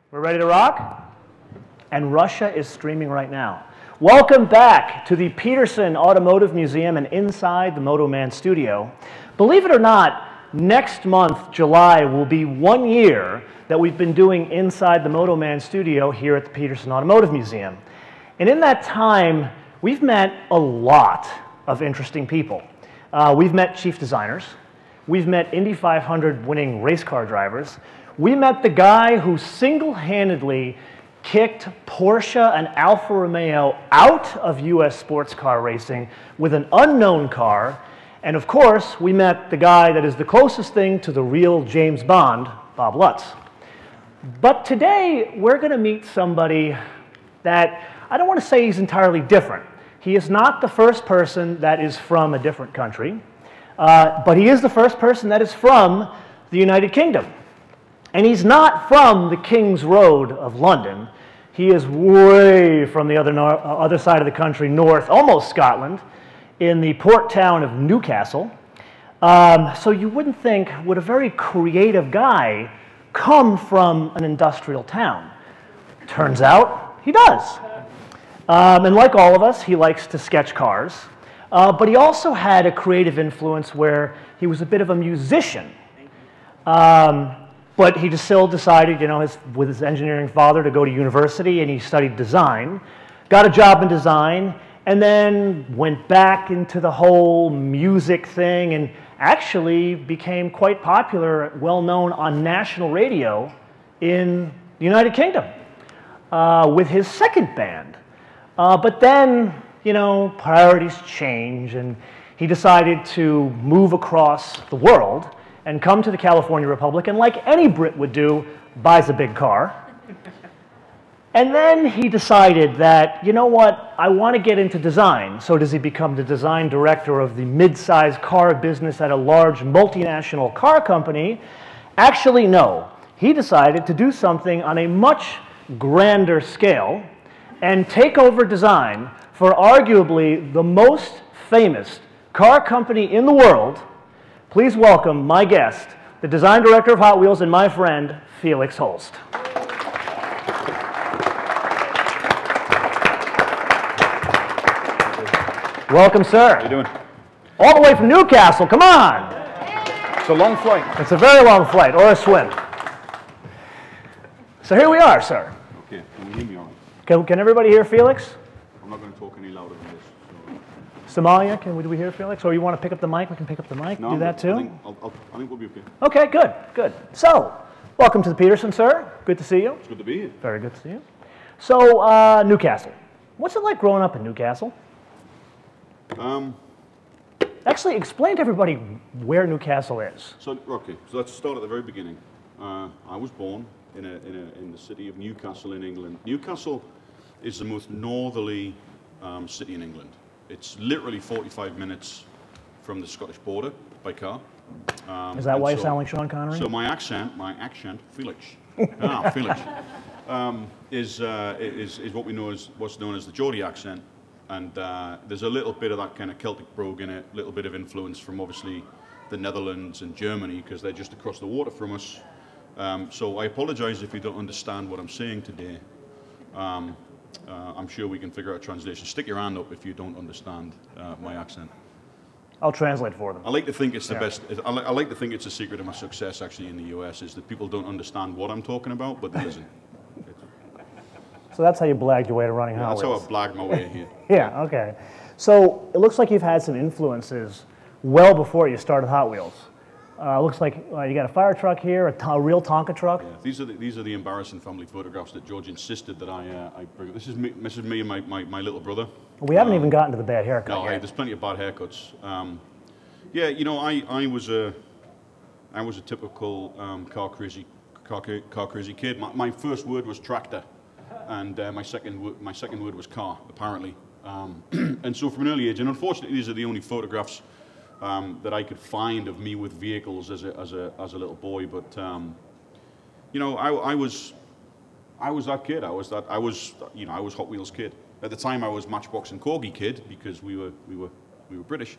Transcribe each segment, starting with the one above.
We're ready to rock? And Russia is streaming right now. Welcome back to the Petersen Automotive Museum and inside the MotoMan studio. Believe it or not, next month, July, will be 1 year that we've been doing inside the MotoMan studio here at the Petersen Automotive Museum. And in that time, we've met a lot of interesting people. We've met chief designers. We've met Indy 500 winning race car drivers. We met the guy who single-handedly kicked Porsche and Alfa Romeo out of US sports car racing with an unknown car. And of course, we met the guy that is the closest thing to the real James Bond, Bob Lutz. But today, we're going to meet somebody that I don't want to say he's entirely different. He is not the first person that is from a different country, but he is the first person that is from the United Kingdom. And he's not from the King's Road of London. He is way from the other side of the country, north, almost Scotland, in the port town of Newcastle. So you wouldn't think, would a very creative guy come from an industrial town? Turns out, he does. And like all of us, he likes to sketch cars. But he also had a creative influence where he was a bit of a musician. But he just still decided, you know, with his engineering father to go to university, and he studied design, got a job in design, and then went back into the whole music thing and actually became quite popular, well-known on national radio in the United Kingdom with his second band. But then, you know, priorities change, and he decided to move across the world and come to the California Republic, and like any Brit would do, buys a big car. And then he decided that, you know what, I want to get into design. So does he become the design director of the mid-sized car business at a large multinational car company? Actually, no. He decided to do something on a much grander scale and take over design for arguably the most famous car company in the world. Please welcome my guest, the design director of Hot Wheels and my friend, Felix Holst. Welcome, sir. How you doing? All the way from Newcastle, come on. It's a long flight. It's a very long flight, or a swim. So here we are, sir. Okay, can you hear me all right? Can everybody hear Felix? I'm not going to talk any louder than this. Somalia, do we hear Felix? Or you want to pick up the mic? We can pick up the mic, No, do that too? I think we'll be okay. Okay, good, good. So, welcome to the Petersen, sir. Good to see you. It's good to be here. Very good to see you. So, Newcastle. What's it like growing up in Newcastle? Actually, explain to everybody where Newcastle is. So, okay, so let's start at the very beginning. I was born in the city of Newcastle in England. Newcastle is the most northerly city in England. It's literally 45 minutes from the Scottish border by car. Is that why you sound like Sean Connery? So my accent, Felix, Felix, is what we know as what's known as the Geordie accent, and there's a little bit of that kind of Celtic brogue in it, a little bit of influence from obviously the Netherlands and Germany because they're just across the water from us. So I apologise if you don't understand what I'm saying today. I'm sure we can figure out a translation. Stick your hand up if you don't understand my accent. I'll translate for them. I like to think it's the best. I like to think it's a secret of my success actually in the US is that people don't understand what I'm talking about, but they listen. So that's how you blagged your way to running Hot Wheels. That's how I blagged my way here. Yeah, okay. So it looks like you've had some influences well before you started Hot Wheels. Looks like you got a fire truck here, a real Tonka truck. Yeah, these are the embarrassing family photographs that George insisted that I bring. This is me and my little brother. We haven't even gotten to the bad haircut No, yet. there's plenty of bad haircuts. Yeah, you know, I was a typical car crazy kid. My first word was tractor, and my second word was car, apparently. And so from an early age, and unfortunately, these are the only photographs that I could find of me with vehicles as a little boy. But you know, I was that kid. I was Hot Wheels kid. At the time, I was Matchbox and Corgi kid because we were British.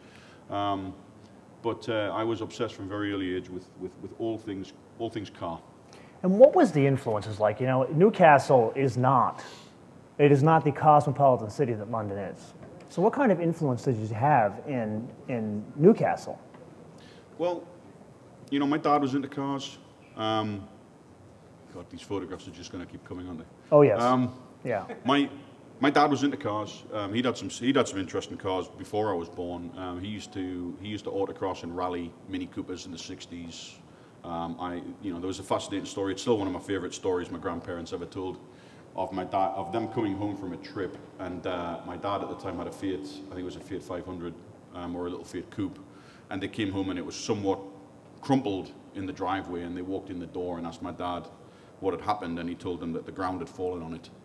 But I was obsessed from a very early age with all things car. And what was the influences like? You know, Newcastle is not. It is not the cosmopolitan city that London is. So what kind of influence did you have in Newcastle? Well, you know, my dad was into cars. God, these photographs are just going to keep coming, aren't they? Oh, yes. Yeah. My dad was into cars. He'd had some interest in cars before I was born. He used to autocross and rally Mini Coopers in the '60s. You know, there was a fascinating story. It's still one of my favorite stories my grandparents ever told of my dad, of them coming home from a trip, and my dad at the time had a Fiat, I think it was a Fiat 500 or a little Fiat Coupe, and they came home and it was somewhat crumpled in the driveway, and they walked in the door and asked my dad what had happened, and he told them that the ground had fallen on it.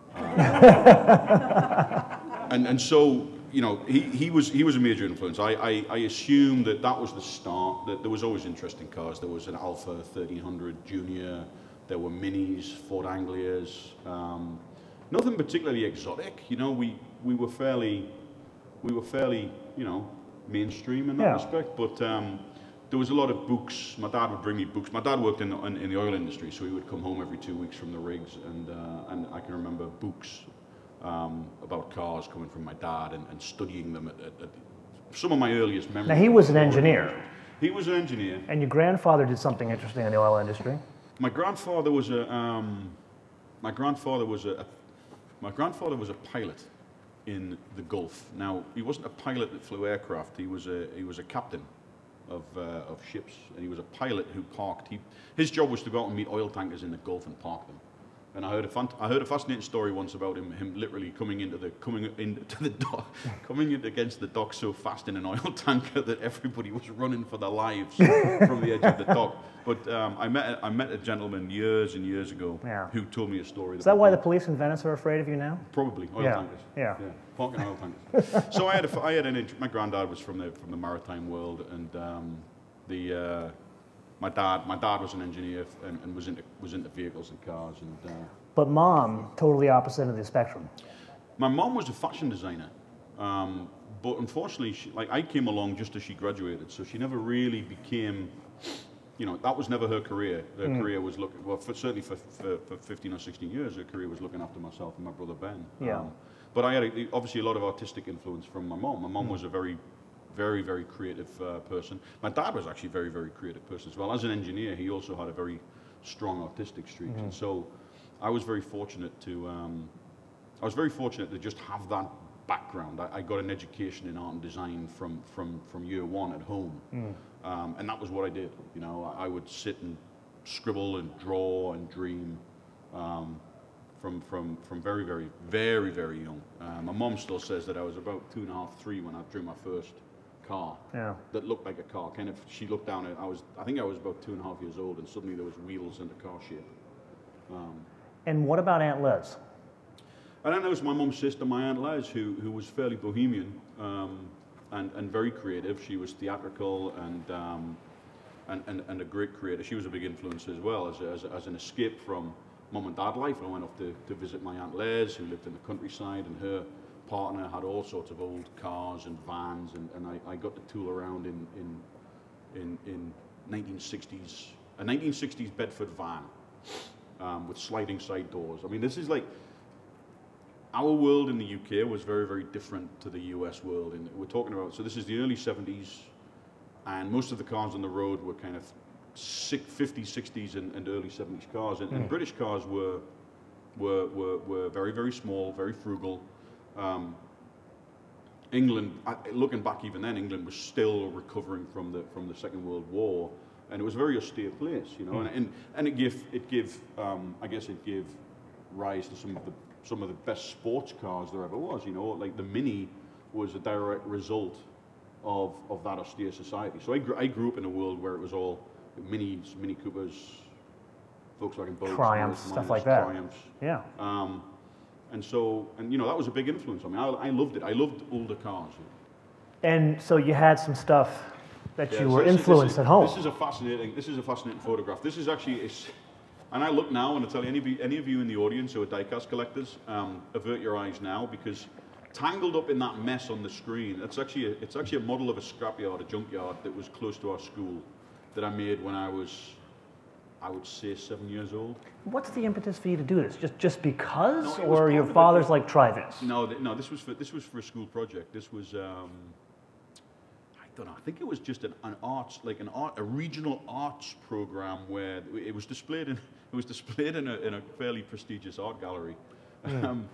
And so, you know, he was a major influence. I assume that was the start, that there was always interest in cars. There was an Alpha 1300 Junior, there were Minis, Ford Anglias, nothing particularly exotic. You know, we were fairly, you know, mainstream in that respect, but there was a lot of books. My dad would bring me books. My dad worked in the oil industry, so he would come home every 2 weeks from the rigs, and I can remember books about cars coming from my dad and studying them at some of my earliest memories. Now, he was an engineer. He was an engineer. And your grandfather did something interesting in the oil industry. My grandfather was a pilot in the Gulf. Now, he wasn't a pilot that flew aircraft. He was a captain of ships, and he was a pilot who parked. His job was to go out and meet oil tankers in the Gulf and park them. And I heard a fascinating story once about him literally coming into the dock, coming in against the dock so fast in an oil tanker that everybody was running for their lives from the edge of the dock. But I met a gentleman years and years ago who told me a story. Is that why the police in Venice are afraid of you now? Probably oil tankers. Yeah. Parking oil tankers. So my granddad was from the maritime world, and my dad was an engineer and was into vehicles and cars. But Mom, totally opposite end of the spectrum. My mom was a fashion designer, but unfortunately, I came along just as she graduated, so she never really became. You know, that was never her career. Her career was certainly for 15 or 16 years, her career was looking after myself and my brother Ben. Yeah. But I had obviously a lot of artistic influence from my mom. My mom was a very, very creative person. My dad was actually a very, very creative person as well. As an engineer, he also had a very strong artistic streak. And so I was very fortunate to just have that background. I got an education in art and design from year one at home. And that was what I did. You know, I would sit and scribble and draw and dream from very, very, very, very young. My mom still says that I was about 2.5, 3 when I drew my first car that looked like a car. Kind of, she looked down at I think I was about 2.5 years old, and suddenly there was wheels in the car shape. And what about Aunt Liz? And then there was my mom's sister, my Aunt Liz, who was fairly bohemian and very creative. She was theatrical and a great creator. She was a big influence as well as an escape from mum and dad life. I went off to visit my Aunt Liz, who lived in the countryside, and her partner had all sorts of old cars and vans, and I got to tool around in 1960s, a 1960s Bedford van with sliding side doors. I mean, this is like, our world in the UK was very, very different to the US world. And we're talking about, so this is the early 70s, and most of the cars on the road were kind of 50s, 60s, and early 70s cars. And British cars were very, very small, very frugal. England, looking back even then, England was still recovering from the Second World War, and it was a very austere place, you know. And it gave I guess it gave rise to some of the best sports cars there ever was, you know. Like the Mini was a direct result of that austere society. So I grew up in a world where it was all Minis, Mini Coopers, Volkswagen Boats, Triumphs, stuff like that. Triumphs. Yeah. And you know, that was a big influence on me. I loved it. I loved older cars. And so you had some stuff that you were influenced at home. This is a fascinating photograph. This is actually, and I look now, and I tell you, any of you in the audience who are diecast collectors, avert your eyes now, because tangled up in that mess on the screen, it's actually a model of a scrapyard, a junkyard that was close to our school, that I made when I was I would say 7 years old. What's the impetus for you to do this? Just because, No, it was or your part of father's it. like, try this? No, no. This was for a school project. This was I don't know. I think it was just a regional arts program where it was displayed in in a fairly prestigious art gallery, and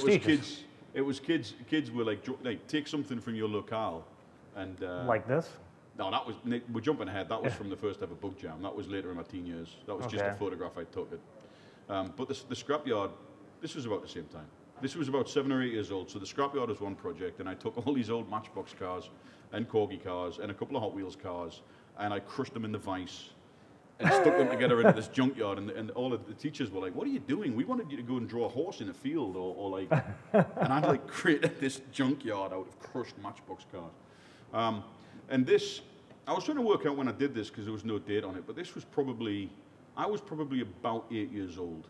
it was kids were like take something from your locale, and Like this? no, that was we're jumping ahead. That was from the first ever book jam. That was later in my teen years. That was just a photograph I took it. But the scrapyard, this was about the same time. This was about 7 or 8 years old. So the scrapyard was one project, and I took all these old Matchbox cars and Corgi cars and a couple of Hot Wheels cars, and I crushed them in the vise and stuck them together into this junkyard. And all of the teachers were like, "What are you doing? We wanted you to go and draw a horse in a field, or like." And I'd like created this junkyard out of crushed Matchbox cars. And this, I was trying to work out when I did this because there was no date on it, but this was I was probably about 8 years old.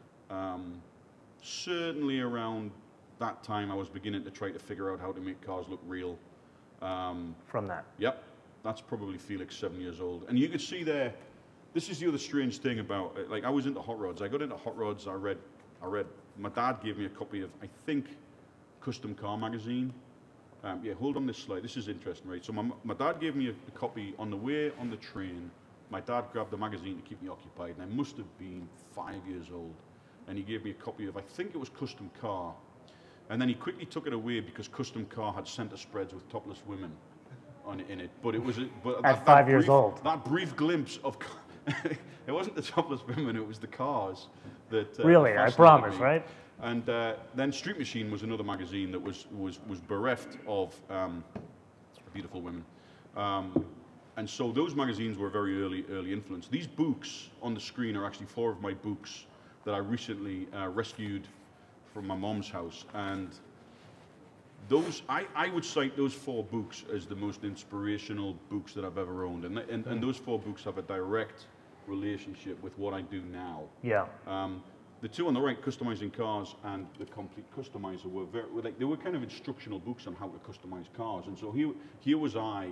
Certainly around that time, I was beginning to try to figure out how to make cars look real. From that? Yep, that's probably Felix, 7 years old. And you could see there, this is the other strange thing about, like, I was into hot rods. I got into hot rods, I read, my dad gave me a copy of, I think, Custom Car Magazine. Yeah, hold on this slide, this is interesting, right? So my dad gave me a copy on the way on the train. My dad grabbed the magazine to keep me occupied, and I must have been 5 years old. And he gave me a copy of, I think it was Custom Car. And then he quickly took it away because Custom Car had center spreads with topless women in it. But it was at 5 years old. That brief glimpse of it wasn't the topless women; it was the cars that really, I promise, me. Right? And then Street Machine was another magazine that was bereft of beautiful women. And so those magazines were a very early influence. These books on the screen are actually 4 of my books that I recently rescued from my mom's house, and those I would cite those 4 books as the most inspirational books that I've ever owned, and those 4 books have a direct relationship with what I do now. Yeah. The 2 on the right, Customizing Cars and The Complete Customizer, they were kind of instructional books on how to customize cars, and so here was I,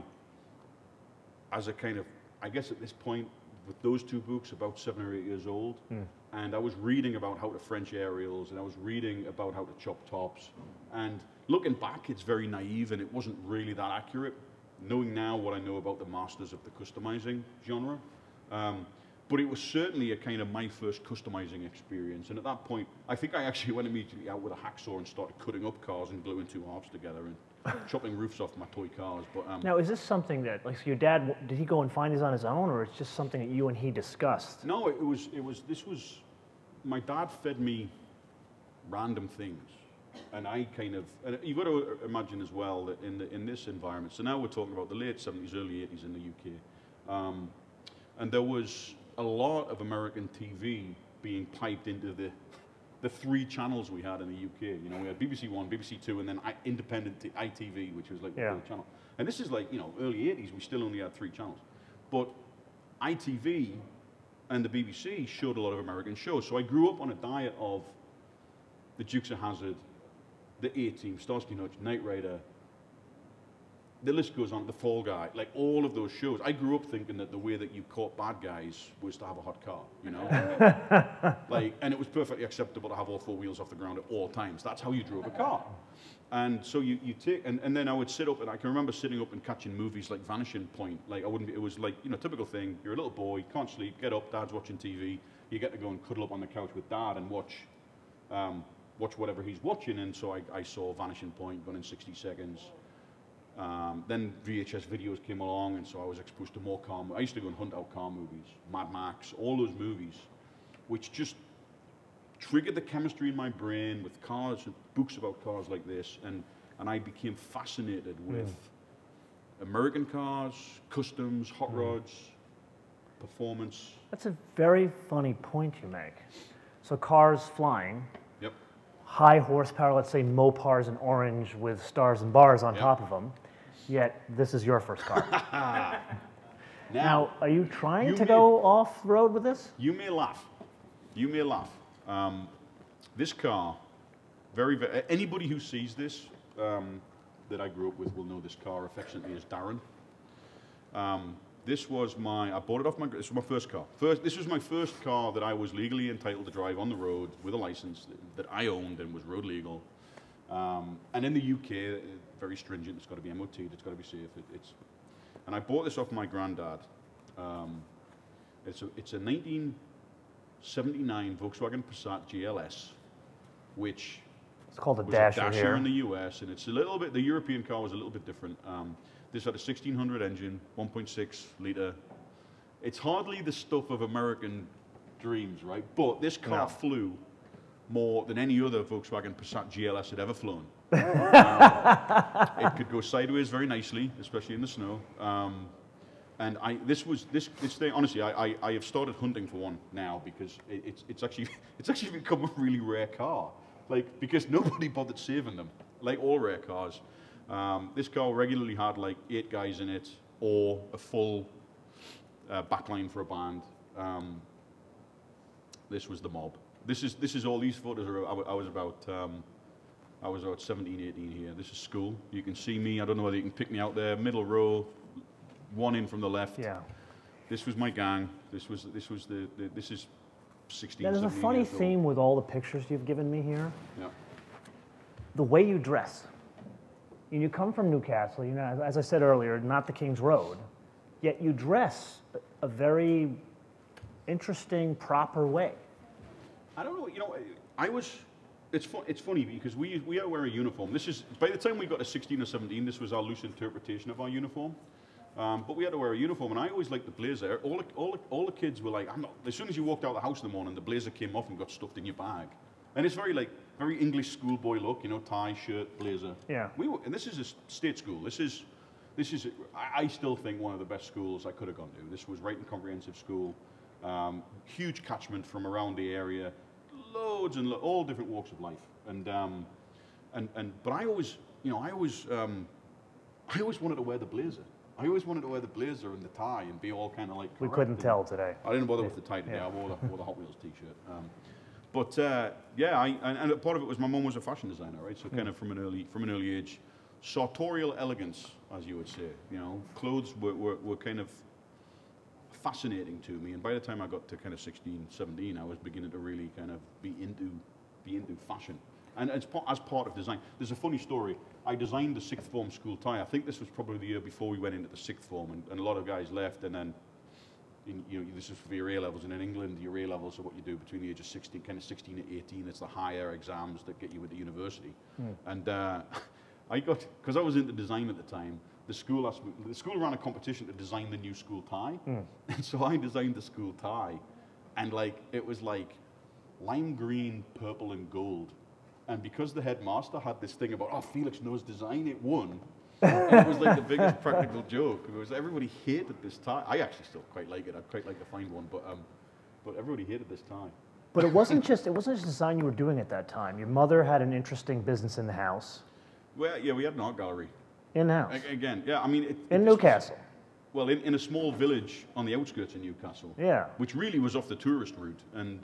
as a kind of, I guess at this point, with those 2 books, about 7 or 8 years old, and I was reading about how to French aerials, and I was reading about how to chop tops, and looking back, it's very naive, and it wasn't really that accurate, knowing now what I know about the masters of the customizing genre, but it was certainly a kind of my first customizing experience, and at that point, I think I actually went immediately out with a hacksaw and started cutting up cars and gluing 2 halves together, and chopping roofs off my toy cars. But now, is this something that, like, so your dad, did he go and find these on his own, or it's just something that you and he discussed? No, this was, my dad fed me random things, and I kind of, and you've got to imagine as well that in this environment, so now we're talking about the late 70s, early 80s in the UK, and there was a lot of American TV being piped into the 3 channels we had in the UK. You know, we had BBC One, BBC Two, and then independent ITV, which was like the 3rd channel. And this is like, you know, early 80s, we still only had 3 channels. But ITV and the BBC showed a lot of American shows. So I grew up on a diet of the Dukes of Hazzard, the A-Team, Starsky and Hutch, Knight Rider, the list goes on, The Fall Guy, like all of those shows. I grew up thinking that the way that you caught bad guys was to have a hot car, you know? Like, and it was perfectly acceptable to have all 4 wheels off the ground at all times. That's how you drove a car. And so you take, and then I would sit up, and I can remember sitting up and catching movies like Vanishing Point. Like, it was like, you know, typical thing, you're a little boy, can't sleep, get up, dad's watching TV, you get to go and cuddle up on the couch with dad and watch whatever he's watching, and so I saw Vanishing Point, Gone in 60 Seconds. Then VHS videos came along, and so I was exposed to more car movies. I used to go and hunt out car movies, Mad Max, all those movies, which just triggered the chemistry in my brain with cars and books about cars like this, and I became fascinated with American cars, customs, hot rods, performance. That's a very funny point you make. So cars flying. Yep. High horsepower, let's say Mopars in orange with stars and bars on top of them, yet this is your first car. now, are you trying to go off-road with this? You may laugh. You may laugh. This car, anybody who sees this that I grew up with will know this car affectionately as Darren. This was I bought it off this was my first car. This was my first car that I was legally entitled to drive on the road with a license that I owned and was road legal. And in the UK, very stringent. It's got to be MOT'd. It's got to be safe. And I bought this off my granddad. It's a 1979 Volkswagen Passat GLS, which it's called a was Dasher, a Dasher here in the US, and it's a little bit. The European car was a little bit different. This had a 1600 engine, 1.6 liter. It's hardly the stuff of American dreams, right? But this car flew more than any other Volkswagen Passat GLS had ever flown. It could go sideways very nicely, especially in the snow. And this thing, honestly, I have started hunting for one now because it's actually become a really rare car. Like, because nobody bothered saving them, like all rare cars. This car regularly had like 8 guys in it, or a full backline for a band. This was the mob. This is all these photos are. I was about 17, 18 here. This is school. You can see me. I don't know whether you can pick me out there. Middle row, one in from the left. Yeah. This was my gang. This is 16. Now, there's a 17 funny years old. theme with all the pictures you've given me here. Yeah. The way you dress. And you come from Newcastle, you know, as I said earlier, not the King's Road, yet you dress a very interesting, proper way. I don't know. You know, It's funny because we are wearing a uniform. This is, by the time we got to 16 or 17, this was our loose interpretation of our uniform. But we had to wear a uniform, and I always liked the blazer. All the kids were like, as soon as you walked out of the house in the morning, the blazer came off and got stuffed in your bag. And it's very English schoolboy look, you know, tie, shirt, blazer. Yeah. And this is a state school. This is, I still think one of the best schools I could have gone to. This was Wrighton Comprehensive School, huge catchment from around the area, loads and all different walks of life. But I always wanted to wear the blazer. I always wanted to wear the blazer and the tie and be all kind of like. We couldn't tell today. I didn't bother with the tie today. Yeah. I wore the Hot Wheels T-shirt. And part of it was my mum was a fashion designer, right? So kind of from an early age, sartorial elegance, as you would say. You know, clothes were kind of fascinating to me. And by the time I got to kind of 16, 17, I was beginning to really kind of be into fashion. And as part of design, there's a funny story. I designed the 6th form school tie. I think this was probably the year before we went into the 6th form, and a lot of guys left, and then. This is for your A levels, and in England, your A levels are what you do between the age of 16, kind of 16 to 18. It's the higher exams that get you into university. And I got, because I was into design at the time, the school ran a competition to design the new school tie, and so I designed the school tie, and it was like lime green, purple, and gold. And because the headmaster had this thing about, Felix knows design, it won. And it was like the biggest practical joke. It was everybody hated this tie. I actually still quite like it. I'd quite like to find one, but everybody hated this tie. But it wasn't just design you were doing at that time. Your mother had an interesting business in the house. Well, yeah, we had an art gallery. In the house. Again, yeah. I mean, in Newcastle. Well, in a small village on the outskirts of Newcastle. Yeah. Which really was off the tourist route, and.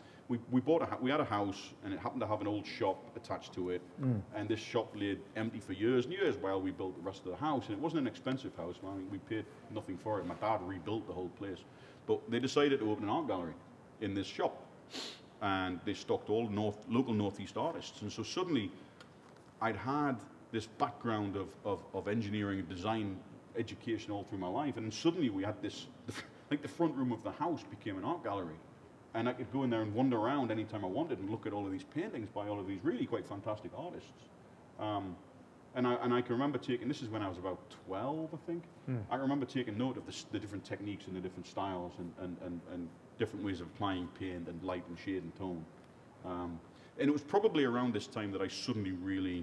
We had a house, and it happened to have an old shop attached to it, and this shop laid empty for years and years while we built the rest of the house. And it wasn't an expensive house. I mean, we paid nothing for it. My dad rebuilt the whole place, but they decided to open an art gallery in this shop, and they stocked all local Northeast artists. And so suddenly, I'd had this background of engineering and design education all through my life, and then suddenly we had this, like the front room of the house became an art gallery. And I could go in there and wander around anytime I wanted and look at all of these paintings by all of these really quite fantastic artists. And I can remember this is when I was about 12, I think. I remember taking note of the different techniques and the different styles and different ways of applying paint and light and shade and tone. And it was probably around this time that I suddenly really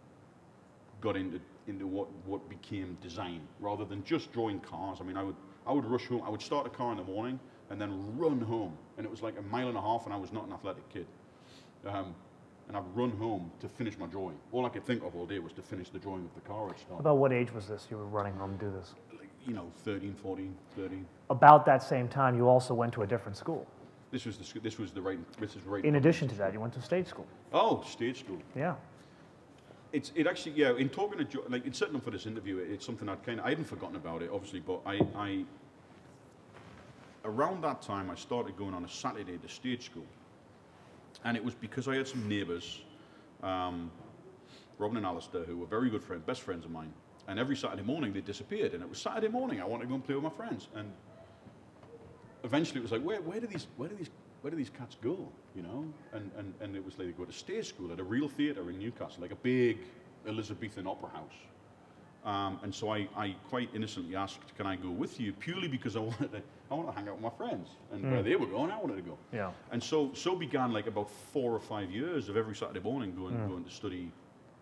got into what became design, rather than just drawing cars. I mean, I would rush home. I would start a car in the morning and then run home. And it was like a mile and a half, and I was not an athletic kid. And I'd run home to finish my drawing. All I could think of all day was to finish the drawing of the car I'd started. About what age was this you were running home to do this? 13, 14. About that same time, you also went to a different school. This was right. In addition to that, you went to stage school. Oh, stage school. Yeah. it actually, yeah, in talking to Joe, like in setting up for this interview, it's something I hadn't forgotten about it, obviously, but I around that time, I started going on a Saturday to stage school. And it was because I had some neighbours, Robin and Alistair, who were very good friends, best friends of mine. And every Saturday morning they disappeared. And it was Saturday morning, I wanted to go and play with my friends. And eventually it was like, where do these cats go? You know? And it was like they go to stage school at a real theatre in Newcastle, like a big Elizabethan opera house. And so I quite innocently asked, can I go with you? Purely because I wanted to hang out with my friends. And where they were going, I wanted to go. Yeah. And so began like about 4 or 5 years of every Saturday morning going to study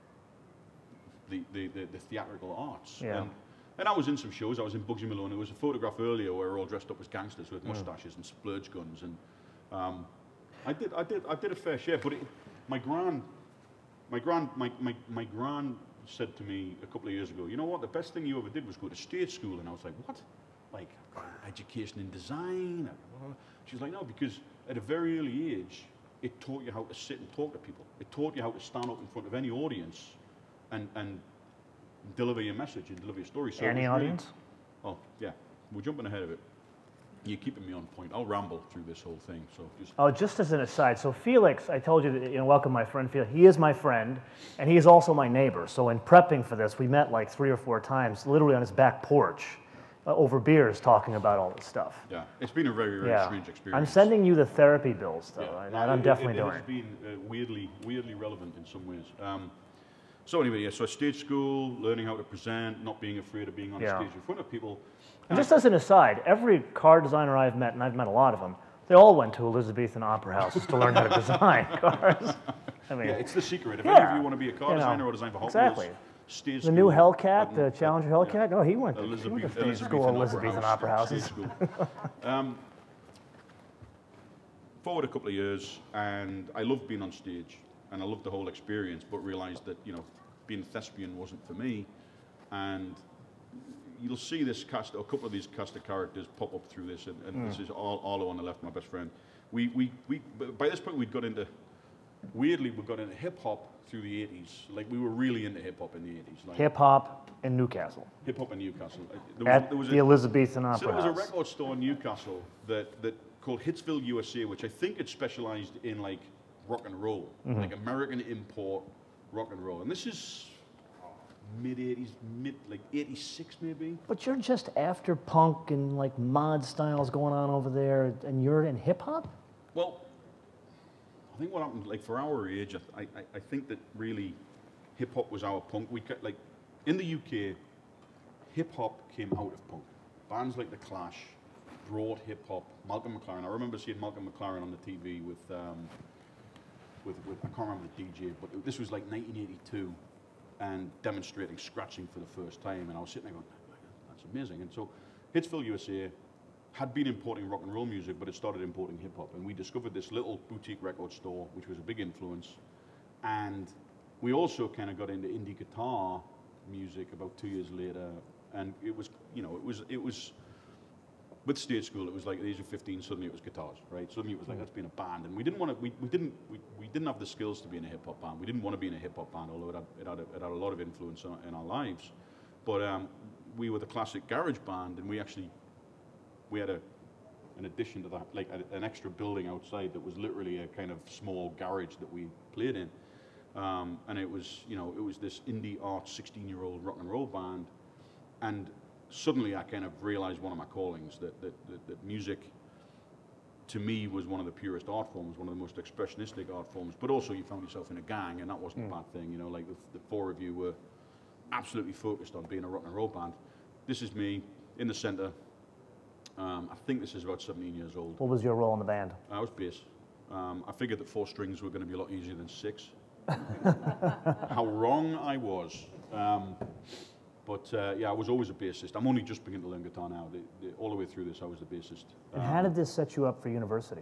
the theatrical arts. Yeah. And I was in some shows. I was in Bugsy Malone. There was a photograph earlier where we're all dressed up as gangsters with mustaches and splurge guns. And I did a fair share. But my gran said to me a couple of years ago, you know what, the best thing you ever did was go to stage school. And I was like, what? Like education in design? She's like, no, because at a very early age, it taught you how to sit and talk to people. It taught you how to stand up in front of any audience and deliver your message and deliver your story. So any audience? Oh, yeah. We're jumping ahead of it. You're keeping me on point. I'll ramble through this whole thing. So just as an aside, so Felix, I told you that, welcome my friend Felix. He is my friend, and he is also my neighbor. So in prepping for this, we met like 3 or 4 times, literally on his back porch, over beers, talking about all this stuff. Yeah, it's been a very, very strange experience. I'm sending you the therapy bills, though, and I'm definitely doing it. It has been weirdly relevant in some ways. So anyway, yeah, so stage school, learning how to present, not being afraid of being on stage in front of people. And just as an aside, every car designer I've met, and I've met a lot of them, they all went to Elizabethan opera houses to learn how to design cars. I mean, yeah, it's the secret. If any of you want to be a car designer or design for Hot Wheels, stage the new Hellcat, the Challenger Hellcat, no, he went to Elizabethan opera houses. Forward a couple of years, and I loved being on stage, and I loved the whole experience, but realised that, being a thespian wasn't for me. And you'll see this cast, a couple of these cast of characters pop up through this, and this is Arlo on the left, my best friend. By this point we got into hip hop through the 80s. Like we were really into hip hop in the 80s. Like, hip hop in Newcastle. Hip hop in Newcastle. There was the Elizabethan Opera House. So there was a record store in Newcastle that called Hitsville USA, which I think it specialised in like rock and roll, like American import rock and roll. And this is mid-80s, like 86 maybe. But you're just after punk and like mod styles going on over there, and you're in hip-hop? Well, I think what happened, like for our age, I think that really hip-hop was our punk. We like, in the UK, hip-hop came out of punk. Bands like The Clash brought hip-hop. Malcolm McLaren, I remember seeing Malcolm McLaren on the TV with I can't remember the DJ, but this was like 1982, and demonstrating scratching for the first time, and I was sitting there going, that's amazing. And so Hitsville USA had been importing rock and roll music, but it started importing hip hop, and we discovered this little boutique record store, which was a big influence. And we also kind of got into indie guitar music about 2 years later, and it was, it was with stage school, it was like at the age of 15, suddenly it was guitars, right? Suddenly it was like, let's be in a band. And we didn't want to, we didn't have the skills to be in a hip hop band. We didn't want to be in a hip hop band, although it had a lot of influence in our lives. But we were the classic garage band, and we had an addition to that, like an extra building outside that was literally a kind of small garage that we played in. And it was, it was this indie art 16-year-old rock and roll band. And suddenly I kind of realized one of my callings, that music to me was one of the purest art forms, one of the most expressionistic art forms, but also you found yourself in a gang, and that wasn't a bad thing, like the 4 of you were absolutely focused on being a rock and roll band. This is me in the center. I think this is about 17 years old. What was your role in the band? I was bass. I figured that 4 strings were going to be a lot easier than 6. How wrong I was. But yeah, I was always a bassist. I'm only just beginning to learn guitar now. All the way through this, I was the bassist. And how did this set you up for university?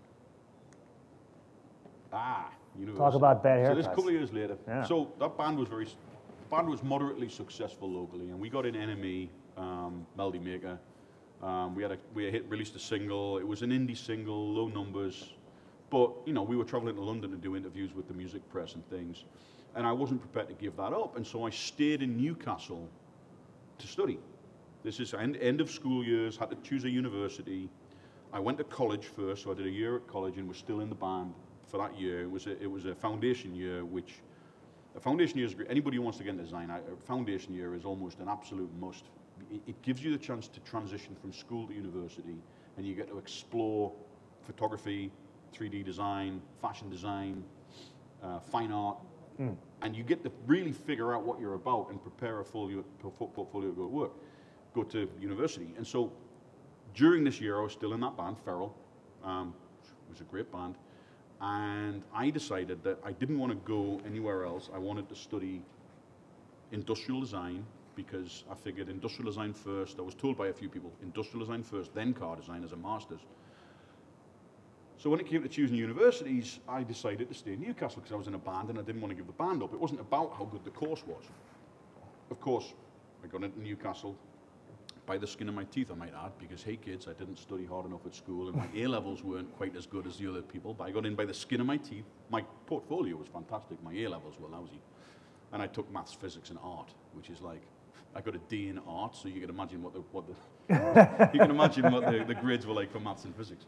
University. Talk about bad haircuts. So this couple of years later. Yeah. So that band was moderately successful locally, and we got in NME, Melody Maker. We released a single. It was an indie single, low numbers, but we were traveling to London to do interviews with the music press and things. And I wasn't prepared to give that up, and so I stayed in Newcastle to study. This is end of school years, had to choose a university. I went to college first, so I did a year at college and was still in the band for that year. It was a foundation year, which a foundation year is great. Anybody who wants to get into design, a foundation year is almost an absolute must. It gives you the chance to transition from school to university, and you get to explore photography, 3D design, fashion design, fine art, and you get to really figure out what you're about and prepare a portfolio to go to work, go to university. And so during this year, I was still in that band, Feral. It was a great band. And I decided that I didn't want to go anywhere else. I wanted to study industrial design, because I figured industrial design first. I was told by a few people, industrial design first, then car design as a master's. So when it came to choosing universities, I decided to stay in Newcastle because I was in a band and I didn't want to give the band up. It wasn't about how good the course was. Of course, I got into Newcastle by the skin of my teeth, I might add, because, hey kids, I didn't study hard enough at school and my A-levels weren't quite as good as the other people, but I got in by the skin of my teeth. My portfolio was fantastic, my A-levels were lousy. And I took maths, physics, and art, which is like, I got a D in art, so you can imagine what the grades were like for maths and physics.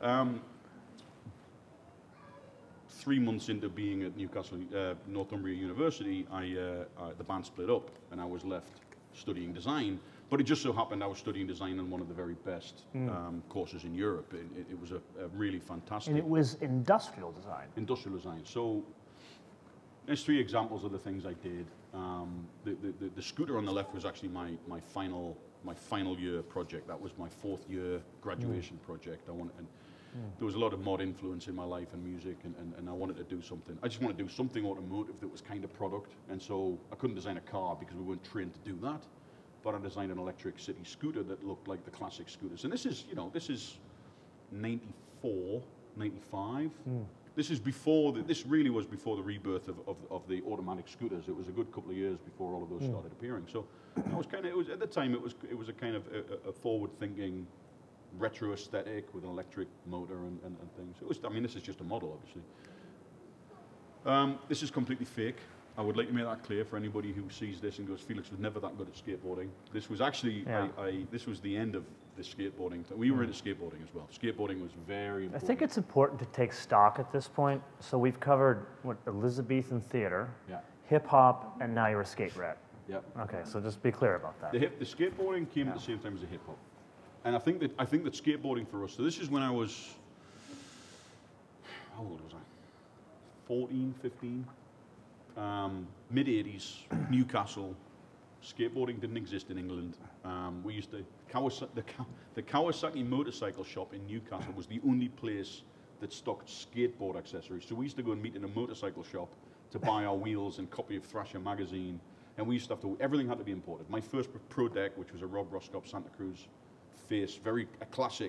3 months into being at Newcastle, Northumbria University, the band split up and I was left studying design. But it just so happened I was studying design on one of the very best courses in Europe. It was a really fantastic... And it was industrial design. Industrial design. So there's 3 examples of the things I did. The scooter on the left was actually my final year project. That was my 4th year graduation project. There was a lot of mod influence in my life and music, and I wanted to do something. I just wanted to do something automotive that was kind of product, and so I couldn't design a car because we weren't trained to do that. But I designed an electric city scooter that looked like the classic scooters. And this is, this is 94, 95. This really was before the rebirth of the automatic scooters. It was a good couple of years before all of those started appearing. So I was at the time, it was a kind of a forward-thinking, retro aesthetic with an electric motor and things. This is just a model, obviously. This is completely fake. I would like to make that clear for anybody who sees this and goes, Felix was never that good at skateboarding. This was actually, this was the end of the skateboarding. We were into skateboarding as well. Skateboarding was very important. I think it's important to take stock at this point. So we've covered Elizabethan theater, hip hop, and now you're a skate rat. Yeah. Okay, so just be clear about that. The skateboarding came at the same time as the hip hop. And I think that skateboarding for us, so this is when I was, how old was I? 14, 15? Mid-80s, Newcastle. Skateboarding didn't exist in England. We used to, the Kawasaki motorcycle shop in Newcastle was the only place that stocked skateboard accessories. So we used to go and meet in a motorcycle shop to buy our wheels and copy of Thrasher magazine. And we used to have to, everything had to be imported. My first Pro Deck, which was a Rob Roscop Santa Cruz face, a classic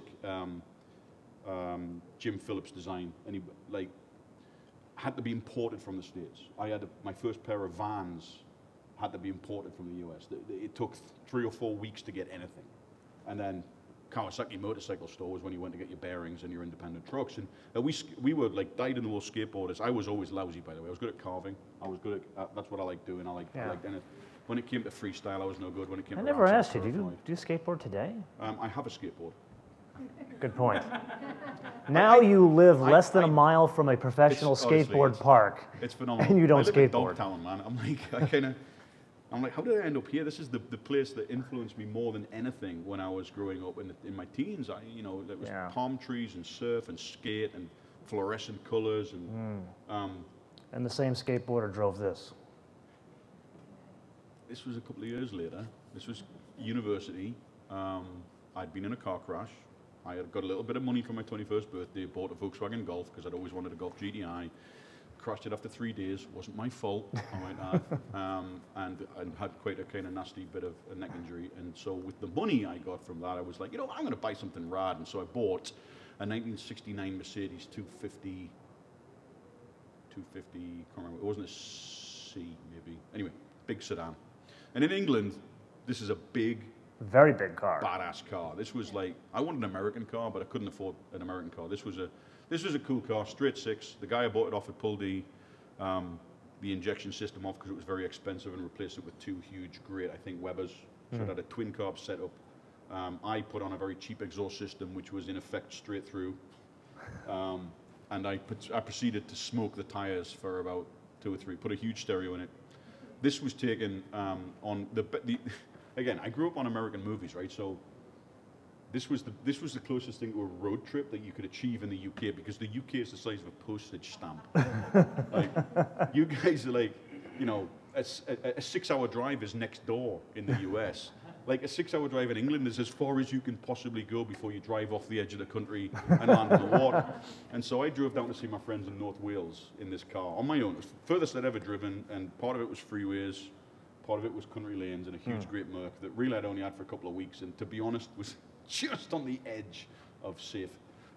Jim Phillips design, and he had to be imported from the States. My first pair of Vans had to be imported from the US. It took 3 or 4 weeks to get anything, and then Kawasaki motorcycle store was when you went to get your bearings and your independent trucks. And we were like dyed-in-the-wool skateboarders. I was always lousy, by the way. I was good at carving. I was good at that's what I liked doing. I liked anything. When it came to freestyle, I was no good. When it came, I never asked you. Do you skateboard today? I have a skateboard. Good point. Now you live less than a mile from a professional skateboard park. It's phenomenal. And you don't I live skateboard. in Dogtown, man. I'm like, how did I end up here? This is the place that influenced me more than anything when I was growing up in my teens. There was palm trees and surf and skate and fluorescent colors and the same skateboarder drove this. This was a couple of years later. This was university. I'd been in a car crash. I had got a little bit of money for my 21st birthday, bought a Volkswagen Golf because I'd always wanted a Golf GTI. Crashed it after 3 days. Wasn't my fault, I might add. And had quite a kind of nasty bit of a neck injury. And so with the money I got from that, I was like, I'm going to buy something rad. And so I bought a 1969 Mercedes 250, can't remember, it wasn't a C maybe. Anyway, big sedan. And in England, this is a very big car. Badass car. This was like, I wanted an American car, but I couldn't afford an American car. This was a cool car, straight 6. The guy I bought it off at Pull D the injection system off because it was very expensive and replaced it with two huge, great, I think, Webers. So it had a twin carb setup. I put on a very cheap exhaust system, which was in effect straight through. And I proceeded to smoke the tires for about 2 or 3, put a huge stereo in it. This was taken on again, I grew up on American movies, right? So this was the closest thing to a road trip that you could achieve in the UK, because the UK is the size of a postage stamp. Like, you guys are like, you know, a 6-hour drive is next door in the US. Like a 6-hour drive in England is as far as you can possibly go before you drive off the edge of the country and land in the water. And so I drove down to see my friends in North Wales in this car on my own. It was the furthest I'd ever driven, and part of it was freeways, part of it was country lanes, and a huge great Merc that really I'd only had for a couple of weeks, and to be honest was just on the edge of safe.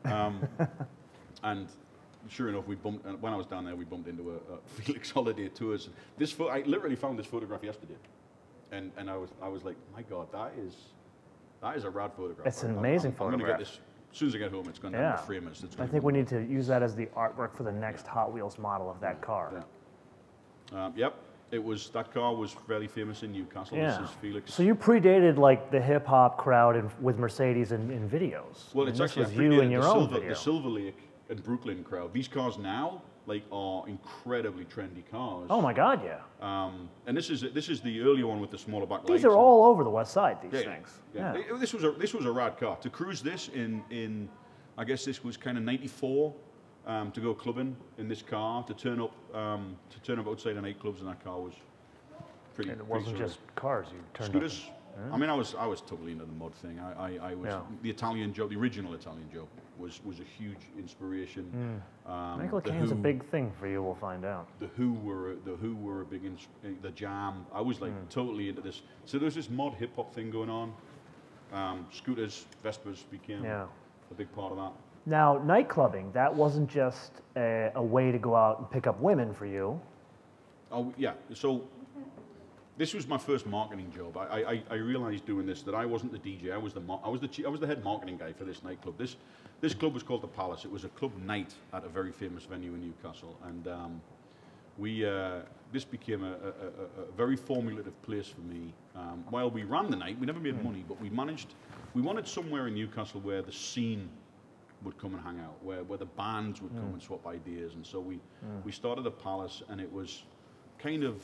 And sure enough, when I was down there, we bumped into a Felix Holiday Tours. I literally found this photograph yesterday. And I was like, my God, that is a rad photograph. It's an amazing photograph. I'm going to get this, as soon as I get home, it's going down to framers. I think we need to use that as the artwork for the next Hot Wheels model of that car. Yeah. Yep, that car was fairly famous in Newcastle. Yeah. This is Felix. So you predated like the hip hop crowd with Mercedes in videos. Well, it's actually you in your own video. The Silver Lake and Brooklyn crowd. These cars now, like, are incredibly trendy cars. Oh my God, yeah. And this is the earlier one with the smaller backlights. These are all over the West Side. These things. Yeah. This was a rad car to cruise this in I guess this was kind of '94 to go clubbing in this car, to turn up outside the nightclubs in that car was pretty. And it wasn't just cars. You turned scooters. Up. I mean, I was totally into the mod thing. I was the Italian job, the original Italian job, was a huge inspiration. Michael Caine's a big thing for you. We'll find out. The Who were a big the Jam. I was like totally into this. So there's this mod hip hop thing going on. Scooters, Vespas became a big part of that. Now, night clubbing, that wasn't just a way to go out and pick up women for you. Oh yeah. So this was my first marketing job. I realized doing this that I wasn't the DJ. I was the head marketing guy for this nightclub. This club was called the Palace. It was a club night at a very famous venue in Newcastle, and this became a very formulative place for me. While we ran the night, we never made money, but we wanted somewhere in Newcastle where the scene would come and hang out, where the bands would come and swap ideas, and so we started the Palace, and it was kind of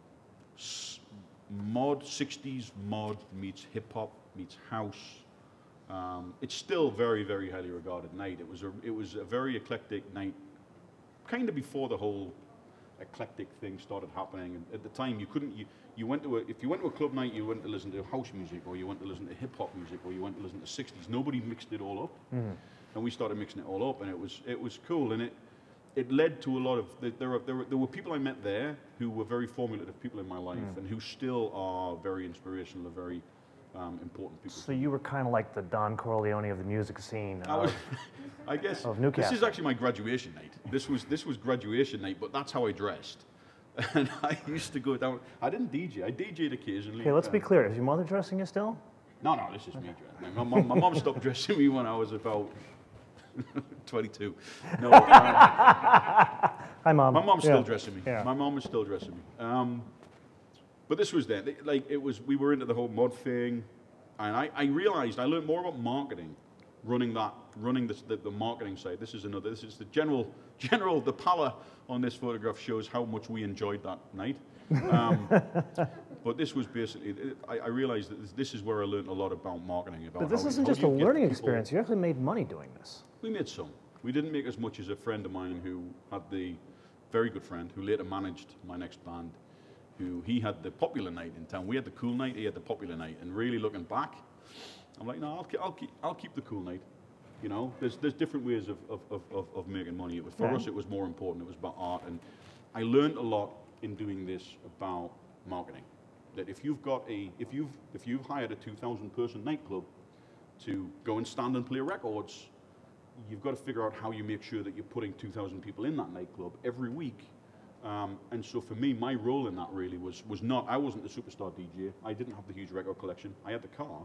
60s mod meets hip hop meets house. It's still very, very highly regarded night. It was a very eclectic night, kind of before the whole eclectic thing started happening. And at the time, if you went to a club night, you went to listen to house music, or you went to listen to hip hop music, or you went to listen to 60s. Nobody mixed it all up, and we started mixing it all up, and it was cool, and it led to a lot of, there were people I met there who were very formulative people in my life, and who still are very inspirational, and very important people. So you were kind of like the Don Corleone of the music scene. I guess of Newcastle. This is actually my graduation night. This was graduation night, but that's how I dressed. And I used to go down. I didn't DJ. I DJ'd occasionally. Okay, let's be clear. Is your mother dressing you still? No, this is me dressing. My mom stopped dressing me when I was about 22. No. Hi, Mom. My mom's still dressing me. Yeah. My mom is still dressing me. But this was then. Like, we were into the whole mod thing, and I realized I learned more about marketing, running the marketing side. This is the general. The pallor on this photograph shows how much we enjoyed that night. But this was basically, I realized that this is where I learned a lot about marketing. But this isn't just a learning experience. You actually made money doing this. We made some. We didn't make as much as a friend of mine who had very good friend who later managed my next band. He had the popular night in town. We had the cool night. He had the popular night. And really looking back, I'm like, no, I'll keep the cool night. You know, there's different ways of making money. For us, it was more important. It was about art, and I learned a lot in doing this about marketing. That if you've hired a 2,000-person nightclub to go and stand and play records, you've got to figure out how you make sure that you're putting 2,000 people in that nightclub every week. And so for me, my role in that really was not, I wasn't the superstar DJ. I didn't have the huge record collection. I had the car.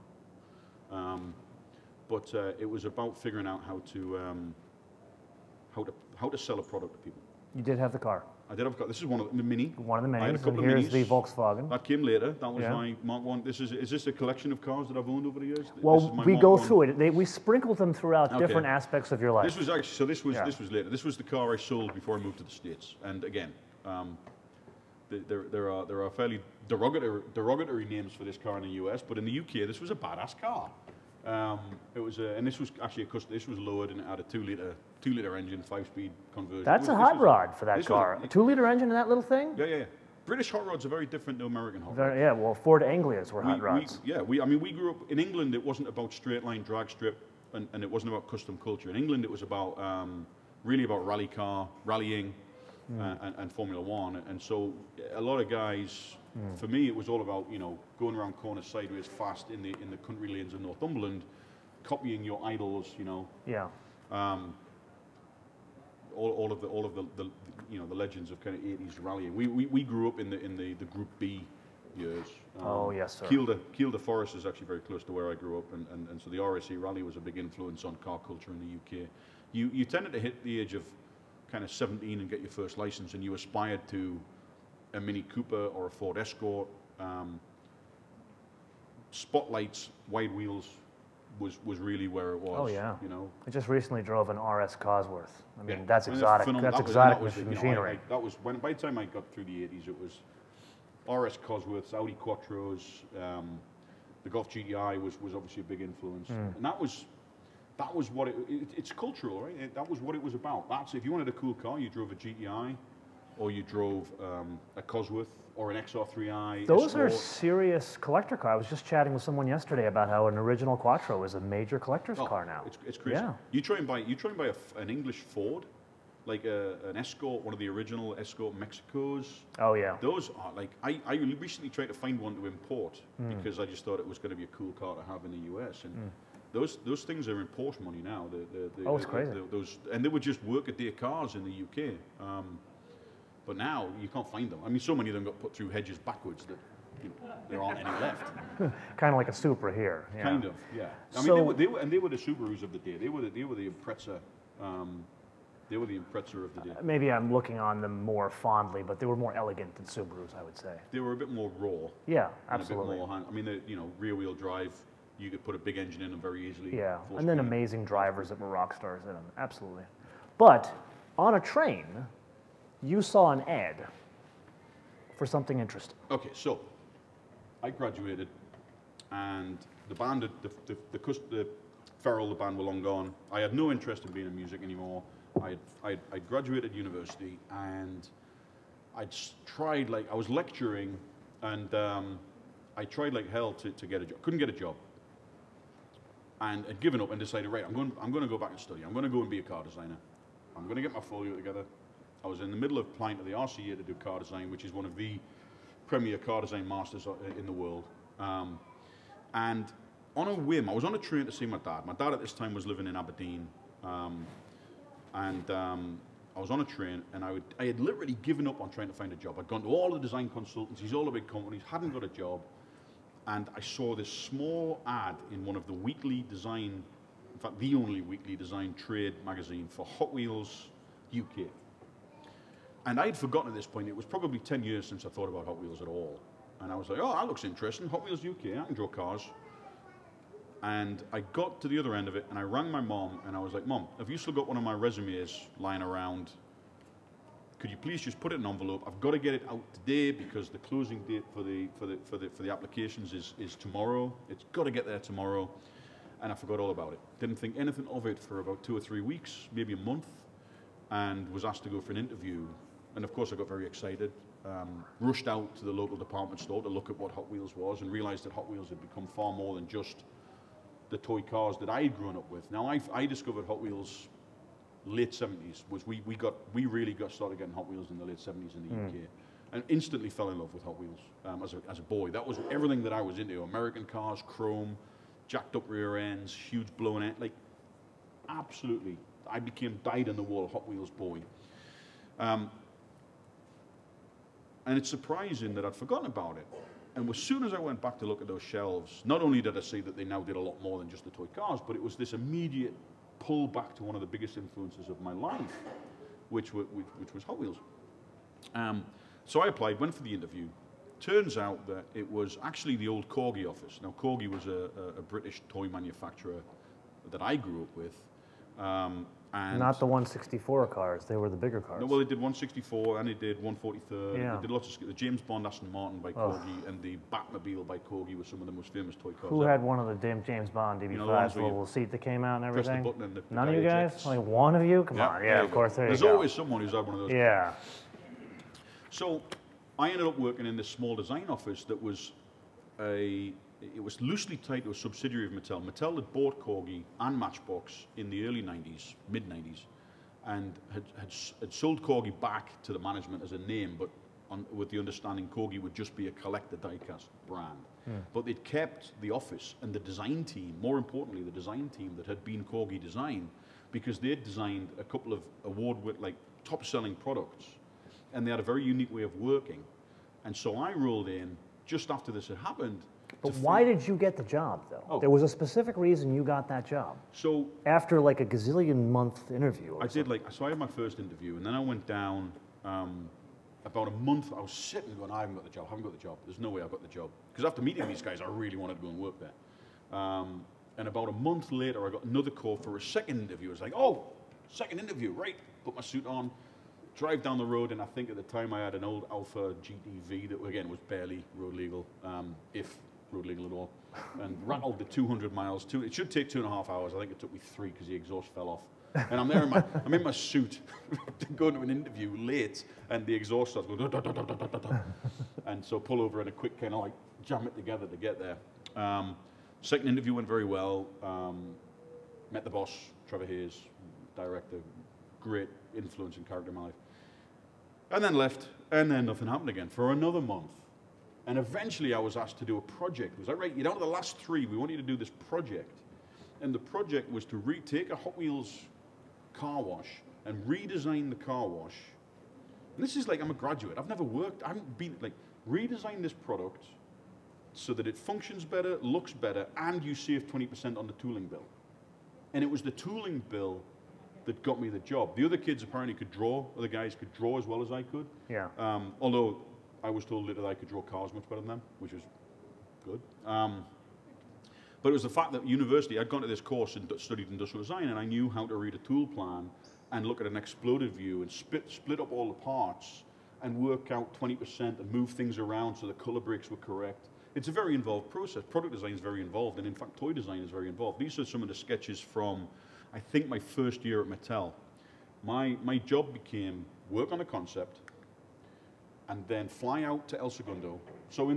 But it was about figuring out how to sell a product to people. You did have the car. I did have a car. This is one of the Mini. One of the I had a minis, couple and of here's Minis. the Volkswagen. That came later. That was Yeah. my Mark 1. Is this a collection of cars that I've owned over the years? Well, This is my we Mark go 1. through it. We sprinkled them throughout Okay. different aspects of your life. This was actually, so this was Yeah. this was later. This was the car I sold before I moved to the States. And again, there are fairly derogatory names for this car in the US, but in the UK, this was a badass car. It was, and this was actually this was lowered and it had a 2-liter engine, 5-speed conversion. That's a hot rod for that car. A 2-liter engine in that little thing? Yeah. British hot rods are very different to American hot rods. Yeah, well, Ford Anglias were hot rods. We grew up in England. It wasn't about straight line drag strip, and it wasn't about custom culture. In England, it was about really about rallying, and Formula One. And so a lot of guys, for me, it was all about going around corners sideways fast in the country lanes of Northumberland, copying your idols. Yeah. All of the the legends of kind of 80s rallying. We grew up in the Group B years. Oh yes, sir. Kielder Forest is actually very close to where I grew up, and so the RSE rally was a big influence on car culture in the UK. You tended to hit the age of kind of 17 and get your first license, and you aspired to a Mini Cooper or a Ford Escort. Spotlights, wide wheels was really where it was. Oh yeah. I just recently drove an RS Cosworth. I mean, that's And exotic. That's exotic machinery. That was when by the time I got through the 80s, it was RS Cosworths, Audi Quattros, the Golf GTI was obviously a big influence, and that was what it's cultural, right? That was what it was about. That's if you wanted a cool car, you drove a GTI, or you drove a Cosworth or an XR3i. Those are serious collector cars. I was just chatting with someone yesterday about how an original Quattro is a major collector's car now. It's crazy. Yeah. You try and buy an English Ford, like an Escort, one of the original Escort Mexicos. Oh yeah. Those are like I recently tried to find one to import because I just thought it was going to be a cool car to have in the US, and those things are import money now. It's crazy. And they would just work a day cars in the UK. But now you can't find them. I mean, so many of them got put through hedges backwards that there aren't any left. Kind of like a Supra here. Yeah. Kind of, yeah. I So- mean, they were the Subarus of the day. They were the Impreza. They were the Impreza of the day. Maybe I'm looking on them more fondly, but they were more elegant than Subarus, I would say. They were a bit more raw. Yeah, and absolutely. A bit more, I mean, rear wheel drive. You could put a big engine in them very easily. Yeah, full and then speed. amazing drivers that were rock stars in them. Absolutely. But on a train, you saw an ad for something interesting. Okay, so I graduated, and the band, the Ferrell, the band were long gone. I had no interest in being in music anymore. I graduated university, and I'd tried, like, I was lecturing, and I tried like hell to get a job. Couldn't get a job, and I'd given up and decided, right, I'm going to go back and study. I'm going to go and be a car designer. I'm going to get my folio together. I was in the middle of applying to the RCA to do car design, which is one of the premier car design masters in the world. And on a whim, I was on a train to see my dad. My dad at this time was living in Aberdeen. I was on a train, and I had literally given up on trying to find a job. I'd gone to all the design consultancies, all the big companies, hadn't got a job. And I saw this small ad in one of the weekly design, in fact, the only weekly design trade magazine for Hot Wheels UK. And I'd forgotten at this point, it was probably 10 years since I thought about Hot Wheels at all. And I was like, oh, that looks interesting, Hot Wheels UK, I can draw cars. And I got to the other end of it, and I rang my mom, and I was like, Mom, have you still got one of my resumes lying around? Could you please just put it in an envelope? I've got to get it out today because the closing date for the applications is tomorrow. It's got to get there tomorrow. And I forgot all about it. Didn't think anything of it for about 2 or 3 weeks, maybe a month, and was asked to go for an interview. And of course I got very excited, rushed out to the local department store to look at what Hot Wheels was, and realized that Hot Wheels had become far more than just the toy cars that I had grown up with. Now I discovered Hot Wheels late 70s. We really started getting Hot Wheels in the late 70s in the UK, and instantly fell in love with Hot Wheels as a boy. That was everything that I was into: American cars, chrome, jacked up rear ends, huge blown end. Like, absolutely, I became dyed-in-the-wool Hot Wheels boy. And it's surprising that I'd forgotten about it. And as soon as I went back to look at those shelves, not only did I see that they now did a lot more than just the toy cars, but it was this immediate pull back to one of the biggest influences of my life, which was Hot Wheels. So I applied, went for the interview. Turns out that it was actually the old Corgi office. Now, Corgi was a British toy manufacturer that I grew up with. And Not the 164 cars, they were the bigger cars. No, well, they did 164 and they did 143rd. Yeah. They did lots of the James Bond Aston Martin by Corgi and the Batmobile by Corgi were some of the most famous toy cars. Who had one of the James Bond DB5s, the little seat that came out and everything? Press the button and the None of you guys? ejects. Only one of you? Come on, yeah, of course, there you go. There's always someone who's had one of those. Yeah. So I ended up working in this small design office that was it was loosely tied to a subsidiary of Mattel. Mattel had bought Corgi and Matchbox in the early 90s, mid-90s, and had sold Corgi back to the management as a name, but with the understanding Corgi would just be a collector diecast brand. But they'd kept the office and the design team, more importantly, the design team that had been Corgi Design, because they'd designed a couple of top-selling products, and they had a very unique way of working. And so I rolled in just after this had happened. But why did you get the job, though? Oh. There was a specific reason you got that job. So after like a gazillion month interview. So I had my first interview, and then I went down about a month. I was sitting going, I haven't got the job. There's no way I've got the job. Because after meeting these guys, I really wanted to go and work there. And about a month later, I got another call for a second interview. I was like, oh, second interview, right. Put my suit on, drive down the road, and I think at the time I had an old Alpha GTV that, again, was barely road legal, if road legal at all, and rattled the 200 miles. It should take 2.5 hours. I think it took me 3 because the exhaust fell off. And I'm there I'm in my suit going to an interview late, and the exhaust starts going, da, da, da, da, da, da. And so pull over and a quick kind of like jam it together to get there. Second interview went very well. Met the boss, Trevor Hayes, director, great influence and character in my life. And then left, and then nothing happened again for another month. And eventually I was asked to do a project. It was like, right, you're down to the last 3. We want you to do this project. And the project was to retake a Hot Wheels car wash and redesign the car wash. And this is like, I'm a graduate. I've never worked, I haven't been, like, redesign this product so that it functions better, looks better, and you save 20% on the tooling bill. And it was the tooling bill that got me the job. The other kids apparently could draw, other guys could draw as well as I could. Yeah. Although I was told later that I could draw cars much better than them, which was good. But it was the fact that at university, I'd gone to this course and studied industrial design, and I knew how to read a tool plan and look at an exploded view and split up all the parts and work out 20% and move things around so the color breaks were correct. It's a very involved process. Product design is very involved, and in fact, toy design is very involved. These are some of the sketches from, I think, my first year at Mattel. My job became work on a concept and then fly out to El Segundo. So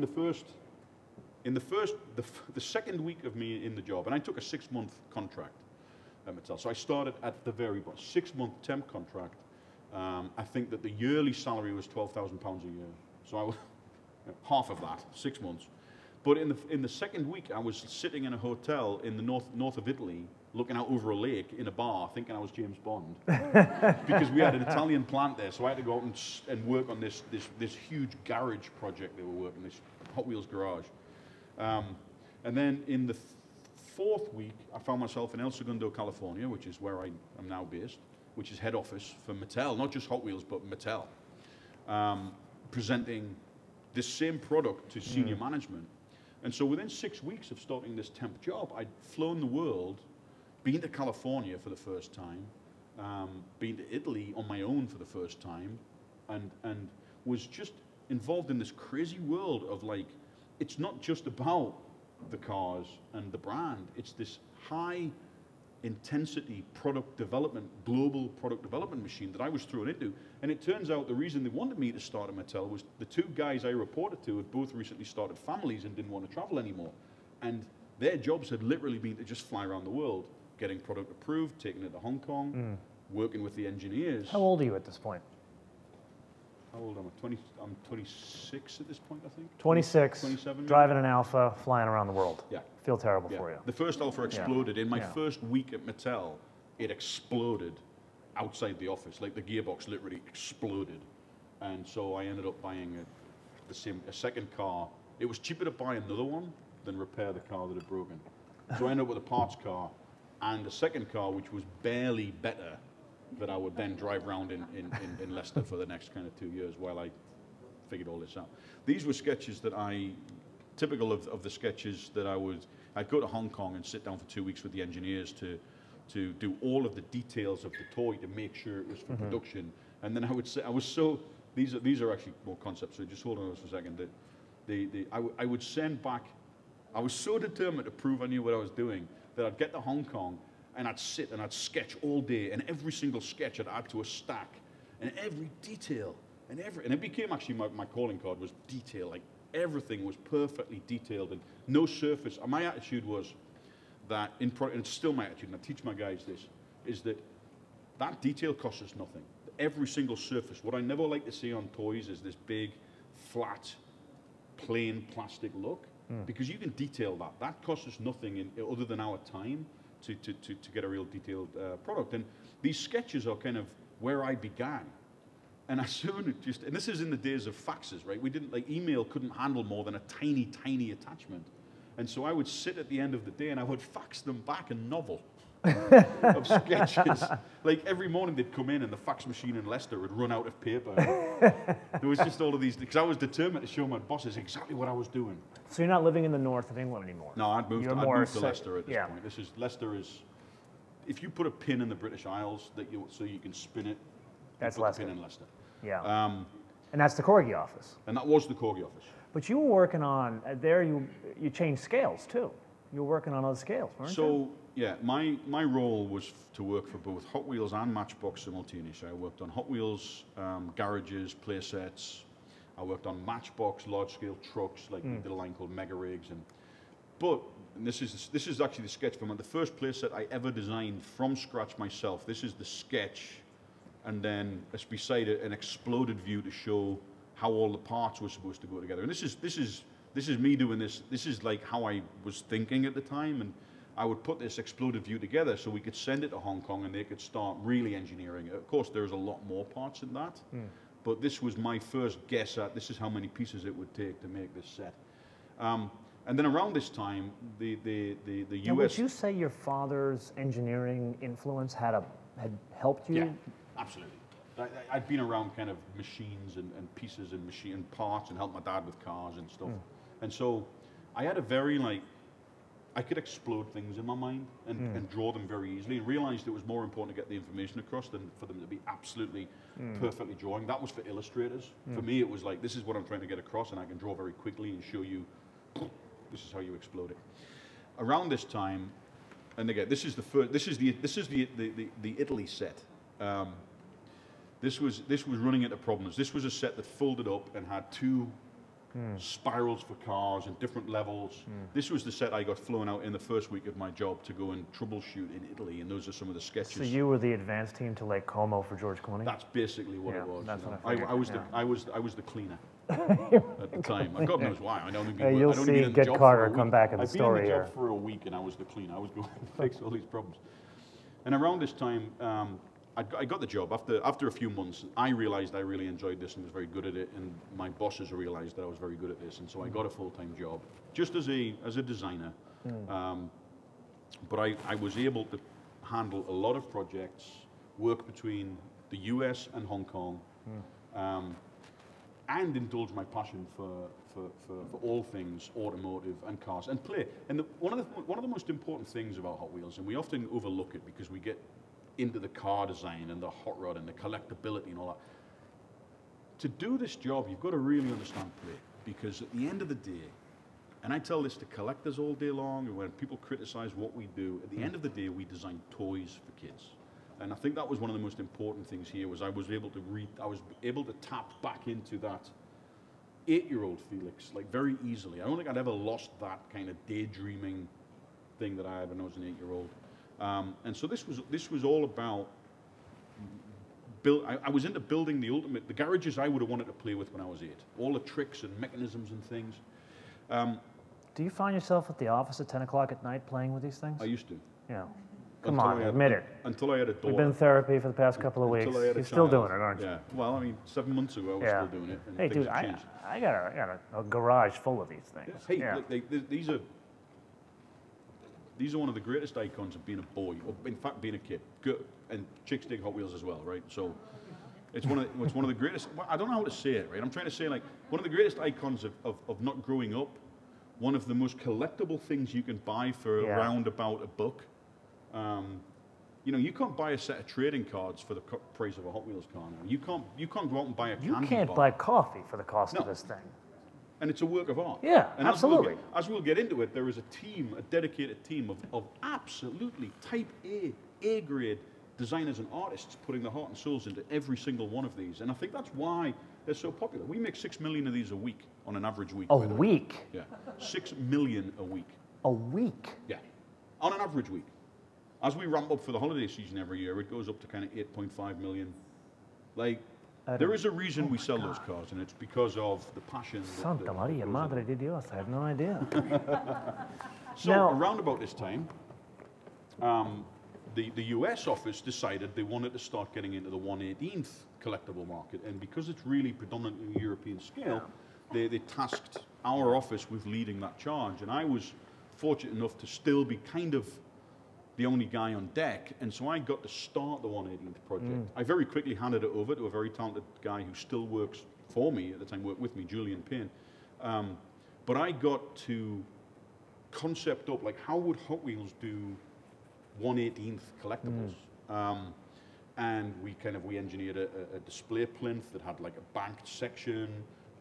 the second week of me in the job, and I took a 6-month contract at Mattel. So I started at the very bottom, 6-month temp contract. I think that the yearly salary was £12,000 a year. So I was half of that, 6 months. But in the second week, I was sitting in a hotel in the north of Italy, looking out over a lake in a bar, thinking I was James Bond, because we had an Italian plant there. So I had to go out and work on this huge garage project they were working, this Hot Wheels garage. And then in the 4th week, I found myself in El Segundo, California, which is where I am now based, which is head office for Mattel, not just Hot Wheels, but Mattel, presenting this same product to senior management. And so within 6 weeks of starting this temp job, I'd flown the world, been to California for the first time, been to Italy on my own for the first time, and was just involved in this crazy world of, like, it's not just about the cars and the brand, it's this high intensity product development, global product development machine that I was thrown into. And it turns out the reason they wanted me to start at Mattel was the 2 guys I reported to had both recently started families and didn't want to travel anymore. And their jobs had literally been to just fly around the world, getting product approved, taking it to Hong Kong, working with the engineers. How old are you at this point? How old am I? I'm 26 at this point, I think. 26, 27, driving an Alpha, flying around the world. Yeah. Feel terrible for you. The first Alpha exploded. In my first week at Mattel, it exploded outside the office. Like, the gearbox literally exploded. And so I ended up buying a second car. It was cheaper to buy another one than repair the car that had broken. So I ended up with a parts car and a second car, which was barely better that I would then drive around in Leicester for the next kind of 2 years while I figured all this out. These were sketches that typical of the sketches that I'd go to Hong Kong and sit down for 2 weeks with the engineers to do all of the details of the toy to make sure it was for production. And then I would say, these are actually more concepts, so just hold on for a second. I would send back, I was so determined to prove I knew what I was doing that I'd get to Hong Kong and I'd sit and I'd sketch all day, and every single sketch I'd add to a stack, and every detail, and it became actually my calling card was detail. Like everything was perfectly detailed and no surface. My attitude was that and it's still my attitude, and I teach my guys this, is that detail costs us nothing. Every single surface. What I never like to see on toys is this big, flat, plain plastic look, because you can detail that. That costs us nothing other than our time to get a real detailed product. And these sketches are kind of where I began. And and this is in the days of faxes, right? We didn't, like, email couldn't handle more than a tiny, tiny attachment. And so I would sit at the end of the day and I would fax them back a novel of sketches. Like every morning they'd come in and the fax machine in Leicester would run out of paper. There was just all of these, because I was determined to show my bosses exactly what I was doing. So you're not living in the north of England anymore? No, I'd moved to Leicester at this point. Leicester is, if you put a pin in the British Isles so you can spin it, that's Leicester. Pin in Leicester. Yeah. And that's the Corgi office. And that was the Corgi office. But you were working on, you changed scales too. You were working on other scales, weren't you? So, yeah, my role was to work for both Hot Wheels and Matchbox simultaneously. I worked on Hot Wheels, garages, play sets. I worked on Matchbox, large-scale trucks, like we did a line called Mega Rigs. And this is actually the sketch from the first play set I ever designed from scratch myself. This is the sketch, and then it's beside it an exploded view to show how all the parts were supposed to go together. And this is me doing this. This is like how I was thinking at the time, and I would put this exploded view together so we could send it to Hong Kong and they could start really engineering it. Of course, there's a lot more parts in that, but this was my first guess at this is how many pieces it would take to make this set. And then around this time, the US. Now, would you say your father's engineering influence had helped you? Yeah, absolutely. I'd been around kind of machines and pieces and parts and helped my dad with cars and stuff. And so I had a very, I could explode things in my mind and draw them very easily, and realized it was more important to get the information across than for them to be absolutely perfectly drawing. That was for illustrators. For me, it was like, this is what I'm trying to get across, and I can draw very quickly and show you, this is how you explode it. Around this time, and again, this is the Italy set. This was running into problems. This was a set that folded up and had two spirals for cars and different levels. This was the set I got flown out in the first week of my job to go and troubleshoot in Italy, and those are some of the sketches. So you were the advanced team to Lake Como for George Clooney? That's basically what it was. That's what I was the cleaner at the time. God knows why. I don't think you'll see Get Carter come back in the story here. I've been in the job for a week and I was the cleaner. I was going to fix all these problems. And around this time, I got the job. After a few months, I realized I really enjoyed this and was very good at it, and my bosses realized that I was very good at this, and so I got a full-time job, just as a designer. But I was able to handle a lot of projects, work between the US and Hong Kong, and indulge my passion for all things automotive and cars and play. And one of the most important things about Hot Wheels, and we often overlook it because we get into the car design and the hot rod and the collectability and all that. To do this job, you've got to really understand play, because at the end of the day, and I tell this to collectors all day long, and when people criticize what we do, at the end of the day, we design toys for kids. And I think that was one of the most important things here, was I was able to tap back into that 8-year-old Felix, like, very easily. I don't think I'd ever lost that kind of daydreaming thing that I had when I was an 8-year-old. And so this was all about I was into building the garages I would have wanted to play with when I was 8. All the tricks and mechanisms and things. Do you find yourself at the office at 10 o'clock at night playing with these things? I used to. Yeah. Come on, admit it. Until I had a daughter. We've been in therapy for the past couple of weeks. You're still doing it, aren't you? Yeah. Well, I mean, 7 months ago I was still doing it. And hey, dude, I got a garage full of these things. Hey, look, these are. these are one of the greatest icons of being a boy, or in fact being a kid. And chicks dig Hot Wheels as well, right? So it's one of the greatest. Well, I don't know how to say it, right? I'm trying to say like one of the greatest icons of not growing up. One of the most collectible things you can buy for around about $1. You know, you can't buy a set of trading cards for the price of a Hot Wheels car now. You can't go out and buy a candy bar. You can't buy coffee for the cost of this thing. And it's a work of art. Yeah, and absolutely. As we'll get into it, there is a team, a dedicated team of absolutely type A grade designers and artists putting their heart and souls into every single one of these. And I think that's why they're so popular. We make 6 million of these a week on an average week. A week? Yeah, 6 million a week. A week? Yeah, on an average week. As we ramp up for the holiday season every year, it goes up to kind of 8.5 million. Like, there is a reason we sell those cars, and it's because of the passion. Santa Maria, Madre de Dios, I had no idea. So around about this time, the US office decided they wanted to start getting into the 1/18th collectible market, and because it's really predominantly European scale, they tasked our office with leading that charge, and I was fortunate enough to still be kind of the only guy on deck, and so I got to start the 1/18th project. I very quickly handed it over to a very talented guy who still works for me, at the time worked with me, Julian Payne. But I got to concept up, like, how would Hot Wheels do 1/18th collectibles? And we engineered a display plinth that had like a banked section.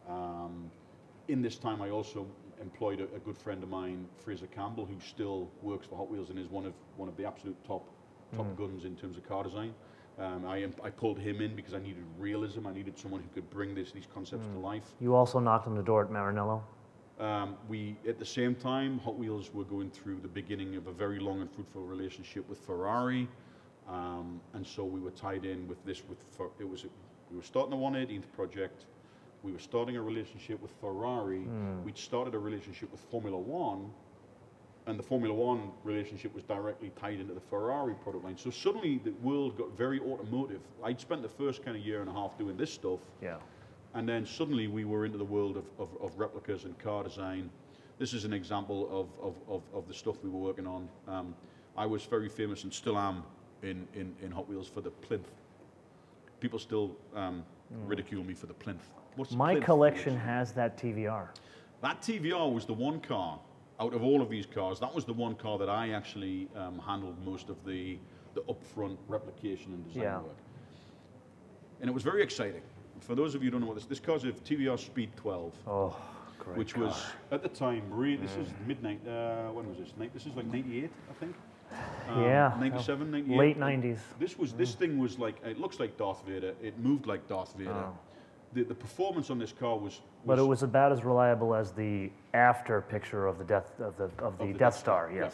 In this time, I also employed a good friend of mine, Fraser Campbell, who still works for Hot Wheels and is one of the absolute top guns in terms of car design. I pulled him in because I needed realism. I needed someone who could bring these concepts to life. You also knocked on the door at Maranello? At the same time, Hot Wheels were going through the beginning of a very long and fruitful relationship with Ferrari, and so we were tied in with this. We were starting the 1/18th project. We were starting a relationship with Ferrari. We'd started a relationship with Formula One, and the Formula One relationship was directly tied into the Ferrari product line. So suddenly the world got very automotive. I'd spent the first kind of year and a half doing this stuff. Yeah. And then suddenly we were into the world of replicas and car design. This is an example of the stuff we were working on. I was very famous and still am in Hot Wheels for the plinth. People still ridicule me for the plinth. What's My plinth, collection Felix? has that TVR. That TVR was the one car, out of all of these cars, that was the one car that I actually handled most of the upfront replication and design work. And it was very exciting. For those of you who don't know what this car's a TVR Speed 12. Oh, great which car. was, at the time, this is midnight, when was this? This is like 98, I think. 97, 98. Late 90s. This thing was like, it looks like Darth Vader. It moved like Darth Vader. The performance on this car was But it was about as reliable as the after picture of the Death Star. Yes.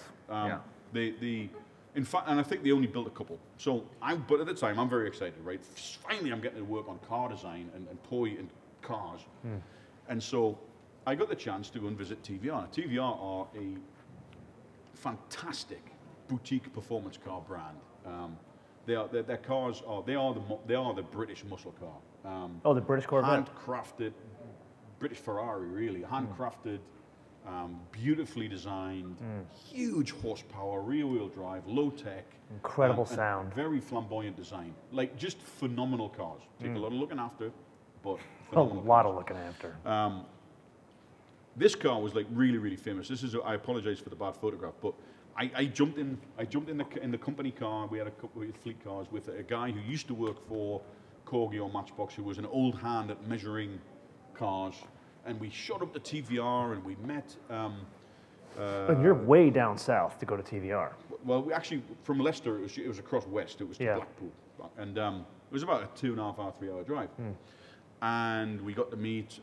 In fact, and I think they only built a couple. So, but at the time, I'm very excited, right? Finally, I'm getting to work on car design and toy and cars. And so, I got the chance to go and visit TVR. TVR are a fantastic boutique performance car brand. Their cars are they are the British muscle car. The British Corvette. Handcrafted, British Ferrari, really handcrafted. Beautifully designed, huge horsepower, rear-wheel drive, low-tech. Incredible sound. Very flamboyant design. Like, just phenomenal cars. Take a lot of looking after, but A lot of looking after. This car was like really, really famous. I apologize for the bad photograph, but I jumped in the company car. We had a couple of fleet cars with a guy who used to work for Corgi or Matchbox, who was an old hand at measuring cars. And we shot up the TVR and we met. And you're way down south to go to TVR. Well, we actually, from Leicester, it was across west. It was to Blackpool. And it was about a 2.5 hour, 3 hour drive. And we got to meet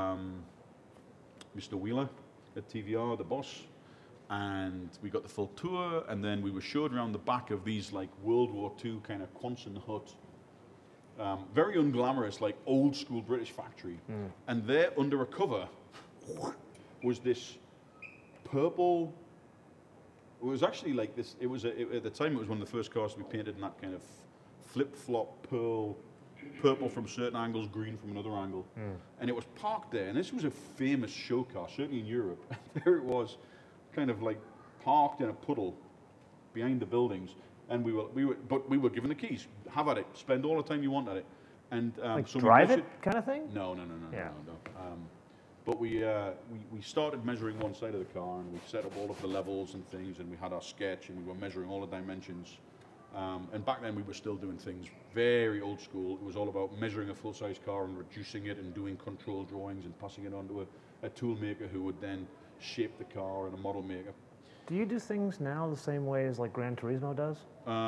Mr. Wheeler at TVR, the boss. And we got the full tour. And then we were showed around the back of these like World War II kind of Quonset hut. Very unglamorous, like old school British factory. And there, under a cover, was this purple. It was actually like this. It was at the time it was one of the first cars to be painted in that kind of flip-flop purple from certain angles, green from another angle. And it was parked there. And this was a famous show car, certainly in Europe. There it was, kind of like parked in a puddle behind the buildings, and we were given the keys. Have at it. Spend all the time you want at it. And like so drive it kind of thing? No. But we started measuring one side of the car, and we set up all of the levels and things, and we had our sketch, and we were measuring all the dimensions. And back then we were still doing things very old school. It was all about measuring a full-size car and reducing it and doing control drawings and passing it on to a tool maker who would then shape the car, and a model maker. Do you do things now the same way as like Gran Turismo does?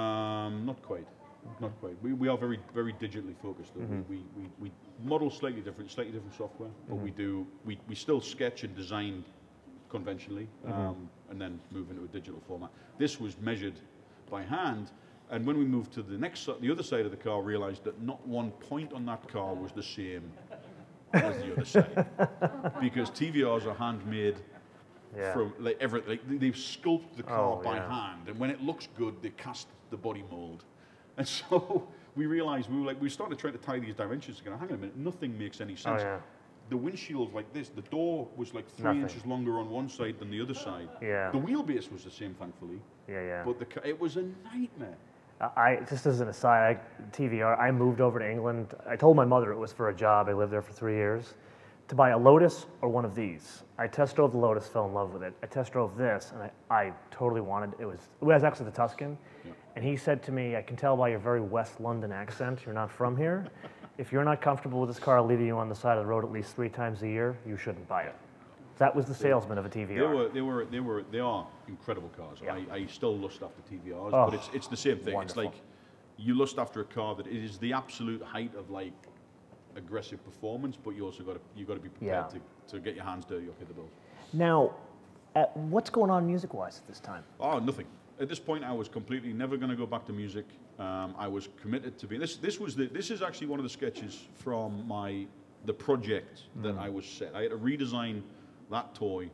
Not quite. Not quite. We are very, very digitally focused. We model slightly different software, but we still sketch and design conventionally, and then move into a digital format. This was measured by hand, and when we moved to the other side of the car, realized that not one point on that car was the same as the other side, because TVRs are handmade. Yeah. From they've sculpted the car by hand, and when it looks good, they cast the body mold. And so we realized we started trying to tie these dimensions together. Hang on a minute, nothing makes any sense. The windshield like this, the door was like 3 inches longer on one side than the other side. Yeah. The wheelbase was the same, thankfully. Yeah. But it was a nightmare. Just as an aside, TVR, I moved over to England. I told my mother it was for a job. I lived there for 3 years. To buy a Lotus or one of these. I test drove the Lotus, fell in love with it. I test drove this, and I totally wanted it. Was actually the Tuscan, and he said to me, "I can tell by your very West London accent, you're not from here. If you're not comfortable with this car leaving you on the side of the road at least 3 times a year, you shouldn't buy it." That was the salesman of a TVR. They are incredible cars. Yeah. I still lust after TVRs, but it's the same thing. Wonderful. It's like you lust after a car that it is the absolute height of like aggressive performance, but you also got to be prepared to get your hands dirty or hit the bills. Now, what's going on music-wise at this time? Oh, nothing. At this point, I was completely never going to go back to music. I was committed to be. This is actually one of the sketches from the project that I was set. I had to redesign that toy.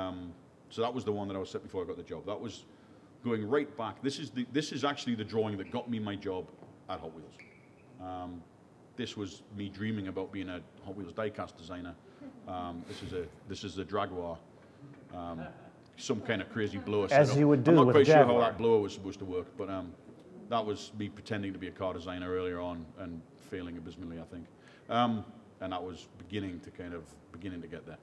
So that was the one that I was set before I got the job. That was going right back. This is actually the drawing that got me my job at Hot Wheels. This was me dreaming about being a Hot Wheels diecast designer. This is a Jaguar, some kind of crazy blower setup. As you would do. I'm not with quite a sure Jaguar. how that blower was supposed to work, but that was me pretending to be a car designer earlier on and failing abysmally, I think. And that was beginning to get there.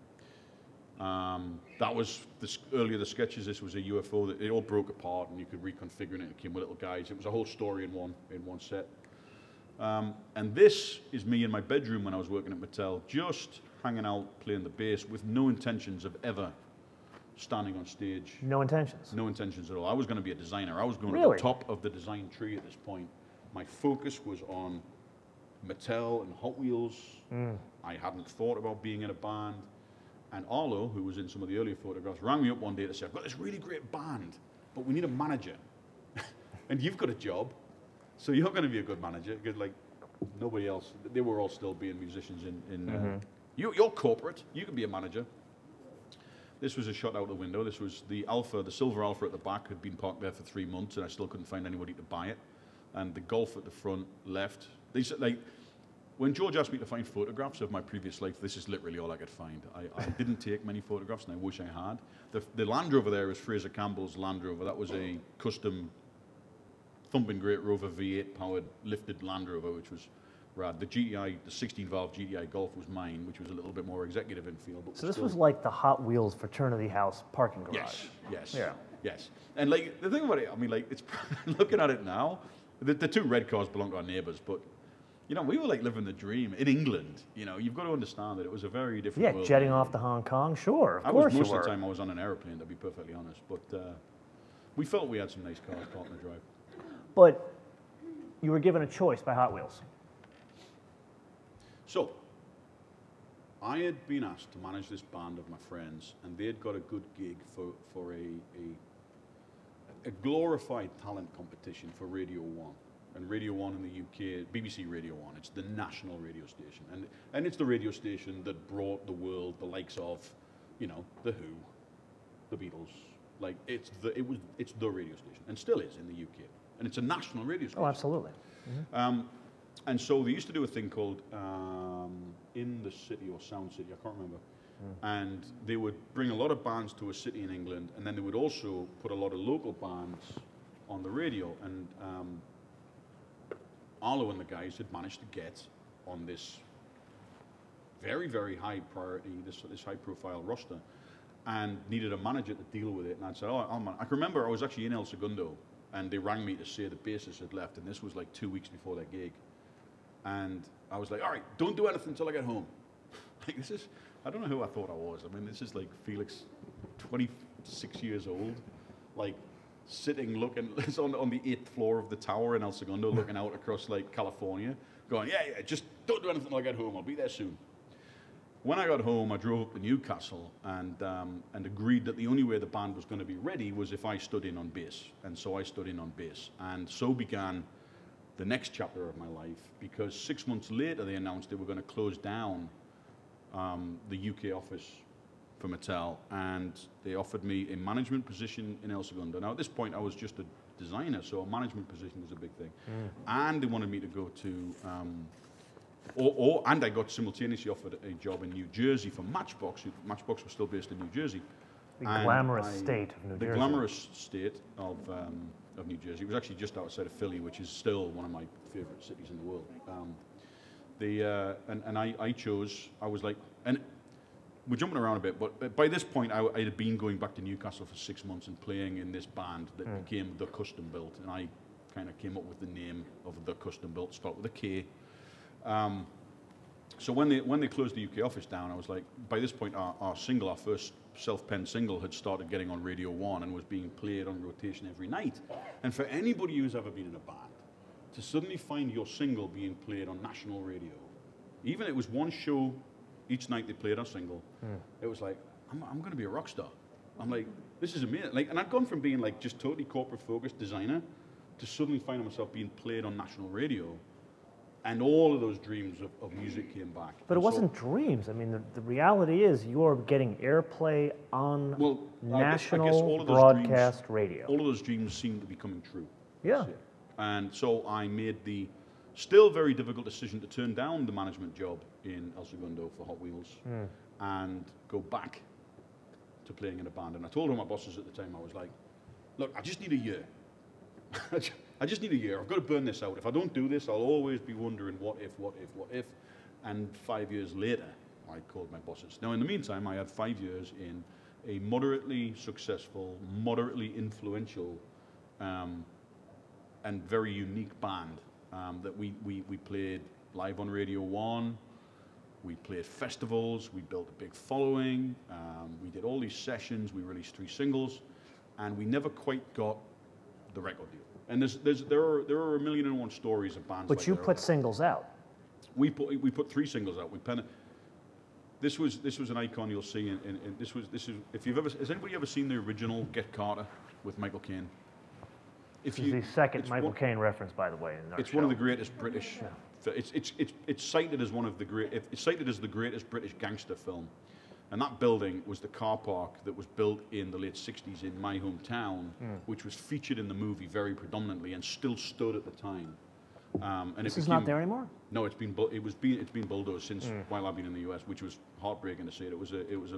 That was earlier the sketches. This was a UFO that it all broke apart, and you could reconfigure it. It came with little guides. It was a whole story in one set. And this is me in my bedroom when I was working at Mattel, just hanging out, playing the bass, with no intentions of ever standing on stage. No intentions? No intentions at all. I was going to be a designer. I was going to the top of the design tree at this point. My focus was on Mattel and Hot Wheels. I hadn't thought about being in a band. And Arlo, who was in some of the earlier photographs, rang me up one day to say, "I've got this really great band, but we need a manager. And you've got a job. So you're going to be a good manager." Good, like nobody else. They were all still being musicians you're corporate. You can be a manager. This was a shot out the window. This was the Alpha, the silver Alpha at the back had been parked there for 3 months, and I still couldn't find anybody to buy it. And the Golf at the front left. They said, like, when George asked me to find photographs of my previous life, this is literally all I could find. I didn't take many photographs, and I wish I had. The Land Rover there is Fraser Campbell's Land Rover. That was a custom thumping great Rover V8 powered lifted Land Rover, which was rad. The GTI, the 16-valve GTI Golf was mine, which was a little bit more executive in feel. But so this was like the Hot Wheels fraternity house parking garage. Yes. And like the thing about it, I mean, like it's looking at it now, the 2 red cars belong to our neighbours, but you know, we were like living the dream in England. You know, you've got to understand that it was a very different world. Jetting off to Hong Kong, sure, of course you were. Most of the time I was on an aeroplane, to be perfectly honest, but we felt we had some nice cars parked in the drive. But you were given a choice by Hot Wheels. So, I had been asked to manage this band of my friends, and they had got a good gig for a glorified talent competition for Radio 1. And Radio 1 in the UK, BBC Radio 1, it's the national radio station. And it's the radio station that brought the world the likes of, you know, The Who, The Beatles. Like, it's the radio station, and still is in the UK. And it's a national radio station. Oh, absolutely. And so they used to do a thing called In the City or Sound City, I can't remember. And they would bring a lot of bands to a city in England, and then they would also put a lot of local bands on the radio. And Arlo and the guys had managed to get on this very, very high priority, this high profile roster, and needed a manager to deal with it. And I'd say, I can remember I was actually in El Segundo, and they rang me to say the bassist had left, and this was like 2 weeks before their gig. And I was like, all right, don't do anything until I get home. Like, this is, I don't know who I thought I was. I mean, this is like Felix, 26 years old, like sitting looking on the 8th floor of the tower in El Segundo, looking out across like California, going, yeah, just don't do anything until I get home. I'll be there soon. When I got home, I drove up to Newcastle and agreed that the only way the band was going to be ready was if I stood in on bass. And so I stood in on bass. And so began the next chapter of my life, because 6 months later they announced they were going to close down the UK office for Mattel, and they offered me a management position in El Segundo. Now at this point I was just a designer, so a management position was a big thing. And they wanted me to go to, and I got simultaneously offered a job in New Jersey for Matchbox. Matchbox was still based in New Jersey. The glamorous state of New Jersey. The glamorous state of New Jersey. It was actually just outside of Philly, which is still one of my favorite cities in the world. I chose, I was like, and we're jumping around a bit, but by this point I had been going back to Newcastle for 6 months and playing in this band that became The Custom Built, and I kind of came up with the name of The Custom Built, spelled with a K. So when they closed the UK office down, I was like, by this point our single, our first self-penned single, had started getting on Radio 1 and was being played on rotation every night. And for anybody who's ever been in a band, to suddenly find your single being played on national radio, even if it was one show each night they played our single, it was like, I'm going to be a rock star. I'm like, this is amazing. Like, and I'd gone from being like just totally corporate focused designer to suddenly finding myself being played on national radio. And all of those dreams of music came back. But it wasn't dreams. I mean, the reality is you're getting airplay on national broadcast radio. All of those dreams seem to be coming true. Yeah. And so I made the still very difficult decision to turn down the management job in El Segundo for Hot Wheels and go back to playing in a band. And I told all my bosses at the time, I was like, look, I just need a year. I just need a year. I've got to burn this out. If I don't do this, I'll always be wondering what if. And 5 years later, I called my bosses. Now, in the meantime, I had 5 years in a moderately successful, moderately influential, and very unique band that we played live on Radio 1. We played festivals. We built a big following. We did all these sessions. We released 3 singles, and we never quite got the record deal. And there are a million and one stories of bands. But like you put singles out. We put 3 singles out. This was an icon you'll see. And this is if you've ever, has anybody ever seen the original Get Carter with Michael Caine? This is the second Michael Caine reference, by the way. It's one of the greatest British. It's cited as one of the great. It's cited as the greatest British gangster film. And that building was the car park that was built in the late 60s in my hometown, which was featured in the movie very predominantly and still stood at the time. And this is not there anymore? No, it's been bulldozed since while I've been in the US, which was heartbreaking to see. It was a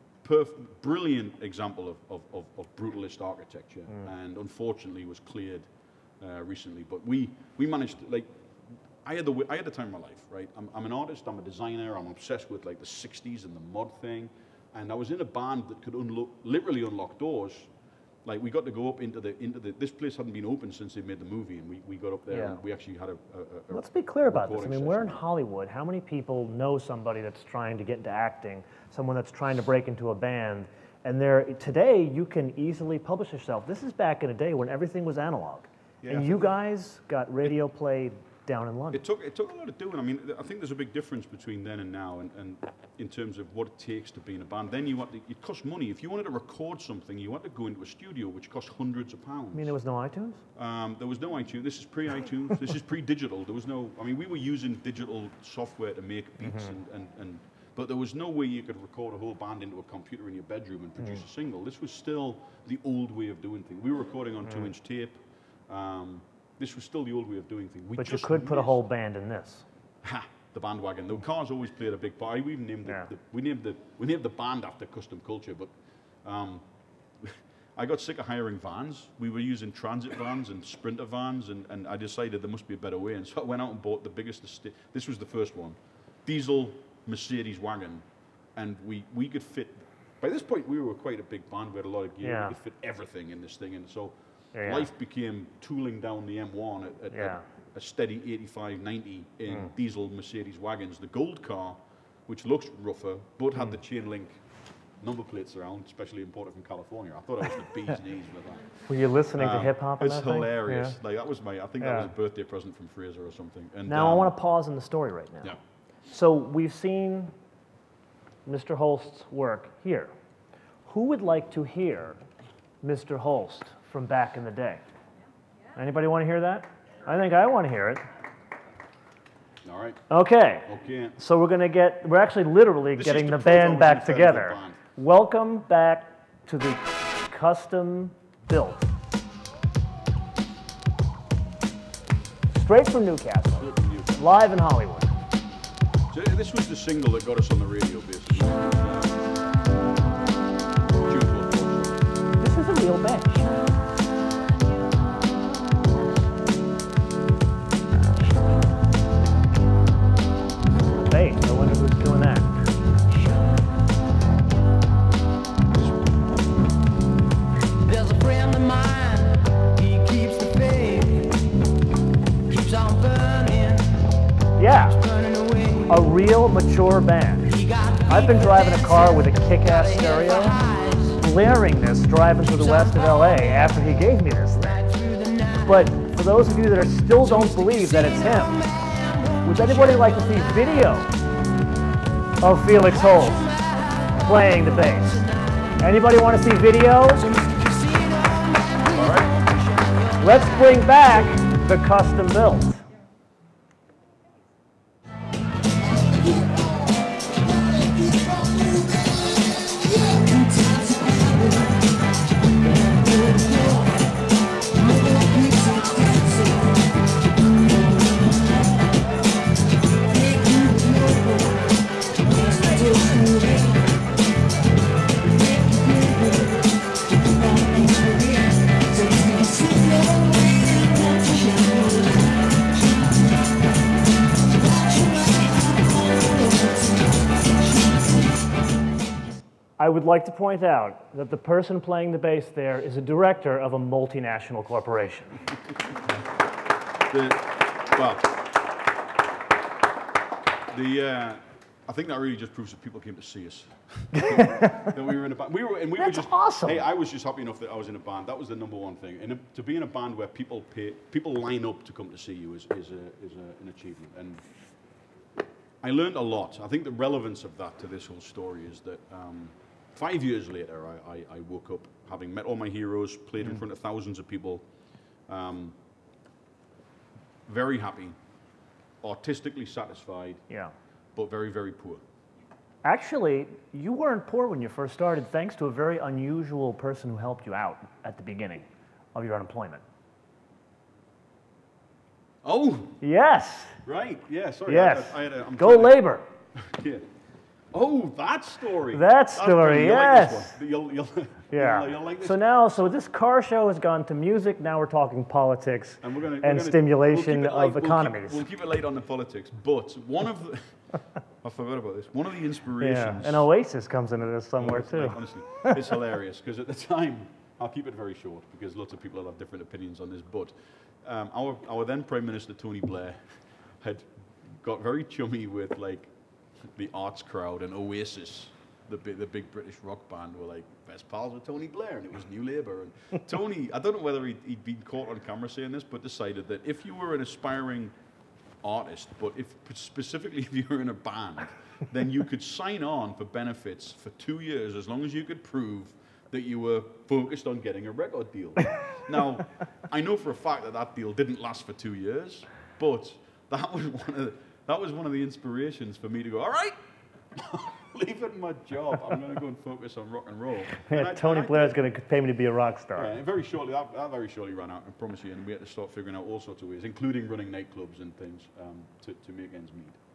brilliant example of brutalist architecture, and unfortunately was cleared recently. But we managed to, like, I had the time of my life, right? I'm an artist, I'm a designer, I'm obsessed with like the 60s and the mod thing. And I was in a band that could literally unlock doors. Like, we got to go up into the this place hadn't been open since they made the movie, and we got up there and we actually had a Let's be clear about this. I mean, we're in Hollywood. How many people know somebody that's trying to get into acting, someone that's trying to break into a band? And today you can easily publish yourself. This is back in a day when everything was analog. Yeah. And you guys got radio play down in London. It took a lot of doing. I mean, I think there's a big difference between then and now, and in terms of what it takes to be in a band. Then it cost money. If you wanted to record something, you had to go into a studio, which cost hundreds of pounds. I mean, there was no iTunes? There was no iTunes. This is pre-iTunes. This is pre-digital. There was no. I mean, we were using digital software to make beats, but there was no way you could record a whole band into a computer in your bedroom and produce a single. This was still the old way of doing things. We were recording on 2-inch tape. This was still the old way of doing things. But you could put a whole band in this. Ha! the bandwagon. The cars always played a big part. We even named we named the band after custom culture, but I got sick of hiring vans. We were using transit vans and sprinter vans, and I decided there must be a better way. And so I went out and bought the biggest estate. This was the first one, diesel Mercedes wagon, and we could fit. By this point, we were quite a big band. We had a lot of gear. Yeah. We could fit everything in this thing, and so life became tooling down the M1 at a steady 85, 90 in diesel Mercedes wagons. The gold car, which looks rougher, but had the chain link number plates around, especially imported from California. I thought I was the bee's knees with that. Were you listening to hip hop? It's hilarious. Like that was I think that was a birthday present from Fraser or something. And now I want to pause in the story right now. Yeah. So we've seen Mr. Holst's work here. Who would like to hear Mr. Holst from back in the day? Anybody want to hear that? I think I want to hear it. All right. Okay. Okay. So we're actually literally getting the band back together. Welcome back to the custom built. Straight from Newcastle. Live in Hollywood. So this was the single that got us on the radio, basically. This is a real bench. Bass, I wonder who's doing that. There's a friend of mine, he keeps the faith, keeps on burning, Yeah, burning away. a real mature band. I've been driving a car with a kick-ass stereo, blaring this driving through the west of LA after he gave me this thing. But for those of you that still don't believe that it's him, would anybody like to see video of Felix Holst playing the bass? Anybody want to see video? All right. Let's bring back the custom built. I would like to point out that the person playing the bass there is a director of a multinational corporation. I think that really just proves that people came to see us. That we were in a band. That's awesome. Hey, I was just happy enough that I was in a band. That was the number one thing. And to be in a band where people line up to come to see you is an achievement. And I learned a lot. I think the relevance of that to this whole story is that 5 years later, I woke up having met all my heroes, played in front of thousands of people, very happy, artistically satisfied, but very, very poor. Actually, you weren't poor when you first started, thanks to a very unusual person who helped you out at the beginning of your unemployment. Oh! Yes! Right, yeah, sorry. Yes. I'm Go labor. Yeah. Oh, that story. That story, yes. You'll like this one. Yeah. You'll like this So this car show has gone to music. Now we're talking politics and stimulation of economies. We'll keep it light on the politics, but one of the I forgot about this. One of the inspirations. Yeah. And Oasis comes into this somewhere too. Like, honestly, it's hilarious because at the time, I'll keep it very short because lots of people have different opinions on this. But our then Prime Minister Tony Blair had got very chummy with like the arts crowd, and Oasis, the big British rock band, were like best pals with Tony Blair, and it was New Labour. And Tony, I don't know whether he'd been caught on camera saying this, but decided that if you were an aspiring artist, but specifically if you were in a band, then you could sign on for benefits for 2 years as long as you could prove that you were focused on getting a record deal. Now, I know for a fact that that deal didn't last for 2 years, but that was one of the inspirations for me to go, all right, leaving my job, I'm going to go and focus on rock and roll. Yeah, Tony Blair's going to pay me to be a rock star. Yeah, very shortly, that very shortly ran out, I promise you, and we had to start figuring out all sorts of ways, including running nightclubs and things to make ends meet.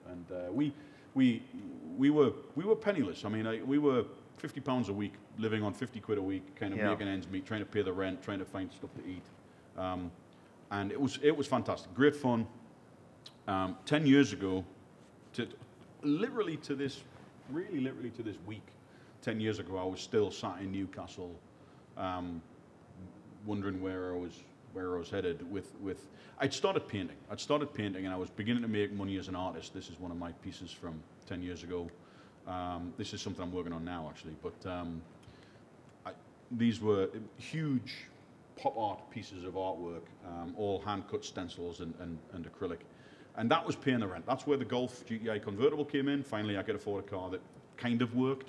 And we were penniless. I mean, we were £50 a week, living on 50 quid a week, kind of making ends meet, trying to pay the rent, trying to find stuff to eat. And it was fantastic, great fun. 10 years ago, literally to this week, 10 years ago, I was still sat in Newcastle, wondering where I was headed with. I'd started painting, and I was beginning to make money as an artist. This is one of my pieces from 10 years ago. This is something I'm working on now, actually. But these were huge pop art pieces of artwork, all hand-cut stencils and acrylic. And that was paying the rent. That's where the Golf GTI convertible came in. Finally, I could afford a car that kind of worked.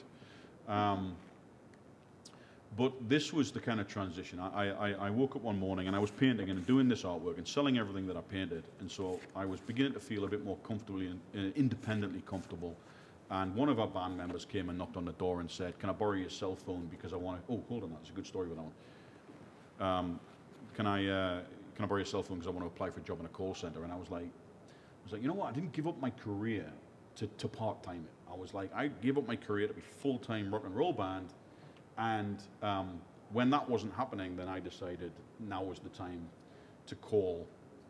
But this was the kind of transition. I woke up one morning and I was painting and doing this artwork and selling everything that I painted. And so I was beginning to feel a bit more comfortably and independently comfortable. And one of our band members came and knocked on the door and said, "Can I borrow your cell phone because I want to..." Oh, hold on, that's a good story with that one. Can I borrow your cell phone because I want to apply for a job in a call center? And I was like, you know what? I didn't give up my career to part-time it. I was like, I gave up my career to be full-time rock and roll band. And when that wasn't happening, then I decided now was the time to call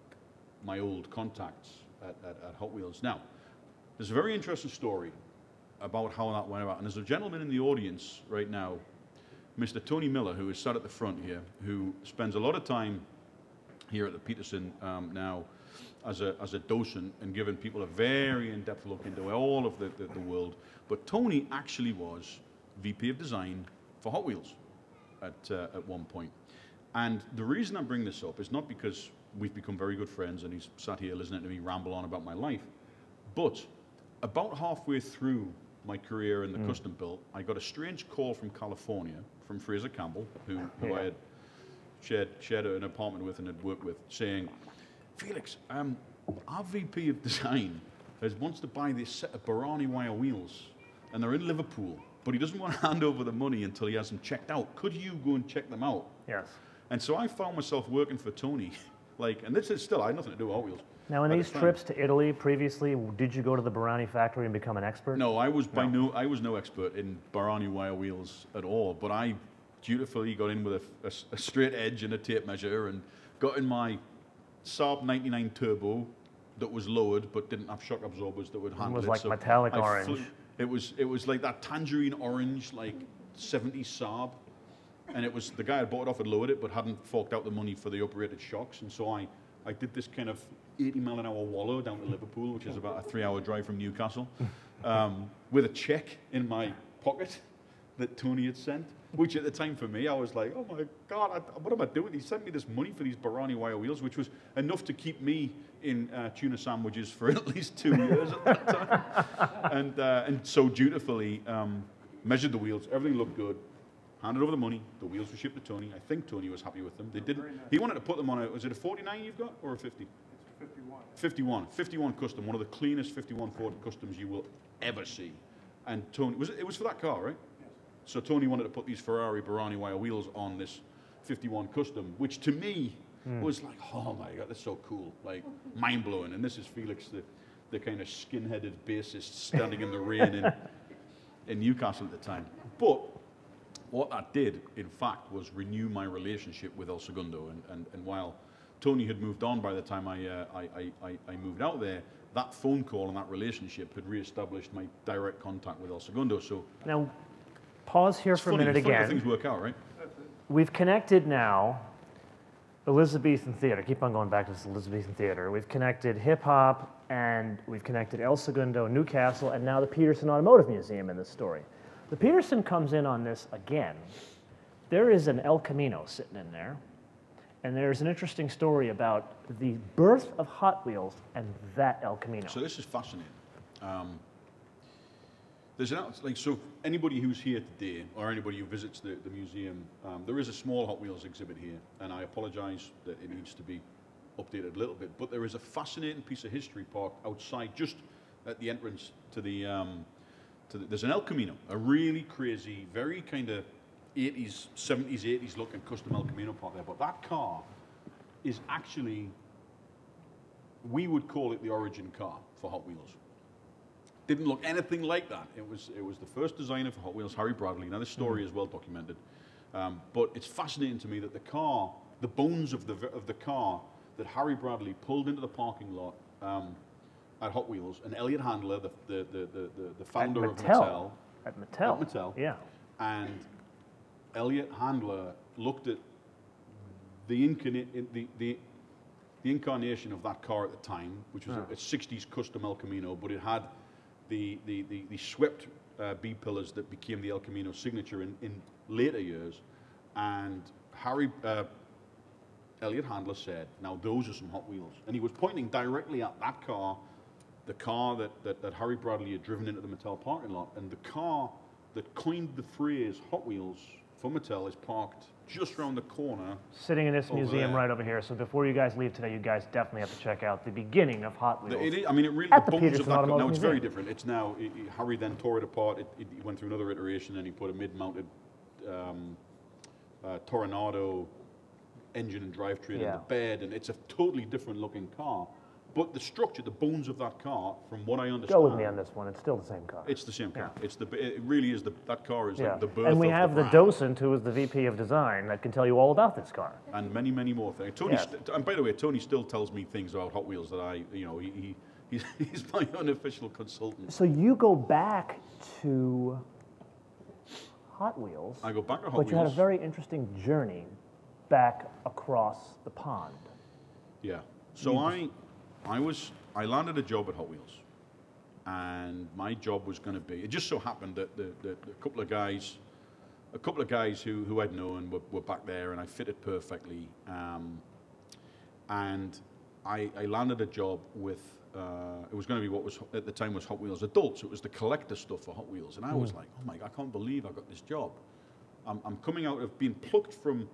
my old contacts at Hot Wheels. Now, there's a very interesting story about how that went about. And there's a gentleman in the audience right now, Mr. Tony Miller, who is sat at the front here, who spends a lot of time here at the Petersen now as a docent and giving people a very in-depth look into all of the world. But Tony actually was VP of Design for Hot Wheels at one point. And the reason I bring this up is not because we've become very good friends and he's sat here listening to me ramble on about my life, but about halfway through my career in the custom built, I got a strange call from California, from Fraser Campbell, who I had shared an apartment with and had worked with, saying, "Felix, our VP of Design wants to buy this set of Barani wire wheels, and they're in Liverpool, but he doesn't want to hand over the money until he has them checked out. Could you go and check them out?" Yes. And so I found myself working for Tony, and this is still, I had nothing to do with Hot Wheels. Now, in these trips to Italy previously, did you go to the Barani factory and become an expert? No, I was no expert in Barani wire wheels at all, but I dutifully got in with a straight edge and a tape measure and got in my Saab 99 Turbo that was lowered but didn't have shock absorbers that would handle it. It was like so metallic orange. It was like that tangerine orange, like 70s Saab. And it was, the guy had bought it off had lowered it but hadn't forked out the money for the operated shocks. And so I did this kind of 80-mile-an-hour wallow down to Liverpool, which is about a 3-hour drive from Newcastle, with a check in my pocket that Tony had sent, which at the time for me, I was like, oh my God, what am I doing? He sent me this money for these Barani wire wheels, which was enough to keep me in tuna sandwiches for at least 2 years at that time. And so dutifully measured the wheels, everything looked good, handed over the money, the wheels were shipped to Tony. I think Tony was happy with them. They didn't, he wanted to put them on was it a 49 you've got, or a 50? 51 custom, one of the cleanest 51 Ford customs you will ever see. And Tony, it was for that car, right? Yes. So Tony wanted to put these Ferrari Barani wire wheels on this 51 custom, which to me was like, oh my God, that's so cool, like mind-blowing. And this is Felix, the kind of skin-headed bassist standing in the rain in Newcastle at the time. But what that did, in fact, was renew my relationship with El Segundo. And while Tony had moved on by the time I moved out there, that phone call and that relationship had re-established my direct contact with El Segundo. So now, pause here for a minute again. How things work out, right? We've connected now Elizabethan theater. Keep on going back to this Elizabethan theater. We've connected hip hop, and we've connected El Segundo, Newcastle, and now the Petersen Automotive Museum in this story. The Petersen comes in on this again. There is an El Camino sitting in there. And there's an interesting story about the birth of Hot Wheels and that El Camino. So this is fascinating. So anybody who's here today, or anybody who visits the museum, there is a small Hot Wheels exhibit here, and I apologize that it needs to be updated a little bit, but there is a fascinating piece of history parked outside, just at the entrance to there's an El Camino, a really crazy, very kind of 80s, 70s, 80s looking custom El Camino part there. But that car is actually, we would call it the origin car for Hot Wheels. Didn't look anything like that. It was the first designer for Hot Wheels, Harry Bradley. Now this story is well documented, but it's fascinating to me that the bones of the car that Harry Bradley pulled into the parking lot at Hot Wheels, and Elliot Handler, the founder of Mattel. At Mattel. Yeah. And Elliot Handler looked at the incarnation of that car at the time, which was a 60s custom El Camino, but it had the swept B-pillars that became the El Camino signature in later years. And Elliot Handler said, now those are some Hot Wheels. And he was pointing directly at that car, the car that Harry Bradley had driven into the Mattel parking lot. And the car that coined the phrase Hot Wheels for Mattel is parked just around the corner. Sitting in this museum right over here. So before you guys leave today, you guys definitely have to check out the beginning of Hot Wheels. It is, I mean, it really, at the bones Petersen of that car, now it's Museum. very different. It's now, Harry then tore it apart. It went through another iteration and he put a mid-mounted Toronado engine and drivetrain in the bed, and it's a totally different looking car. But the structure, the bones of that car, from what I understand, Go with me on this one. It's still the same car. it's the same car. It really is that car is Yeah. like the birth. And we of have the the brand. docent who is the VP of design that can tell you all about this car. And many, many more things. And by the way, Tony still tells me things about Hot Wheels that he's my unofficial consultant. So you go back to Hot Wheels. I go back to Hot But Wheels. you had a very interesting journey back across the pond. Yeah. So I landed a job at Hot Wheels, and my job was going to be. It just so happened that a couple of guys who I'd known were back there, and I fitted perfectly. And I landed a job with. It was going to be what was at the time was Hot Wheels Adults. It was the collector stuff for Hot Wheels, and I was like, oh my God, I can't believe I got this job. I'm coming out of being plucked from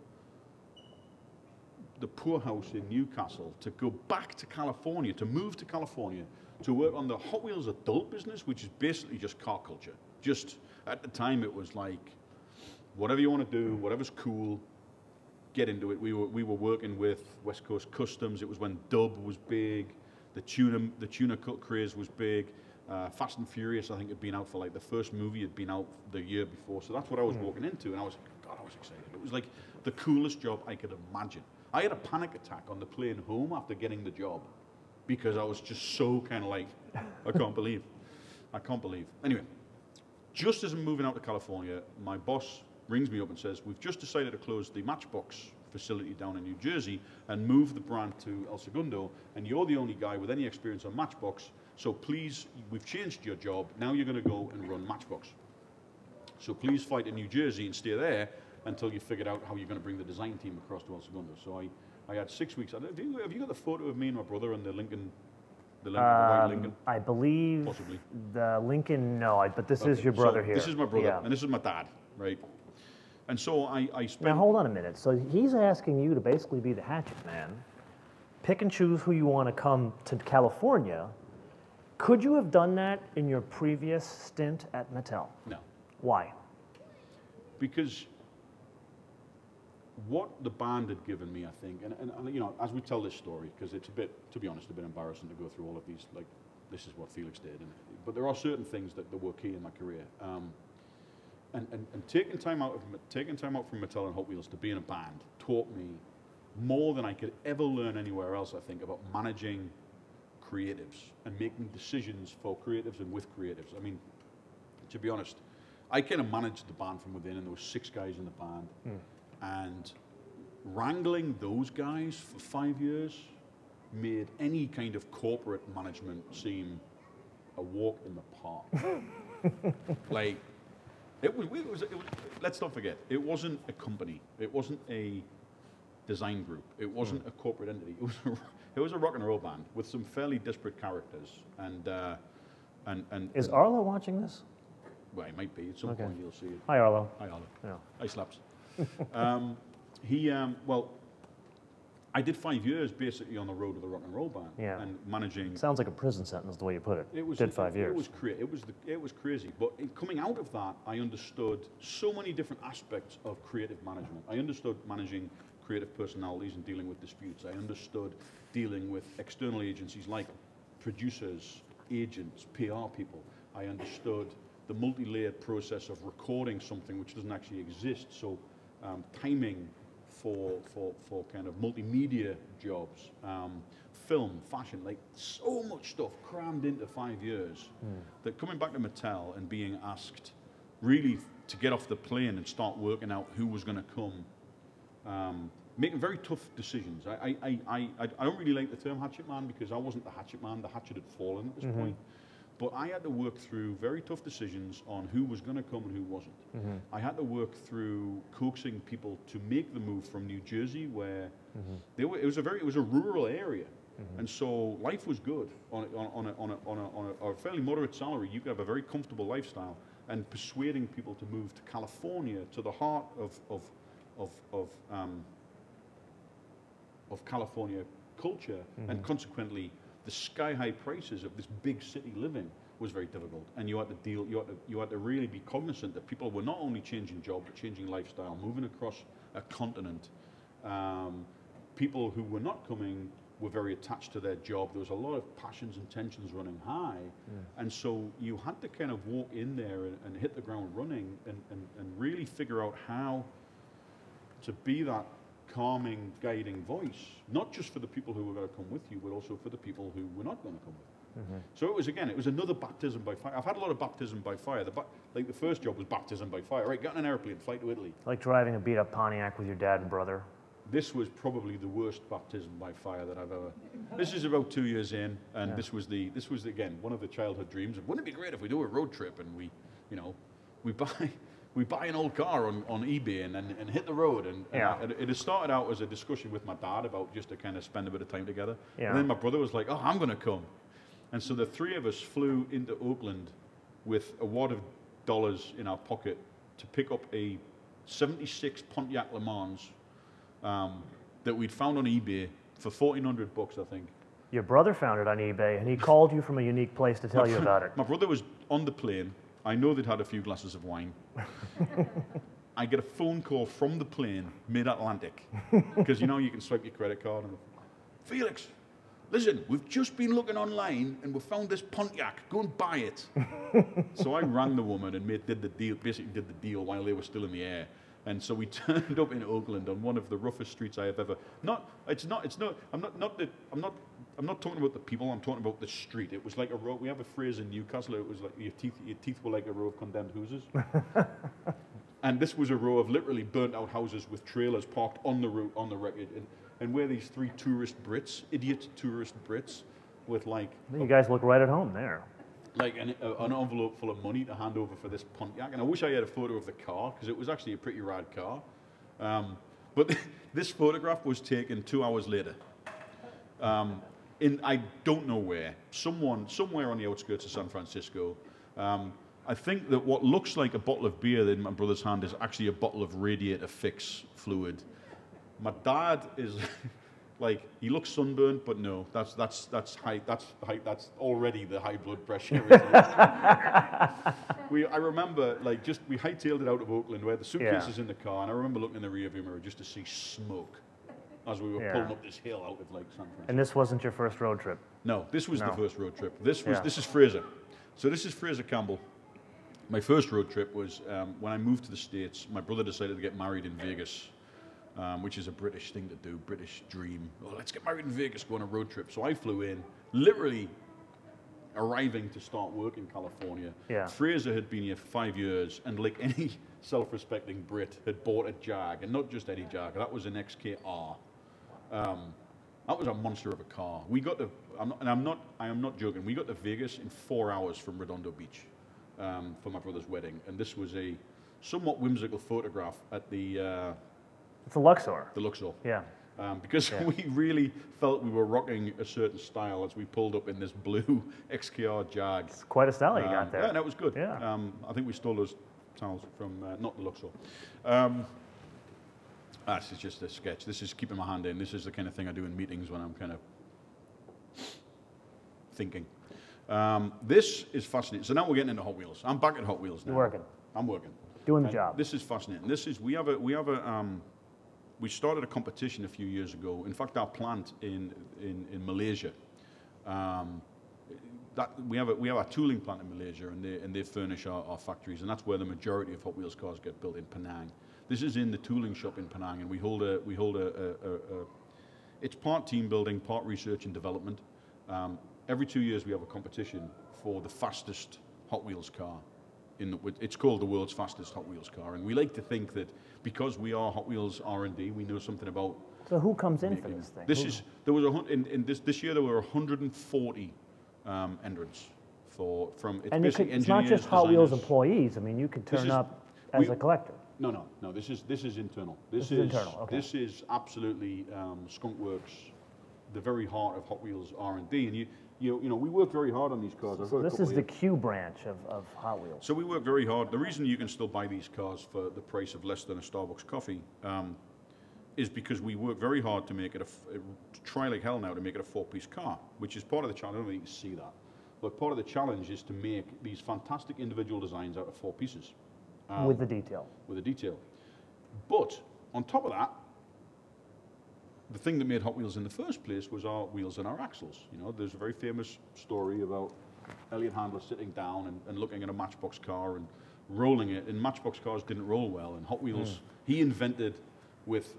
the poorhouse in Newcastle to go back to California, to move to California, to work on the Hot Wheels adult business, which is basically just car culture. Just at the time, it was like, whatever you want to do, whatever's cool, get into it. We were working with West Coast Customs. It was when Dub was big, the tuna cut craze was big. Fast and Furious, I think, had been out for like the first movie had been out the year before. So that's what I was walking into, and I was like, God, I was excited. It was like the coolest job I could imagine. I had a panic attack on the plane home after getting the job because I was just so kind of like, I can't believe. Anyway, just as I'm moving out to California, my boss rings me up and says, we've just decided to close the Matchbox facility down in New Jersey and move the brand to El Segundo, and you're the only guy with any experience on Matchbox, so please, we've changed your job, now you're going to go and run Matchbox. So please fight in New Jersey and stay there until you figured out how you're going to bring the design team across to El Segundo. So I had 6 weeks. Have you got the photo of me and my brother and the white Lincoln? I believe Possibly. the Lincoln, no, but this is your brother here. This is my brother, Yeah. and this is my dad, right? And so I spent... Now hold on a minute. So he's asking you to basically be the hatchet man, pick and choose who you want to come to California. Could you have done that in your previous stint at Mattel? No. Why? Because what the band had given me, I think, and you know, as we tell this story, because it's a bit, to be honest, a bit embarrassing to go through all of these, like, this is what Felix did, but there are certain things that were key in my career. And taking time out from Mattel and Hot Wheels to be in a band taught me more than I could ever learn anywhere else, I think, about managing creatives and making decisions for creatives and with creatives. I mean, to be honest, I kind of managed the band from within, and there were 6 guys in the band. And wrangling those guys for 5 years made any kind of corporate management seem a walk in the park. Like, it was, let's not forget, it wasn't a company. It wasn't a design group. It wasn't a corporate entity. It was a rock and roll band with some fairly disparate characters. And Is Arlo watching this? well, he might be. At some point you'll see it. Hi, Arlo. Hi, Arlo. Yeah. Hi, Slaps. Well, I did 5 years basically on the road of the rock and roll band, and managing. Sounds like a prison sentence the way you put it. It was, did 5 years. It was crazy. But coming out of that, I understood so many different aspects of creative management. I understood managing creative personalities and dealing with disputes. I understood dealing with external agencies like producers, agents, PR people. I understood the multi-layered process of recording something which doesn't actually exist. So timing for kind of multimedia jobs, film, fashion, like so much stuff crammed into 5 years that coming back to Mattel and being asked really to get off the plane and start working out who was going to come, making very tough decisions. I don't really like the term hatchet man because I wasn't the hatchet man. The hatchet had fallen at this point. But I had to work through very tough decisions on who was going to come and who wasn't. I had to work through coaxing people to make the move from New Jersey, where it was a rural area, and so life was good on a fairly moderate salary. You could have a very comfortable lifestyle, and persuading people to move to California, to the heart of California culture, and consequently the sky-high prices of this big city living was very difficult. And you had to deal, you had to really be cognizant that people were not only changing job, but changing lifestyle, moving across a continent. People who were not coming were very attached to their job. There was a lot of passions and tensions running high. And so you had to kind of walk in there and hit the ground running and really figure out how to be that calming, guiding voice, not just for the people who were going to come with you, but also for the people who were not going to come with you. So it was another baptism by fire. I've had a lot of baptism by fire. Like the first job was baptism by fire. Right, get on an airplane, fly to Italy. Like driving a beat-up Pontiac with your dad and brother. This was probably the worst baptism by fire that I've ever. This is about 2 years in, and this was again one of the childhood dreams of wouldn't it be great if we do a road trip and we buy an old car on eBay and hit the road. And it had started out as a discussion with my dad about just to kind of spend a bit of time together. And then my brother was like, oh, I'm going to come. And so the three of us flew into Oakland with a wad of dollars in our pocket to pick up a 76 Pontiac Le Mans that we'd found on eBay for $1,400, I think. Your brother found it on eBay, and he called you from a unique place to tell you about it. My brother was on the plane. I know they'd had a few glasses of wine. I get a phone call from the plane, mid-Atlantic, because you can swipe your credit card. And Felix, listen, we've just been looking online and we found this Pontiac. Go and buy it. So I rang the woman and did the deal while they were still in the air. And so we turned up in Oakland on one of the roughest streets I have ever. I'm not talking about the people. I'm talking about the street. It was like a row. We have a phrase in Newcastle. It was like your teeth were like a row of condemned houses. And this was a row of literally burnt out houses with trailers parked on the road, on the wreckage. And we're these three idiot tourist Brits, with like. You guys look right at home there. Like an envelope full of money to hand over for this Pontiac. And I wish I had a photo of the car, because it was actually a pretty rad car. But this photograph was taken 2 hours later. I don't know where. Somewhere on the outskirts of San Francisco. I think that what looks like a bottle of beer in my brother's hand is actually a bottle of radiator fix fluid. My dad is... Like, he looks sunburned, but no, that's already the high blood pressure. I remember, like, we hightailed it out of Oakland where the suitcase is in the car, and I remember looking in the rearview mirror just to see smoke as we were pulling up this hill out of, like, San Francisco. And this wasn't your first road trip? No, this was the first road trip. This is Fraser. So this is Fraser Campbell. My first road trip was when I moved to the States. My brother decided to get married in Vegas. Which is a British thing to do, British dream. Oh, let's get married in Vegas, go on a road trip. So I flew in, literally arriving to start work in California. Fraser had been here for 5 years, and like any self-respecting Brit, had bought a Jag, and not just any Jag, that was an XKR. That was a monster of a car. We got to, I am not joking, we got to Vegas in 4 hours from Redondo Beach for my brother's wedding, and this was a somewhat whimsical photograph at the... It's a Luxor. The Luxor. Yeah. Because we really felt we were rocking a certain style as we pulled up in this blue XKR Jag. It's quite a style you got there. Yeah, that was good. Yeah. I think we stole those styles from, not the Luxor. This is just a sketch. This is keeping my hand in. This is the kind of thing I do in meetings when I'm kind of thinking. This is fascinating. So now we're getting into Hot Wheels. I'm back at Hot Wheels now. You're working. I'm working. Doing the job. This is fascinating. We started a competition a few years ago. In fact, our plant in Malaysia we have our tooling plant in Malaysia, and they furnish our factories, and that's where the majority of Hot Wheels cars get built, in Penang. This is in the tooling shop in Penang, and we hold it's part team building, part research and development. Every 2 years we have a competition for the fastest Hot Wheels car. It's called the world's fastest Hot Wheels car, and we like to think that because we are Hot Wheels R&D, we know something about. So who comes in for this thing? This year there were 140 entrants from. It's not just Hot Wheels employees. I mean, you could turn up as a collector. No. This is internal. This is internal. Okay. This is absolutely Skunk Works, the very heart of Hot Wheels R&D, and we work very hard on these cars. So this is the Q branch of Hot Wheels. So we work very hard. The reason you can still buy these cars for the price of less than a Starbucks coffee is because we work very hard to make it try like hell now to make it a 4-piece car, which is part of the challenge. I don't know if you can see that, but part of the challenge is to make these fantastic individual designs out of 4 pieces. With the detail. With the detail. But on top of that, the thing that made Hot Wheels in the first place was our wheels and our axles. There's a very famous story about Elliot Handler sitting down and looking at a Matchbox car and rolling it, and Matchbox cars didn't roll well, and Hot Wheels, he invented with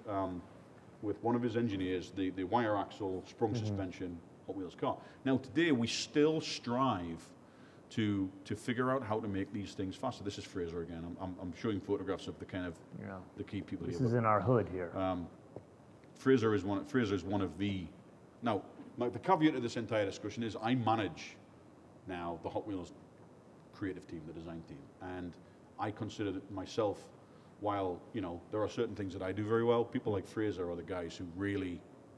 one of his engineers the wire axle, sprung suspension Hot Wheels car. Now today we still strive to figure out how to make these things faster. This is Fraser again. I'm showing photographs of the kind of the key people here. This is in our hood here. Fraser is one of the. Now, the caveat of this entire discussion is I manage now the Hot Wheels creative team, the design team, and I consider myself, while there are certain things that I do very well, people like Fraser are the guys who really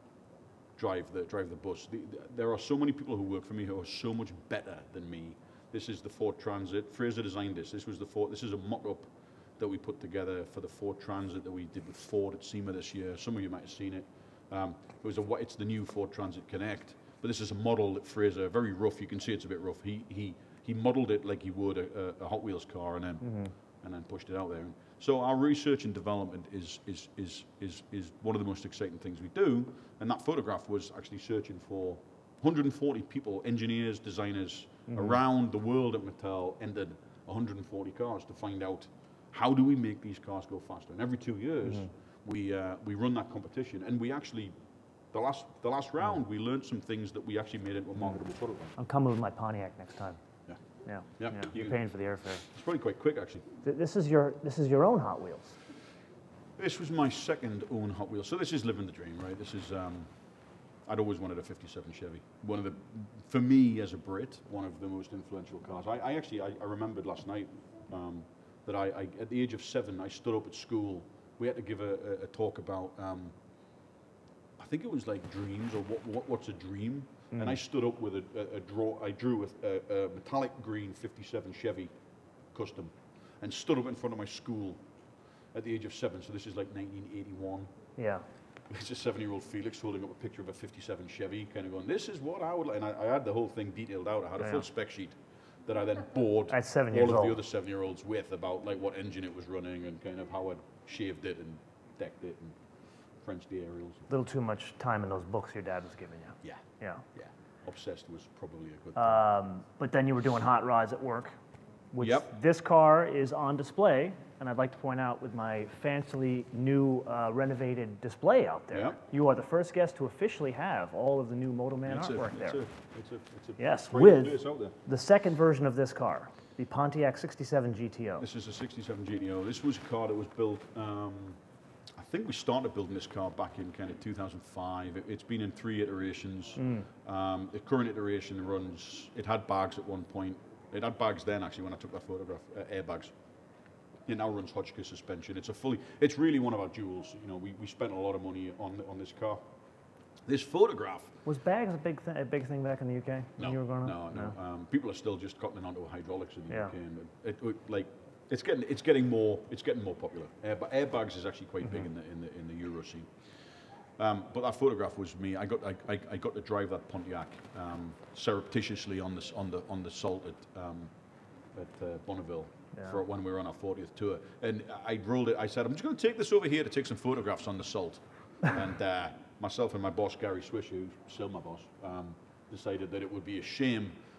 drive the bus. There are so many people who work for me who are so much better than me. This is the Ford Transit. Fraser designed this. This is a mock-up that we put together for the Ford Transit that we did with Ford at SEMA this year. Some of you might have seen it. It's the new Ford Transit Connect, but this is a model that Fraser, very rough. You can see it's a bit rough. He modeled it like he would a Hot Wheels car, and then pushed it out there. So our research and development is one of the most exciting things we do. And that photograph was actually searching for 140 people, engineers, designers around the world at Mattel, entered 140 cars to find out how do we make these cars go faster. And every 2 years we run that competition, and we actually the last round we learned some things that we actually made into a marketable prototype. I'm coming with my Pontiac next time. Yeah. You're paying for the airfare. It's probably quite quick actually. This is your own Hot Wheels. This was my second own Hot Wheels. So this is living the dream, right? This is I'd always wanted a '57 Chevy. For me as a Brit, one of the most influential cars. I remembered last night that I at the age of 7, I stood up at school. We had to give a talk about I think it was like dreams, or what's a dream. And I stood up with I drew a metallic green '57 Chevy Custom, and stood up in front of my school at the age of 7. So this is like 1981. Yeah. It's a 7-year-old Felix holding up a picture of a '57 Chevy, kind of going, "This is what I would like." And I had the whole thing detailed out. I had a full spec sheet that I then bored at 7 years all of old. the other 7-year-olds with about like what engine it was running and kind of how I'd shaved it and decked it and Frenched the aerials. A little too much time in those books your dad was giving you. Yeah. Obsessed was probably a good thing. But then you were doing hot rods at work, which this car is on display, and I'd like to point out with my fancily new renovated display out there, you are the first guest to officially have all of the new MotoMan artwork there. Yes, with the second version of this car, the Pontiac 67 GTO. This is a 67 GTO. This was a car that was built, I think we started building this car back in kind of 2005. It's been in 3 iterations. The current iteration it had bags at one point. It had bags then, actually, when I took that photograph, airbags. It now runs Hotchkiss suspension. It's really one of our jewels. We spent a lot of money on this car. This photograph. Was bags a big thing back in the UK when you were growing up? No. People are still just cutting onto hydraulics in the UK. And it's getting more popular. But airbags is actually quite big in the Euro scene. But that photograph was me. I got to drive that Pontiac surreptitiously on the salt at Bonneville for when we were on our 40th tour. And I rolled it. I said, I'm just going to take this over here to take some photographs on the salt. And myself and my boss Gary Swish, who's still my boss, decided that it would be a shame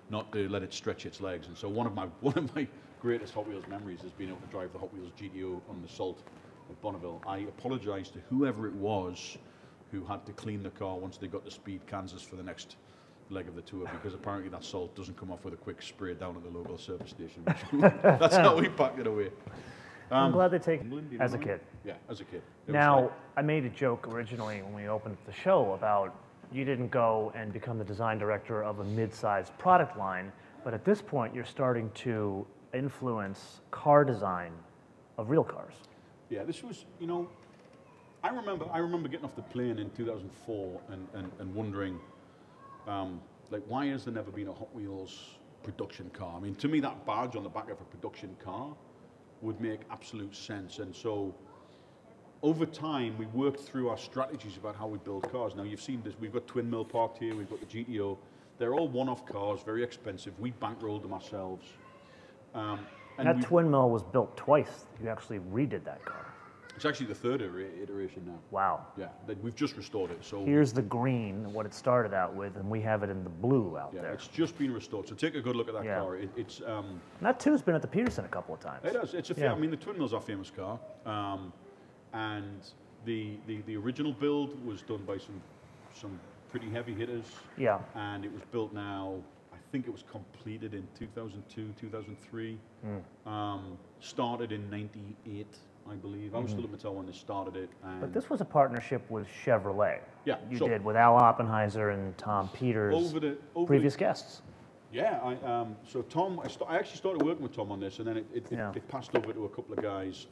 not to let it stretch its legs. And so one of my greatest Hot Wheels memories is being able to drive the Hot Wheels GTO on the salt at Bonneville. I apologise to whoever it was who had to clean the car once they got to Speed, Kansas for the next leg of the tour, because apparently that salt doesn't come off with a quick spray down at the local service station. That's how we packed it away. I'm glad they take England, as a kid. Yeah, as a kid. It was Now, like- I made a joke originally when we opened the show about you didn't go and become the design director of a mid-sized product line, but at this point you're starting to influence car design of real cars. yeah, this was, you know, I remember getting off the plane in 2004 and wondering, like, why has there never been a Hot Wheels production car? I mean, to me, that badge on the back of a production car would make absolute sense. And so, over time, we worked through our strategies about how we build cars. Now, you've seen this. We've got Twin Mill parked here. We've got the GTO. They're all one-off cars, very expensive. We bankrolled them ourselves. And That Twin Mill was built twice. You actually redid that car. it's actually the third iteration now. Wow. Yeah, we've just restored it. So Here's the green, what it started out with, and we have it in the blue out yeah, there. it's just been restored. So take a good look at that Yeah. car. It's And that too's been at the Petersen a couple of times. It does. It's a. Yeah. I mean, the Twin Mill's our famous car, and the original build was done by some pretty heavy hitters. Yeah. And it was built now. I think it was completed in 2002, 2003. Started in '98, I believe. I was still at Mattel when they started it. And But this was a partnership with Chevrolet. Yeah, You so- did with Al Oppenheiser and Tom Peters, over previous guests. Yeah, so Tom, I actually started working with Tom on this, and then Yeah. it passed over to a couple of guys.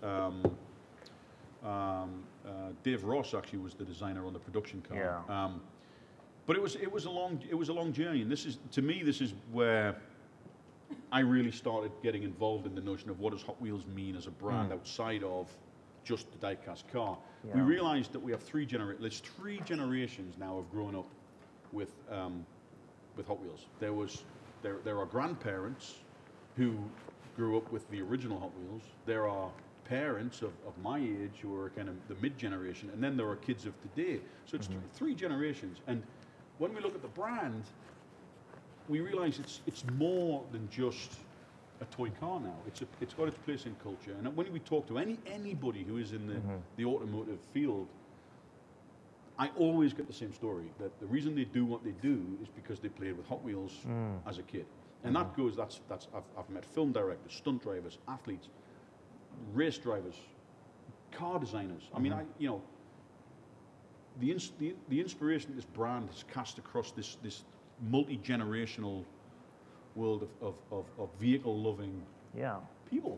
Dave Ross actually was the designer on the production car. Yeah. But it was a long journey, and this is where I really started getting involved in the notion of what does Hot Wheels mean as a brand outside of just the diecast car. We Yeah. realized that we have there's three generations now of growing up with Hot Wheels. There are grandparents who grew up with the original Hot Wheels. There are parents of my age who are kind of the mid-generation, and then there are kids of today. So it's three generations. And when we look at the brand, we realize it's more than just a toy car now. It's got its place in culture. And when we talk to anybody who is in the automotive field, I always get the same story, that the reason they do what they do is because they played with Hot Wheels as a kid. And I've met film directors, stunt drivers, athletes, race drivers, car designers. I mean, the inspiration that this brand has cast across this multi-generational world of vehicle-loving people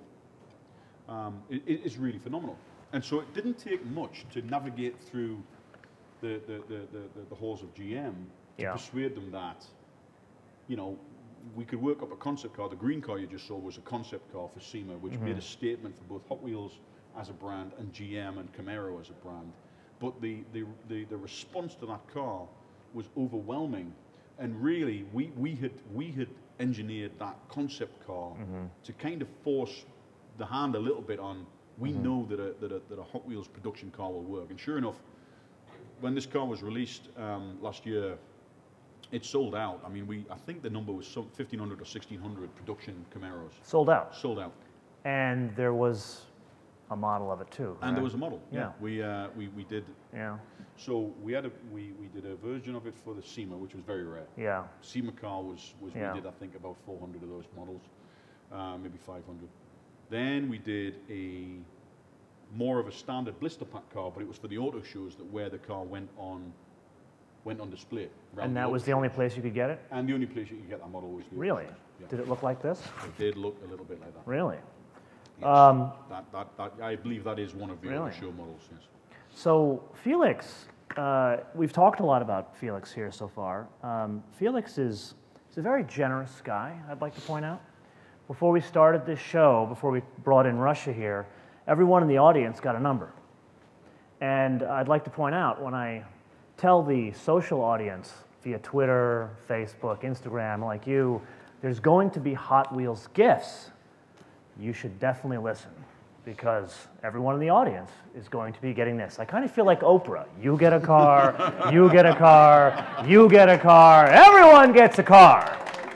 is really phenomenal. And so it didn't take much to navigate through the halls of GM to persuade them that, we could work up a concept car. The green car you just saw was a concept car for SEMA, which made a statement for both Hot Wheels as a brand and GM and Camaro as a brand. But the response to that car was overwhelming, and really we had engineered that concept car to kind of force the hand a little bit on. We know that a Hot Wheels production car will work, and sure enough, when this car was released last year, it sold out. I mean, I think the number was some 1,500 or 1,600 production Camaros. Sold out. Sold out. And there was a model of it too. And there was a model. Yeah. We did. Yeah. So we did a version of it for the SEMA, which was very rare. Yeah. SEMA car was we Yeah. did, I think, about 400 of those models, maybe 500. Then we did more of a standard blister pack car, but it was for the auto shows where the car went on display. And that was the only place you could get it? And the only place you could get that model was the Really? auto show. Yeah. Did it look like this? It did look a little bit like that. Really? Yes. I believe that is one of the Really? auto show models. Yes. So Felix, we've talked a lot about Felix here so far. Felix is a very generous guy, I'd like to point out. Before we started this show, before we brought in Russia here, everyone in the audience got a number. And I'd like to point out, when I tell the social audience via Twitter, Facebook, Instagram, like you, there's going to be Hot Wheels gifts, you should definitely listen, because everyone in the audience is going to be getting this. I kind of feel like Oprah. You get a car, you get a car, you get a car, everyone gets a car.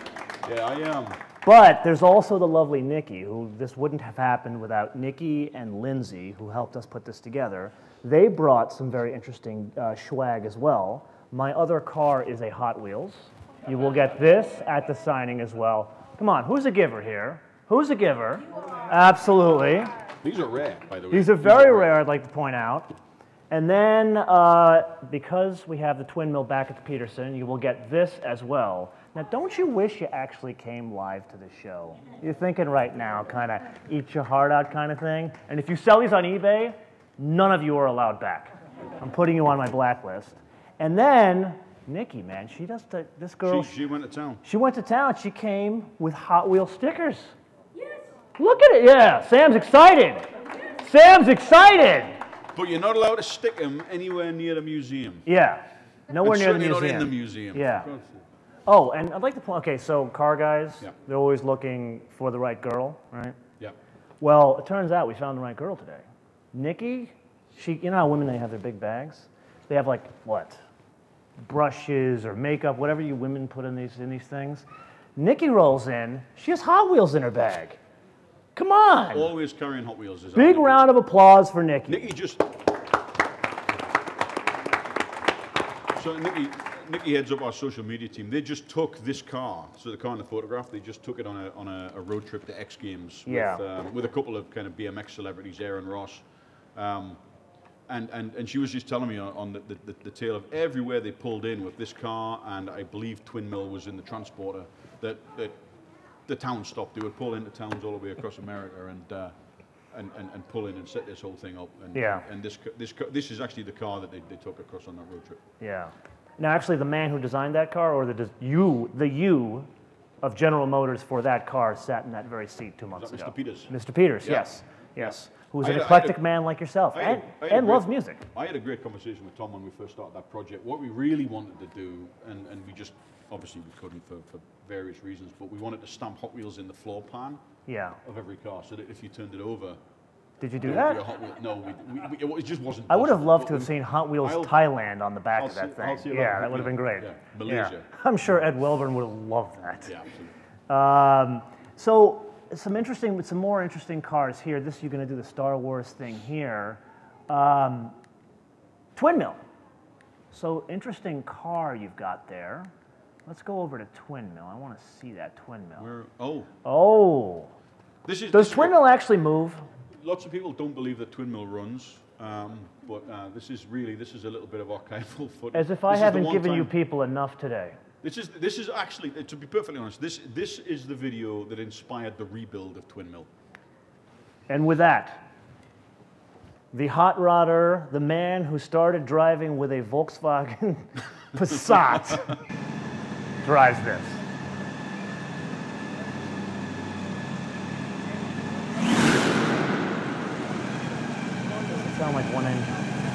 Yeah, I am. But there's also the lovely Nikki, who this wouldn't have happened without Nikki and Lindsay, who helped us put this together. They brought some very interesting swag as well. My other car is a Hot Wheels. You will get this at the signing as well. Come on, who's a giver here? Who's a giver? Absolutely. These are rare, by the way. These are very rare, I'd like to point out. And then, because we have the twin mill back at the Petersen, you will get this as well. Now, don't you wish you actually came live to the show? You're thinking right now, kind of eat your heart out kind of thing. And if you sell these on eBay, none of you are allowed back. I'm putting you on my blacklist. And then, Nikki, man, she does this girl. She went to town. She went to town. She came with Hot Wheels stickers. Yes. Look at it. Yeah, Sam's excited. Sam's excited. But you're not allowed to stick them anywhere near the museum. Yeah, nowhere near the museum. Not in the museum. Yeah. Oh, and I'd like to point. Okay, so car guys, yeah. They're always looking for the right girl, right? Yeah. Well, it turns out we found the right girl today. Nikki, you know how women, they have their big bags? They have like, what? Brushes or makeup, whatever you women put in these things. Nikki rolls in, she has Hot Wheels in her bag. Come on. Always carrying Hot Wheels. Big round of applause for Nikki. Nikki just... So Nikki heads up our social media team. They just took this car, so the car in the photograph, they just took it on a road trip to X Games with a couple of kind of BMX celebrities, Aaron Ross. And she was just telling me on the tail of everywhere they pulled in with this car, and I believe Twin Mill was in the transporter, that the town stopped. They would pull into towns all the way across America and pull in and set this whole thing up. And, and this is actually the car that they took across on that road trip. Yeah. Now, actually, the man who designed that car, or the you of General Motors for that car, sat in that very seat 2 months ago. Mr. Peters. Mr. Peters, yeah. Yes. Who's an eclectic man like yourself, and loves music. I had a great conversation with Tom when we first started that project. What we really wanted to do, and we just, obviously we couldn't for various reasons, but we wanted to stamp Hot Wheels in the floor pan of every car, so that if you turned it over... Did you do that? No, it just wasn't possible. I would have loved to have seen Hot Wheels Thailand on the back of that thing. Yeah, that would have been great. Yeah, Malaysia. Yeah. I'm sure Ed Welburn would have loved that. Yeah, absolutely. So, some more interesting cars here. This, you're going to do the Star Wars thing here. Twin Mill. So, interesting car you've got there. Let's go over to Twin Mill. I want to see that Twin Mill. Oh. Does Twin Mill actually move? Lots of people don't believe that Twin Mill runs, but this is a little bit of archival footage. As if I haven't given you people enough today. This is actually, to be perfectly honest, this is the video that inspired the rebuild of Twin Mill. And with that, the hot rodder, the man who started driving with a Volkswagen Passat, drives this. Doesn't sound like one engine.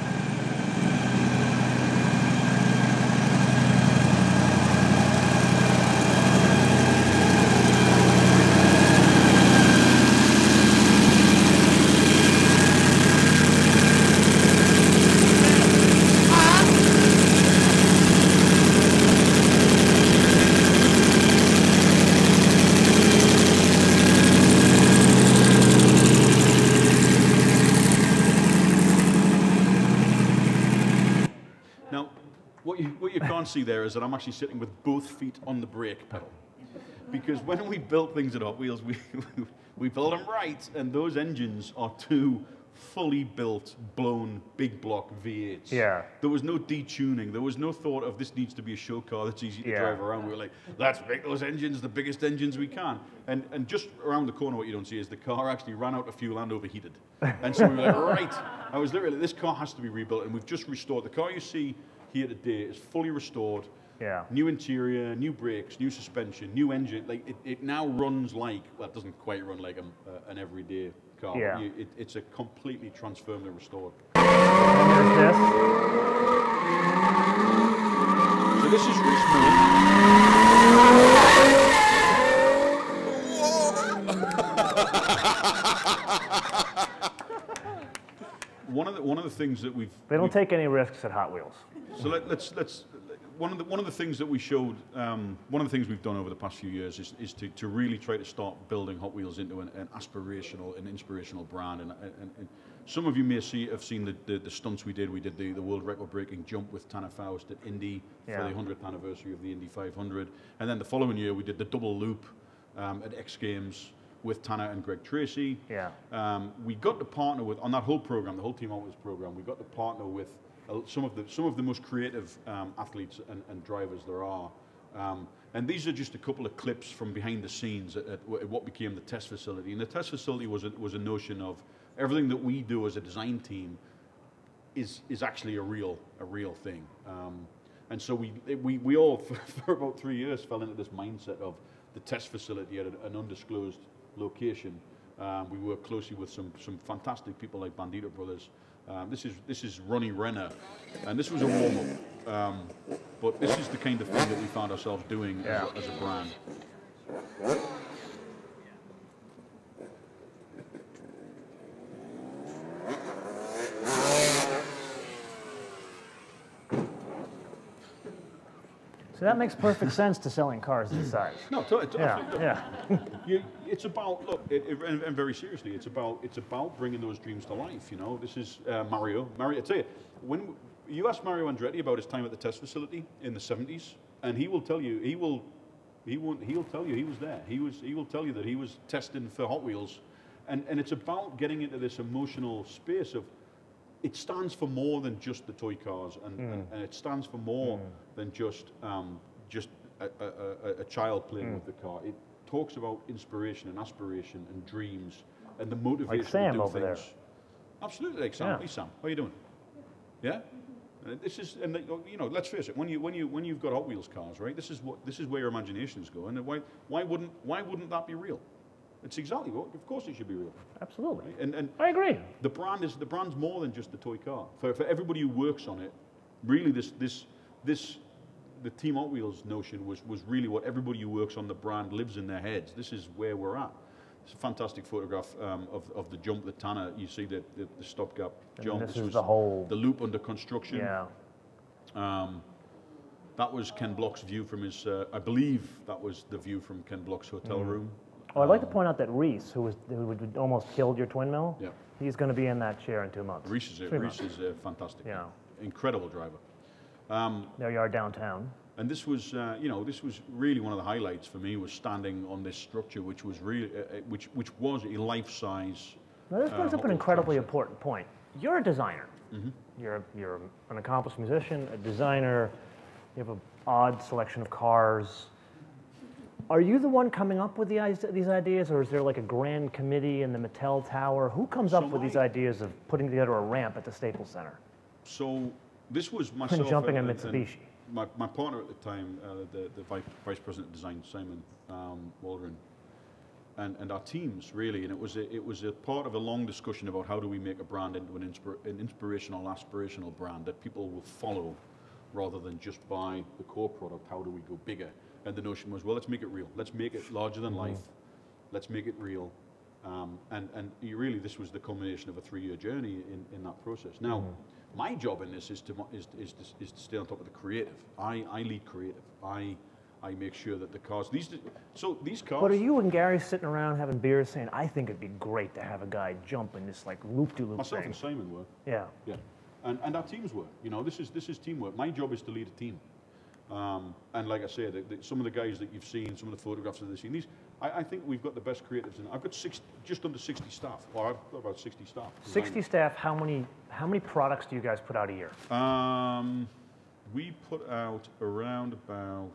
What you can't see there is that I'm actually sitting with both feet on the brake pedal. Because when we built things at Hot Wheels, we built them right, and those engines are two fully built, blown, big block V8s. Yeah. There was no detuning. There was no thought of this needs to be a show car that's easy to drive around. We were like, let's make those engines the biggest engines we can. And just around the corner, what you don't see is the car actually ran out of fuel and overheated. And so we were like, right. I was literally, this car has to be rebuilt, and we've just restored. The car you see here today is fully restored. Yeah. New interior, new brakes, new suspension, new engine. Like it now runs like, well, it doesn't quite run like an everyday car. Yeah. It's a completely transformed and restored. And there's this. So this is Reese One of the things that we've... They don't take any risks at Hot Wheels. So let's one of the things that we showed, one of the things we've done over the past few years is to really try to start building Hot Wheels into an aspirational and inspirational brand. And some of you may have seen the stunts we did. We did the world record breaking jump with Tanner Faust at Indy for the 100th anniversary of the Indy 500. And then the following year we did the double loop at X Games with Tanner and Greg Tracy. Yeah. We got to partner with, on that whole program, the whole Team Hot Wheels program, we got to partner with some of the most creative athletes and drivers there are. And these are just a couple of clips from behind the scenes at what became the test facility. And the test facility was a notion of everything that we do as a design team is actually a real thing. And so we all, for about 3 years, fell into this mindset of the test facility at an undisclosed location. We worked closely with some fantastic people like Bandito Brothers. This is Ronnie Renner, and this was a warm-up. But this is the kind of thing that we found ourselves doing as a brand. So that makes perfect sense to selling cars this size. No, it's about, look, and very seriously, it's about bringing those dreams to life. You know, this is Mario. I tell you, when you ask Mario Andretti about his time at the test facility in the '70s, and he will tell you, he'll tell you he was there. He will tell you that he was testing for Hot Wheels, and it's about getting into this emotional space of. It stands for more than just the toy cars, and it stands for more than just a child playing with the car. It talks about inspiration and aspiration and dreams and the motivation like Sam to do over things. there. Absolutely, like Sam. Hey Sam, how you doing? Yeah. This is, and you know, let's face it. When you've got Hot Wheels cars, right? This is where your imaginations go. And why wouldn't that be real? It's exactly what. Of course, it should be real. Absolutely. Right? And I agree. The brand's more than just the toy car. For everybody who works on it, really, the Team Hot Wheels notion was really what everybody who works on the brand lives in their heads. This is where we're at. It's a fantastic photograph of the jump that Tanner. You see the stopgap jump. This is the whole the loop under construction. Yeah. That was Ken Block's view from his. I believe that was the view from Ken Block's hotel room. Oh, I'd like to point out that Reese, who almost killed your twin mill, he's going to be in that chair in 2 months. Reese is a fantastic, incredible driver. There you are downtown. And this was, this was really one of the highlights for me, was standing on this structure, which was really, which was a life-size. Now this brings up an incredibly important point. You're a designer. You're an accomplished musician, a designer. You have an odd selection of cars. Are you the one coming up with these ideas, or is there like a grand committee in the Mattel Tower? Who comes up with these ideas of putting together a ramp at the Staples Center? So this was myself and jumping a Mitsubishi. My partner at the time, the vice president of design, Simon Waldron, and our teams really, and it was a part of a long discussion about how do we make a brand into an inspirational, aspirational brand that people will follow, rather than just buy the core product. How do we go bigger? And the notion was, well, let's make it real. Let's make it larger than life. Let's make it real. And really, this was the culmination of a 3-year journey in that process. Now, my job in this is to stay on top of the creative. I lead creative. I make sure that the cars. These cars. But are you and Gary sitting around having beers, saying, "I think it'd be great to have a guy jump in this like loop-de-loop Myself thing"? and Simon were. Yeah. Yeah. And our teams were. You know, this is teamwork. My job is to lead a team. And like I say, some of the guys that you've seen, some of the photographs that they've seen, I think we've got the best creatives. I've got just under 60 staff, or I've got about 60 staff. 60 staff. How many products do you guys put out a year? We put out around about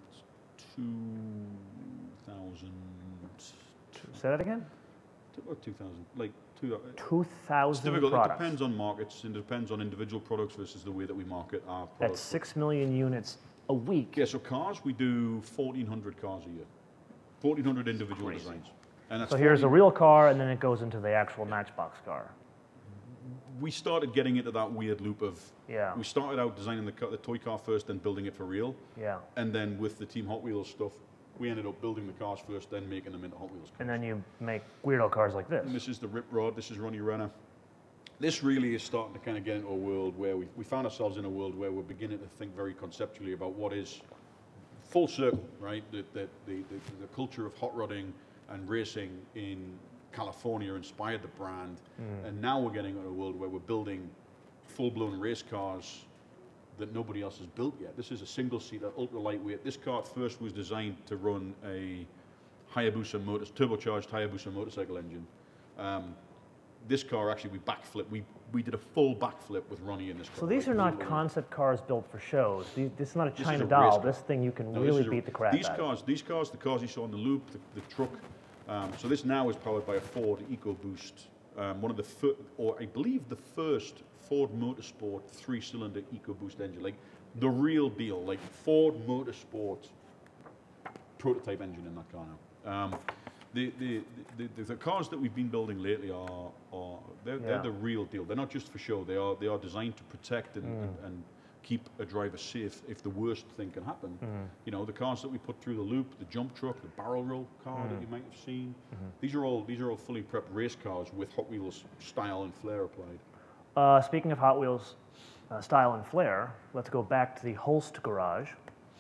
2,000. Say that again? About 2,000, like 2,000 It's difficult. products. It depends on markets, and it depends on individual products versus the way that we market our products. That's 6 million units a week. Yeah, so cars, we do 1,400 cars a year. 1,400 individual designs. And that's So here's a real car, and then it goes into the actual Matchbox car. We started getting into that weird loop of, we started out designing the toy car first, then building it for real. Yeah. And then with the Team Hot Wheels stuff, we ended up building the cars first, then making them into Hot Wheels cars. And then you make weirdo cars like this. And this is the Rip Rod, this is Ronnie Renner. this really is starting to kind of get into a world where we found ourselves in a world where we're beginning to think very conceptually about what is full circle, right? The culture of hot rodding and racing in California inspired the brand, and now we're getting into a world where we're building full-blown race cars that nobody else has built yet. This is a single-seater, ultra-lightweight. This car first was designed to run a turbocharged Hayabusa motorcycle engine. This car actually, we did a full backflip with Ronnie in this car. So these are not concept cars built for shows. This is not a This is China a doll. race car. This thing you can really beat the crap out of. These cars, the cars you saw on the loop, the truck. So this now is powered by a Ford EcoBoost, one of the, or I believe the first Ford Motorsport 3-cylinder EcoBoost engine, like the real deal, like Ford Motorsport prototype engine in that car now. The cars that we've been building lately they're the real deal. They're not just for show. They are designed to protect and keep a driver safe if the worst thing can happen. You know, the cars that we put through the loop, the jump truck, the barrel roll car that you might have seen. These are all fully prepped race cars with Hot Wheels style and flair applied. Speaking of Hot Wheels style and flair, let's go back to the Holst garage.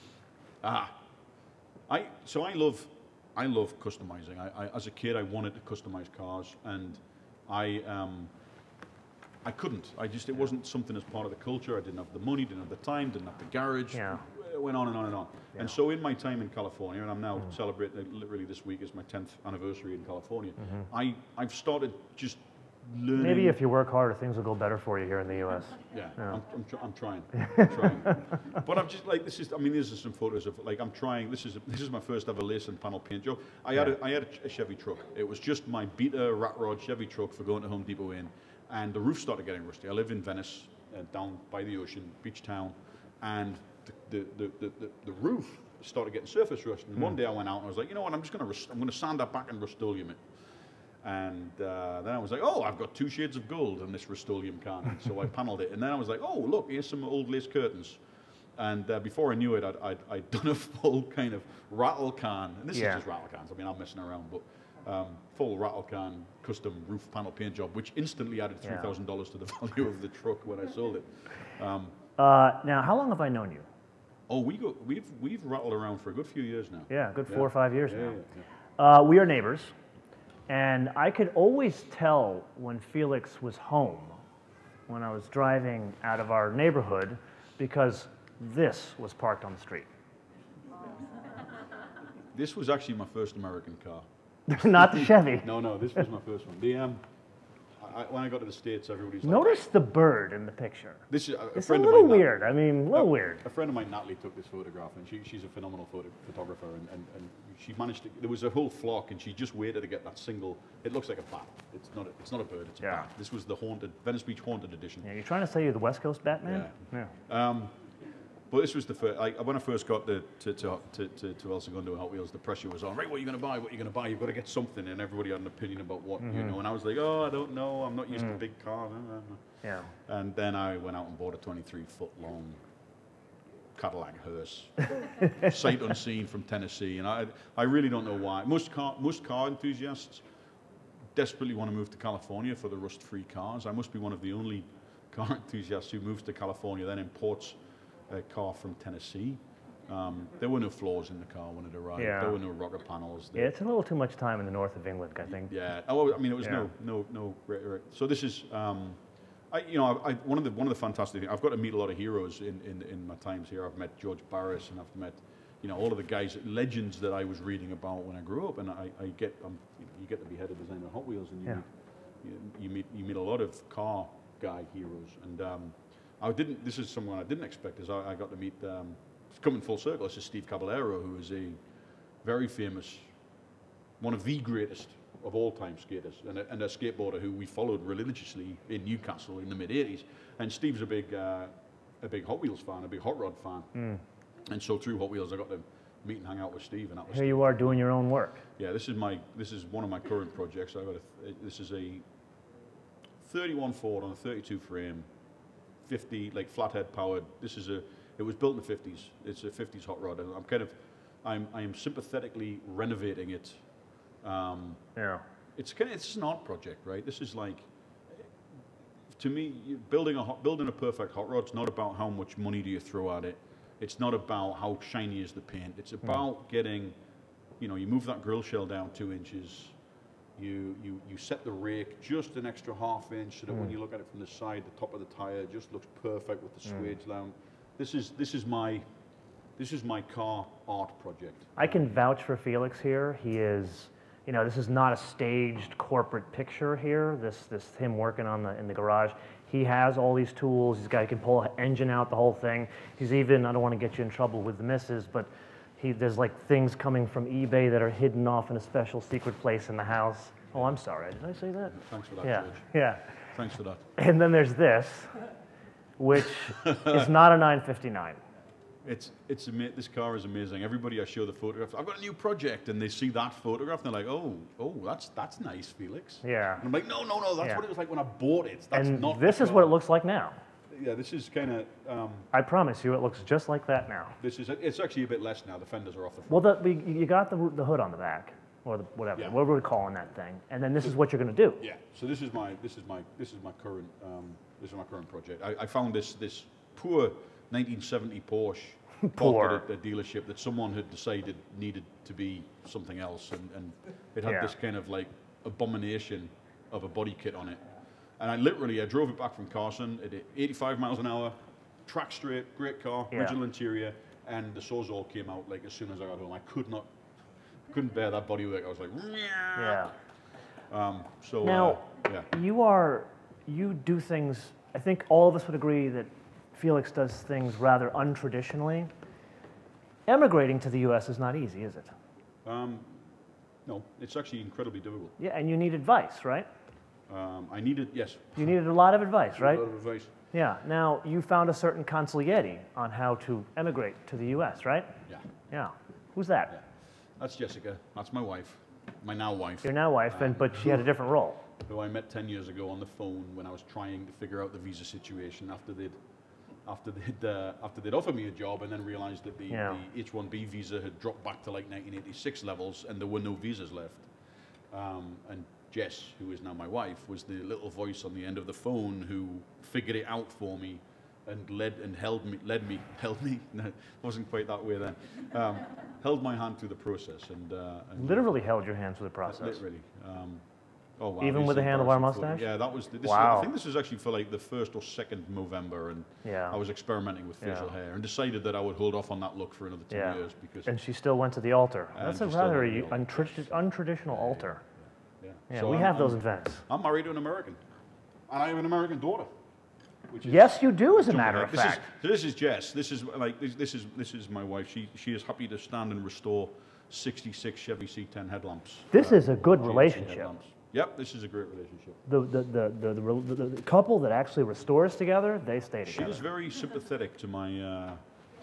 So I love customizing. As a kid, I wanted to customize cars, and I couldn't. It wasn't something as part of the culture. I didn't have the money, didn't have the time, didn't have the garage. It went on and on and on. Yeah. And so in my time in California, and I'm now celebrating, literally this week is my 10th anniversary in California, I've started just learning. Maybe if you work harder, things will go better for you here in the U.S. Yeah. I'm trying. I'm trying. But I'm just like, these are some photos of, like, I'm trying. This is my first ever lace and panel paint job. I had a Chevy truck. It was just my Beta rat rod Chevy truck for going to Home Depot in, and the roof started getting rusty. I live in Venice, down by the ocean, beach town, and the roof started getting surface rust. And one day I went out and I was like, you know what? I'm going to sand that back and Rust-Oleum it. And then I was like, oh, I've got 2 shades of gold in this Rust-Oleum can. And so I panelled it. And then I was like, oh, look, here's some old lace curtains. And before I knew it, I'd done a full kind of rattle can. And this is just rattle cans. I mean, I'm messing around. But full rattle can custom roof panel paint job, which instantly added $3,000 to the value of the truck when I sold it. Now, how long have I known you? Oh, we've rattled around for a good few years now. Yeah, good 4 or 5 years now. We are neighbors. And I could always tell when Felix was home when I was driving out of our neighborhood because this was parked on the street. This was actually my first American car. Not the Chevy. No, this was my first one. When I got to the States, everybody's like... Notice the bird in the picture. This is it's a little weird. I mean, a little weird. A friend of mine, Natalie, took this photograph, and she's a phenomenal photographer, and she managed to... There was a whole flock, and she just waited to get that single... It looks like a bat. It's not a bird, it's a bat. This was the Venice Beach Haunted Edition. Yeah, you're trying to say you're the West Coast Batman? Yeah. But this was the first. When I first got to El Segundo Hot Wheels, the pressure was on. Right, what are you going to buy? What are you going to buy? You've got to get something, and everybody had an opinion about what you know. And I was like, oh, I don't know. I'm not used to big cars. Yeah. And then I went out and bought a 23-foot-long Cadillac hearse, sight unseen from Tennessee. And I really don't know why. Most car enthusiasts desperately want to move to California for the rust-free cars. I must be one of the only car enthusiasts who moves to California, then imports a car from Tennessee. There were no flaws in the car when it arrived. Yeah. There were no rocker panels. Yeah, it's a little too much time in the north of England, I think. Yeah. Oh, I mean, it was no. So this is, one of the fantastic things. I've got to meet a lot of heroes in my times here. I've met George Barris, and I've met, all of the guys, legends that I was reading about when I grew up. And you get to be head of design of Hot Wheels, and you meet a lot of car guy heroes. And this is someone I didn't expect, is I got to meet, coming full circle, this is Steve Caballero, who is a very famous, one of the greatest of all time skaters, and a skateboarder who we followed religiously in Newcastle in the mid-'80s. And Steve's a big Hot Wheels fan, a big Hot Rod fan. And so through Hot Wheels, I got to meet and hang out with Steve. And here you are doing your own work. Yeah, this is one of my current projects. This is a 31 Ford on a 32 frame, 50 like flathead powered. It was built in the 50s. It's a 50s hot rod. And I am sympathetically renovating it. It's an art project, right? This is like to me, building a perfect hot rod's not about how much money do you throw at it. It's not about how shiny is the paint. It's about getting, you know, you move that grill shell down 2 inches. You set the rake just an extra ½ inch so that when you look at it from the side, the top of the tire just looks perfect with the swage down. This is my car art project. I can vouch for Felix here. He is, you know, this is not a staged corporate picture here. This him working in the garage. He has all these tools. He can pull an engine out, the whole thing. He's even, I don't want to get you in trouble with the missus, but there's like things coming from eBay that are hidden off in a special secret place in the house. Oh, I'm sorry. Did I say that? Thanks for that, Yeah. George. Yeah. Thanks for that. And then there's this, which is not a 959. This car is amazing. Everybody I show the photograph, I've got a new project, and they see that photograph, and they're like, oh, that's nice, Felix. Yeah. And I'm like, no, that's what it was like when I bought it. That's and not this is what it looks like now. Yeah, this is kind of. I promise you, it looks just like that now. It's actually a bit less now. The fenders are off the Well, front. you got the hood on the back, or whatever. Yeah. What are we calling that thing? And then this is what you're going to do. Yeah. So this is my current project. I found this poor 1970 Porsche Poor. at a dealership that someone had decided needed to be something else, and it had this kind of like abomination of a body kit on it. And I drove it back from Carson at 85 miles an hour, track straight, great car, original interior, and the Sawzall came out like as soon as I got home. I couldn't bear that bodywork. I was like, Yeah. So Now, you do things, I think all of us would agree that Felix does things rather untraditionally. Emigrating to the U.S. is not easy, is it? No, it's actually incredibly difficult. Yeah, and you need advice, right? Yes. You needed a lot of advice, right? A lot of advice. Yeah. Now, you found a certain consigliere on how to emigrate to the U.S., right? Yeah. Yeah. Who's that? Yeah. That's Jessica. That's my wife. My now wife. Your now wife, but she had a different role. Who I met 10 years ago on the phone when I was trying to figure out the visa situation after they'd offered me a job and then realized that the H-1B visa had dropped back to like 1986 levels and there were no visas left. And Jess, who is now my wife, was the little voice on the end of the phone who figured it out for me and held me. No, it wasn't quite that way then. Held my hand through the process and Literally held your hand through the process. Literally. Oh wow! Even with the handlebar mustache? Yeah, that was. Wow. I think this was actually for like the 1st or 2nd November, and I was experimenting with facial hair and decided that I would hold off on that look for another 2 years because. And she still went to the altar. That's a rather went to the untraditional altar. Yeah, So we have those events. I'm married to an American, and I have an American daughter. Which is Yes, you do, as a matter of fact. This is Jess. This is my wife. She is happy to stand and restore 66 Chevy C10 headlamps. This is a good GMC relationship. headlamps. Yep, this is a great relationship. The couple that actually restores together, they stay She together. is very sympathetic to my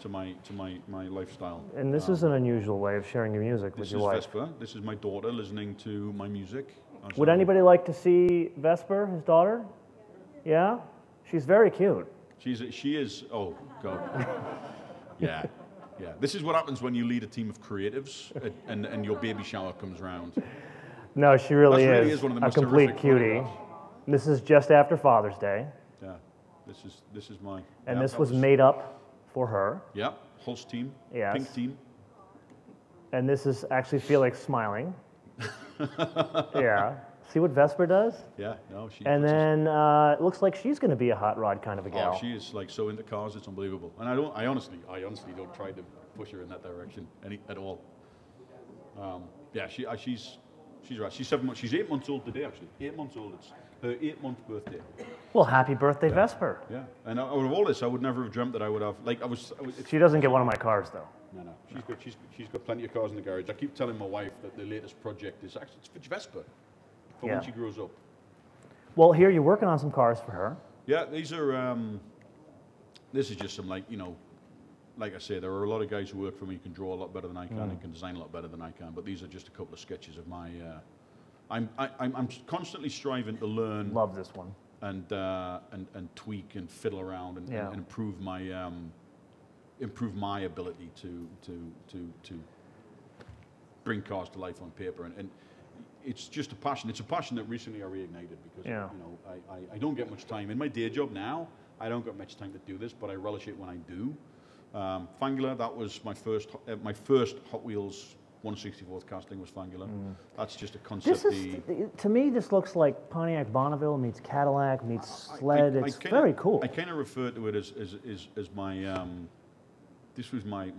lifestyle. And this is an unusual way of sharing your music with your wife. This is Vesper. This is my daughter listening to my music. Would anybody like to see Vesper, his daughter? Yeah? She's very cute. She is. Oh God. Yeah. This is what happens when you lead a team of creatives and your baby shower comes around. No, she really is one of the a most complete terrific cutie. photographs. This is just after Father's Day. Yeah. This is my. And yeah, this was made up for her. Yeah. Holst team. Yes. Pink team. And this is actually Felix smiling. Yeah. See what Vesper does? Yeah. No, she. And then it looks like she's going to be a hot rod kind of a gal. Oh, she is like so into cars, it's unbelievable. And I honestly don't try to push her in that direction at all. Yeah, she's right. She's 7 months. She's 8 months old today, actually. 8 months old. It's her 8-month birthday. Well, happy birthday, Vesper. Yeah. And out of all this, I would never have dreamt that I would have. Like She doesn't get one of my cars, though. No. She's got plenty of cars in the garage. I keep telling my wife that the latest project is actually it's for Vesper. For when she grows up. Well, here you're working on some cars for her. Yeah, these are. This is just some like like I say, there are a lot of guys who work for me who can draw a lot better than I can and can design a lot better than I can. But these are just a couple of sketches of my. I'm constantly striving to learn. Love this one. And tweak and fiddle around and improve my ability to bring cars to life on paper and it's just a passion. It's a passion that recently I reignited because Yeah. you know I don't get much time in my day job now. I don't get much time to do this, but I relish it when I do. Fangula, that was my first Hot Wheels 1/64th casting was Fangula. That's just a concept. This is, to me, this looks like Pontiac Bonneville meets Cadillac meets sled. It's very cool. I kind of refer to it as my this was my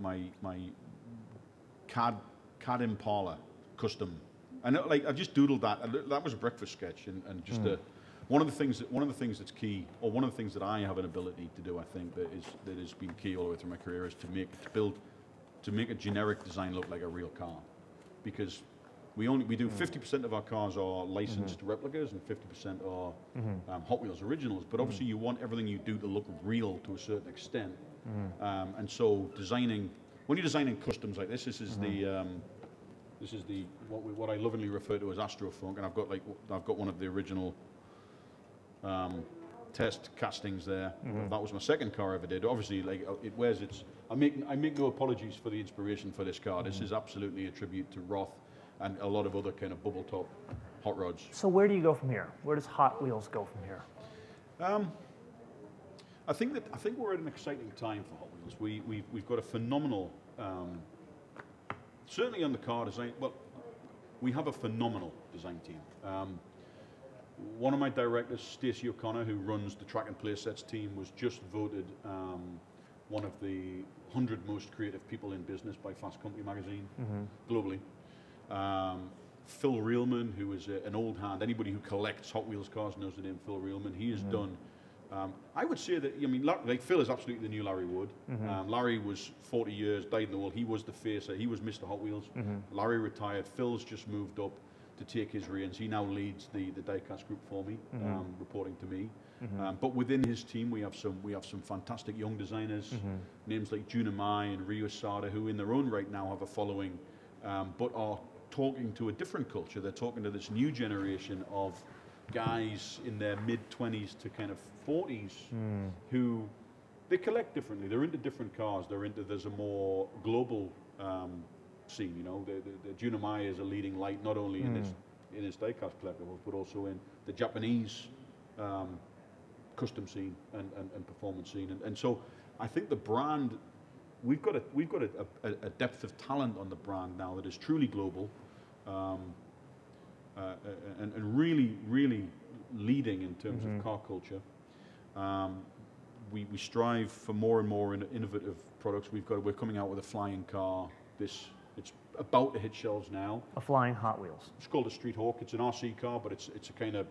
CAD Impala custom. I know, like I just doodled that. That was a breakfast sketch, and just one of the things that's key, or one of the things that I have an ability to do, I think that has been key all the way through my career, is to make a generic design look like a real car, because we do 50% of our cars are licensed replicas and 50% are Hot Wheels originals. But obviously, you want everything you do to look real to a certain extent, and so when you're designing customs like this, this is the what I lovingly refer to as Astrofunk, and I've got one of the original test castings there. That was my second car I ever did. Obviously, like it wears its. I make no apologies for the inspiration for this car. This is absolutely a tribute to Roth and a lot of other kind of bubble top hot rods. So where do you go from here? Where does Hot Wheels go from here? I think we're at an exciting time for Hot Wheels. We've got a phenomenal, certainly on the car design. Well, we have a phenomenal design team. One of my directors, Stacey O'Connor, who runs the track and play sets team, was just voted one of the 100 most creative people in business by Fast Company magazine globally. Phil Reelman, who is an old hand. Anybody who collects Hot Wheels cars knows the name Phil Reelman. He has done. I would say that, I mean, like Phil is absolutely the new Larry Wood. Larry was 40 years, died in the world. He was the face. He was Mr. Hot Wheels. Larry retired. Phil's just moved up to take his reins. He now leads the diecast group for me, reporting to me. But within his team, we have some fantastic young designers, names like Juna Mai and Ryu Asada, who in their own right now have a following, but are talking to a different culture. They're talking to this new generation of guys in their mid-20s to kind of 40s who they collect differently. They're into different cars. There's a more global scene. You know, the Juna Mai is a leading light not only in his diecast collectibles, but also in the Japanese custom scene and performance scene. And so I think the brand, we've got a depth of talent on the brand now that is truly global. And really leading in terms of car culture. We strive for more and more innovative products. We're coming out with a flying car. It's about to hit shelves now. A flying Hot Wheels. It's called a Street Hawk. It's an RC car, but it's a kind of,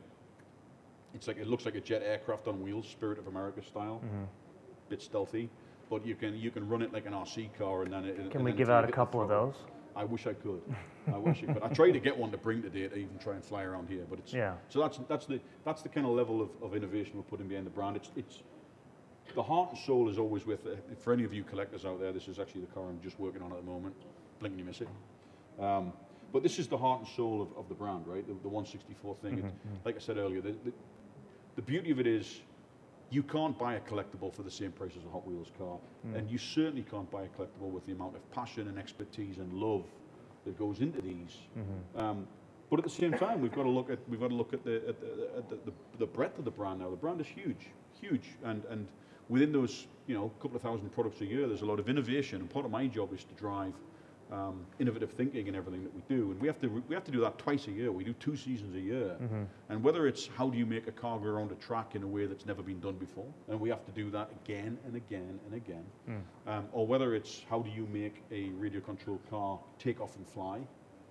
it looks like a jet aircraft on wheels, Spirit of America style. Bit stealthy, but you can run it like an RC car, and then Can we give out a couple of those? I wish I could. I wish I could. I tried to get one to bring today to even try and fly around here, but it's so that's the kind of level of innovation we're putting behind the brand. It's the heart and soul is always with. For any of you collectors out there, this is actually the car I'm just working on at the moment. Blink and you miss it. But this is the heart and soul of the brand, right? The 1/64 thing. Like I said earlier, the beauty of it is you can't buy a collectible for the same price as a Hot Wheels car, and you certainly can't buy a collectible with the amount of passion and expertise and love that goes into these. But at the same time, we've got to look at the breadth of the brand now. The brand is huge, and within those couple of thousand products a year, there's a lot of innovation. And part of my job is to drive innovative thinking in everything that we do, and we have to do that twice a year. We do 2 seasons a year, and whether it's how do you make a car go around a track in a way that's never been done before, and we have to do that again and again and again, or whether it's how do you make a radio controlled car take off and fly,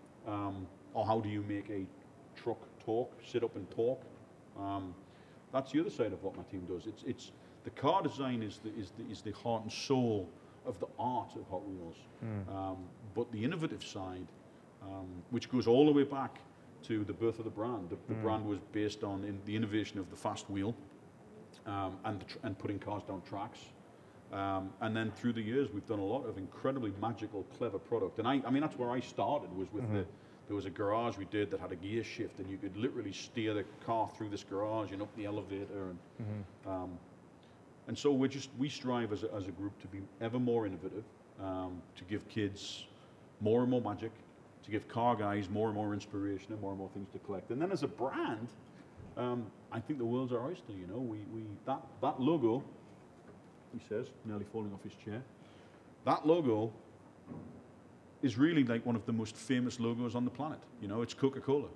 or how do you make a truck talk, sit up and talk. That's the other side of what my team does. It's the car design is the heart and soul of the art of Hot Wheels, but the innovative side, which goes all the way back to the birth of the brand. The brand was based on the innovation of the fast wheel and putting cars down tracks. And then through the years, we've done a lot of incredibly magical, clever product. And I mean, that's where I started, was with there was a garage we did that had a gear shift, and you could literally steer the car through this garage and up the elevator. And so we strive as a group to be ever more innovative, to give kids more and more magic, to give car guys more and more inspiration and more things to collect. And then as a brand, I think the world's our oyster. You know, that logo. He says, nearly falling off his chair. That logo is really like one of the most famous logos on the planet. You know, it's Coca-Cola.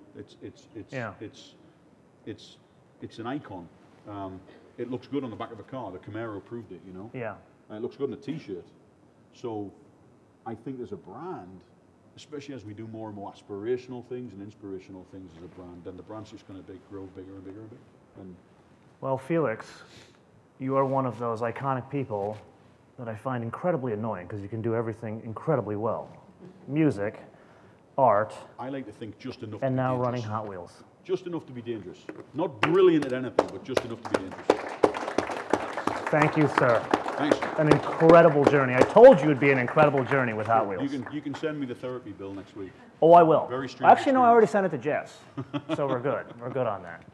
It's an icon. It looks good on the back of a car. The Camaro proved it. You know. Yeah. And it looks good on a T-shirt. So, I think as a brand, especially as we do more and more aspirational things and inspirational things as a brand, then the brand's just going to grow bigger and bigger and bigger. And well, Felix, you are one of those iconic people that I find incredibly annoying because you can do everything incredibly well. Music, art, I like to think just enough and to be now dangerous. running Hot Wheels. Just enough to be dangerous. Not brilliant at anything, but just enough to be dangerous. Thank you, sir. Thanks. An incredible journey. I told you it would be an incredible journey with Hot Wheels. You can send me the therapy bill next week. Oh, I will. Very strange Actually, no, I already experience. sent it to Jess, so we're good. We're good on that.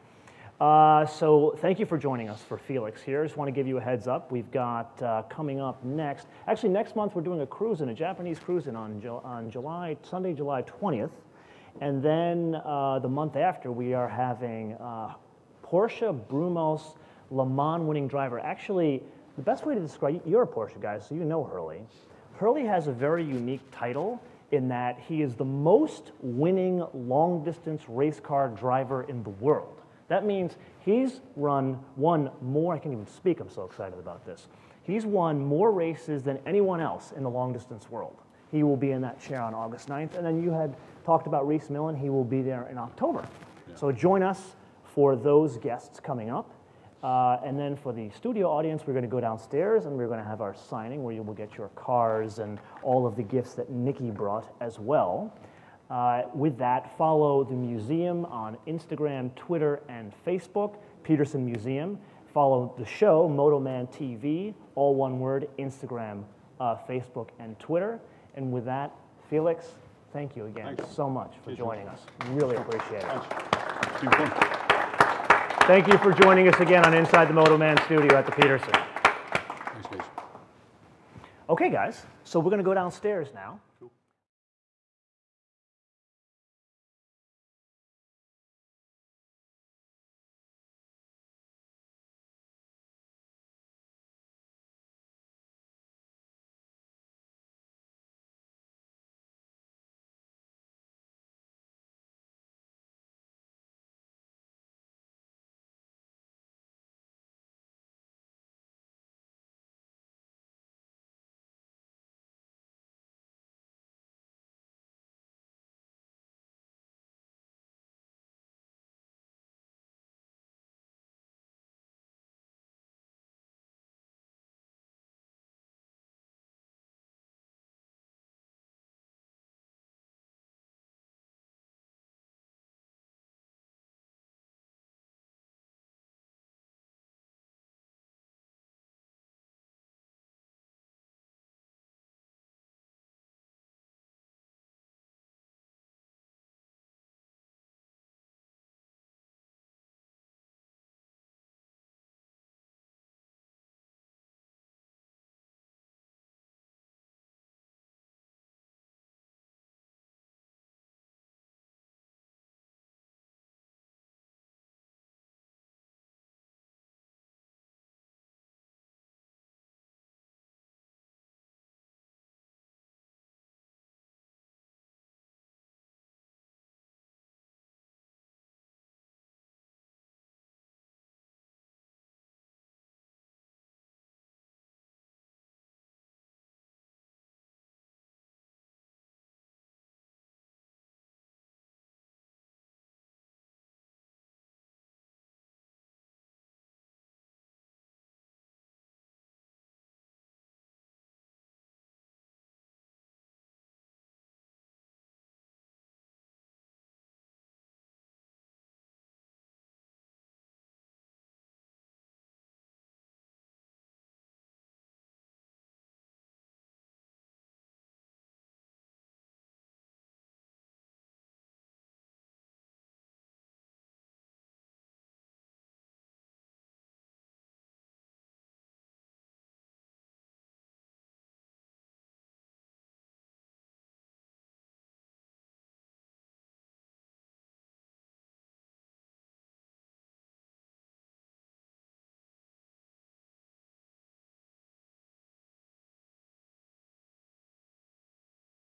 So thank you for joining us for Felix here. Just want to give you a heads up. We've got coming up next. Actually, next month we're doing a cruise-in, a Japanese cruise-in on Sunday, July 20th. And then the month after, we are having Porsche Brumos Le Mans winning driver. Actually, the best way to describe, you're a Porsche guy, so you know Hurley. Hurley has a very unique title in that he is the most winning long-distance race car driver in the world. That means he's won more, I can't even speak, I'm so excited about this. He's won more races than anyone else in the long-distance world. He will be in that chair on August 9th, and then you had talked about Reese Millen, he will be there in October. Yeah. So join us for those guests coming up. And then for the studio audience, we're going to go downstairs and we're going to have our signing where you will get your cars and all of the gifts that Nikki brought as well. With that, follow the museum on Instagram, Twitter, and Facebook, Petersen Museum. Follow the show, MotoManTV, all one word, Instagram, Facebook, and Twitter. And with that, Felix, thank you again so much for joining us. Really appreciate it. It's been fun. Thank you for joining us again on Inside the MotoMan studio at the Petersen. Thanks, guys. Okay, guys, so we're going to go downstairs now.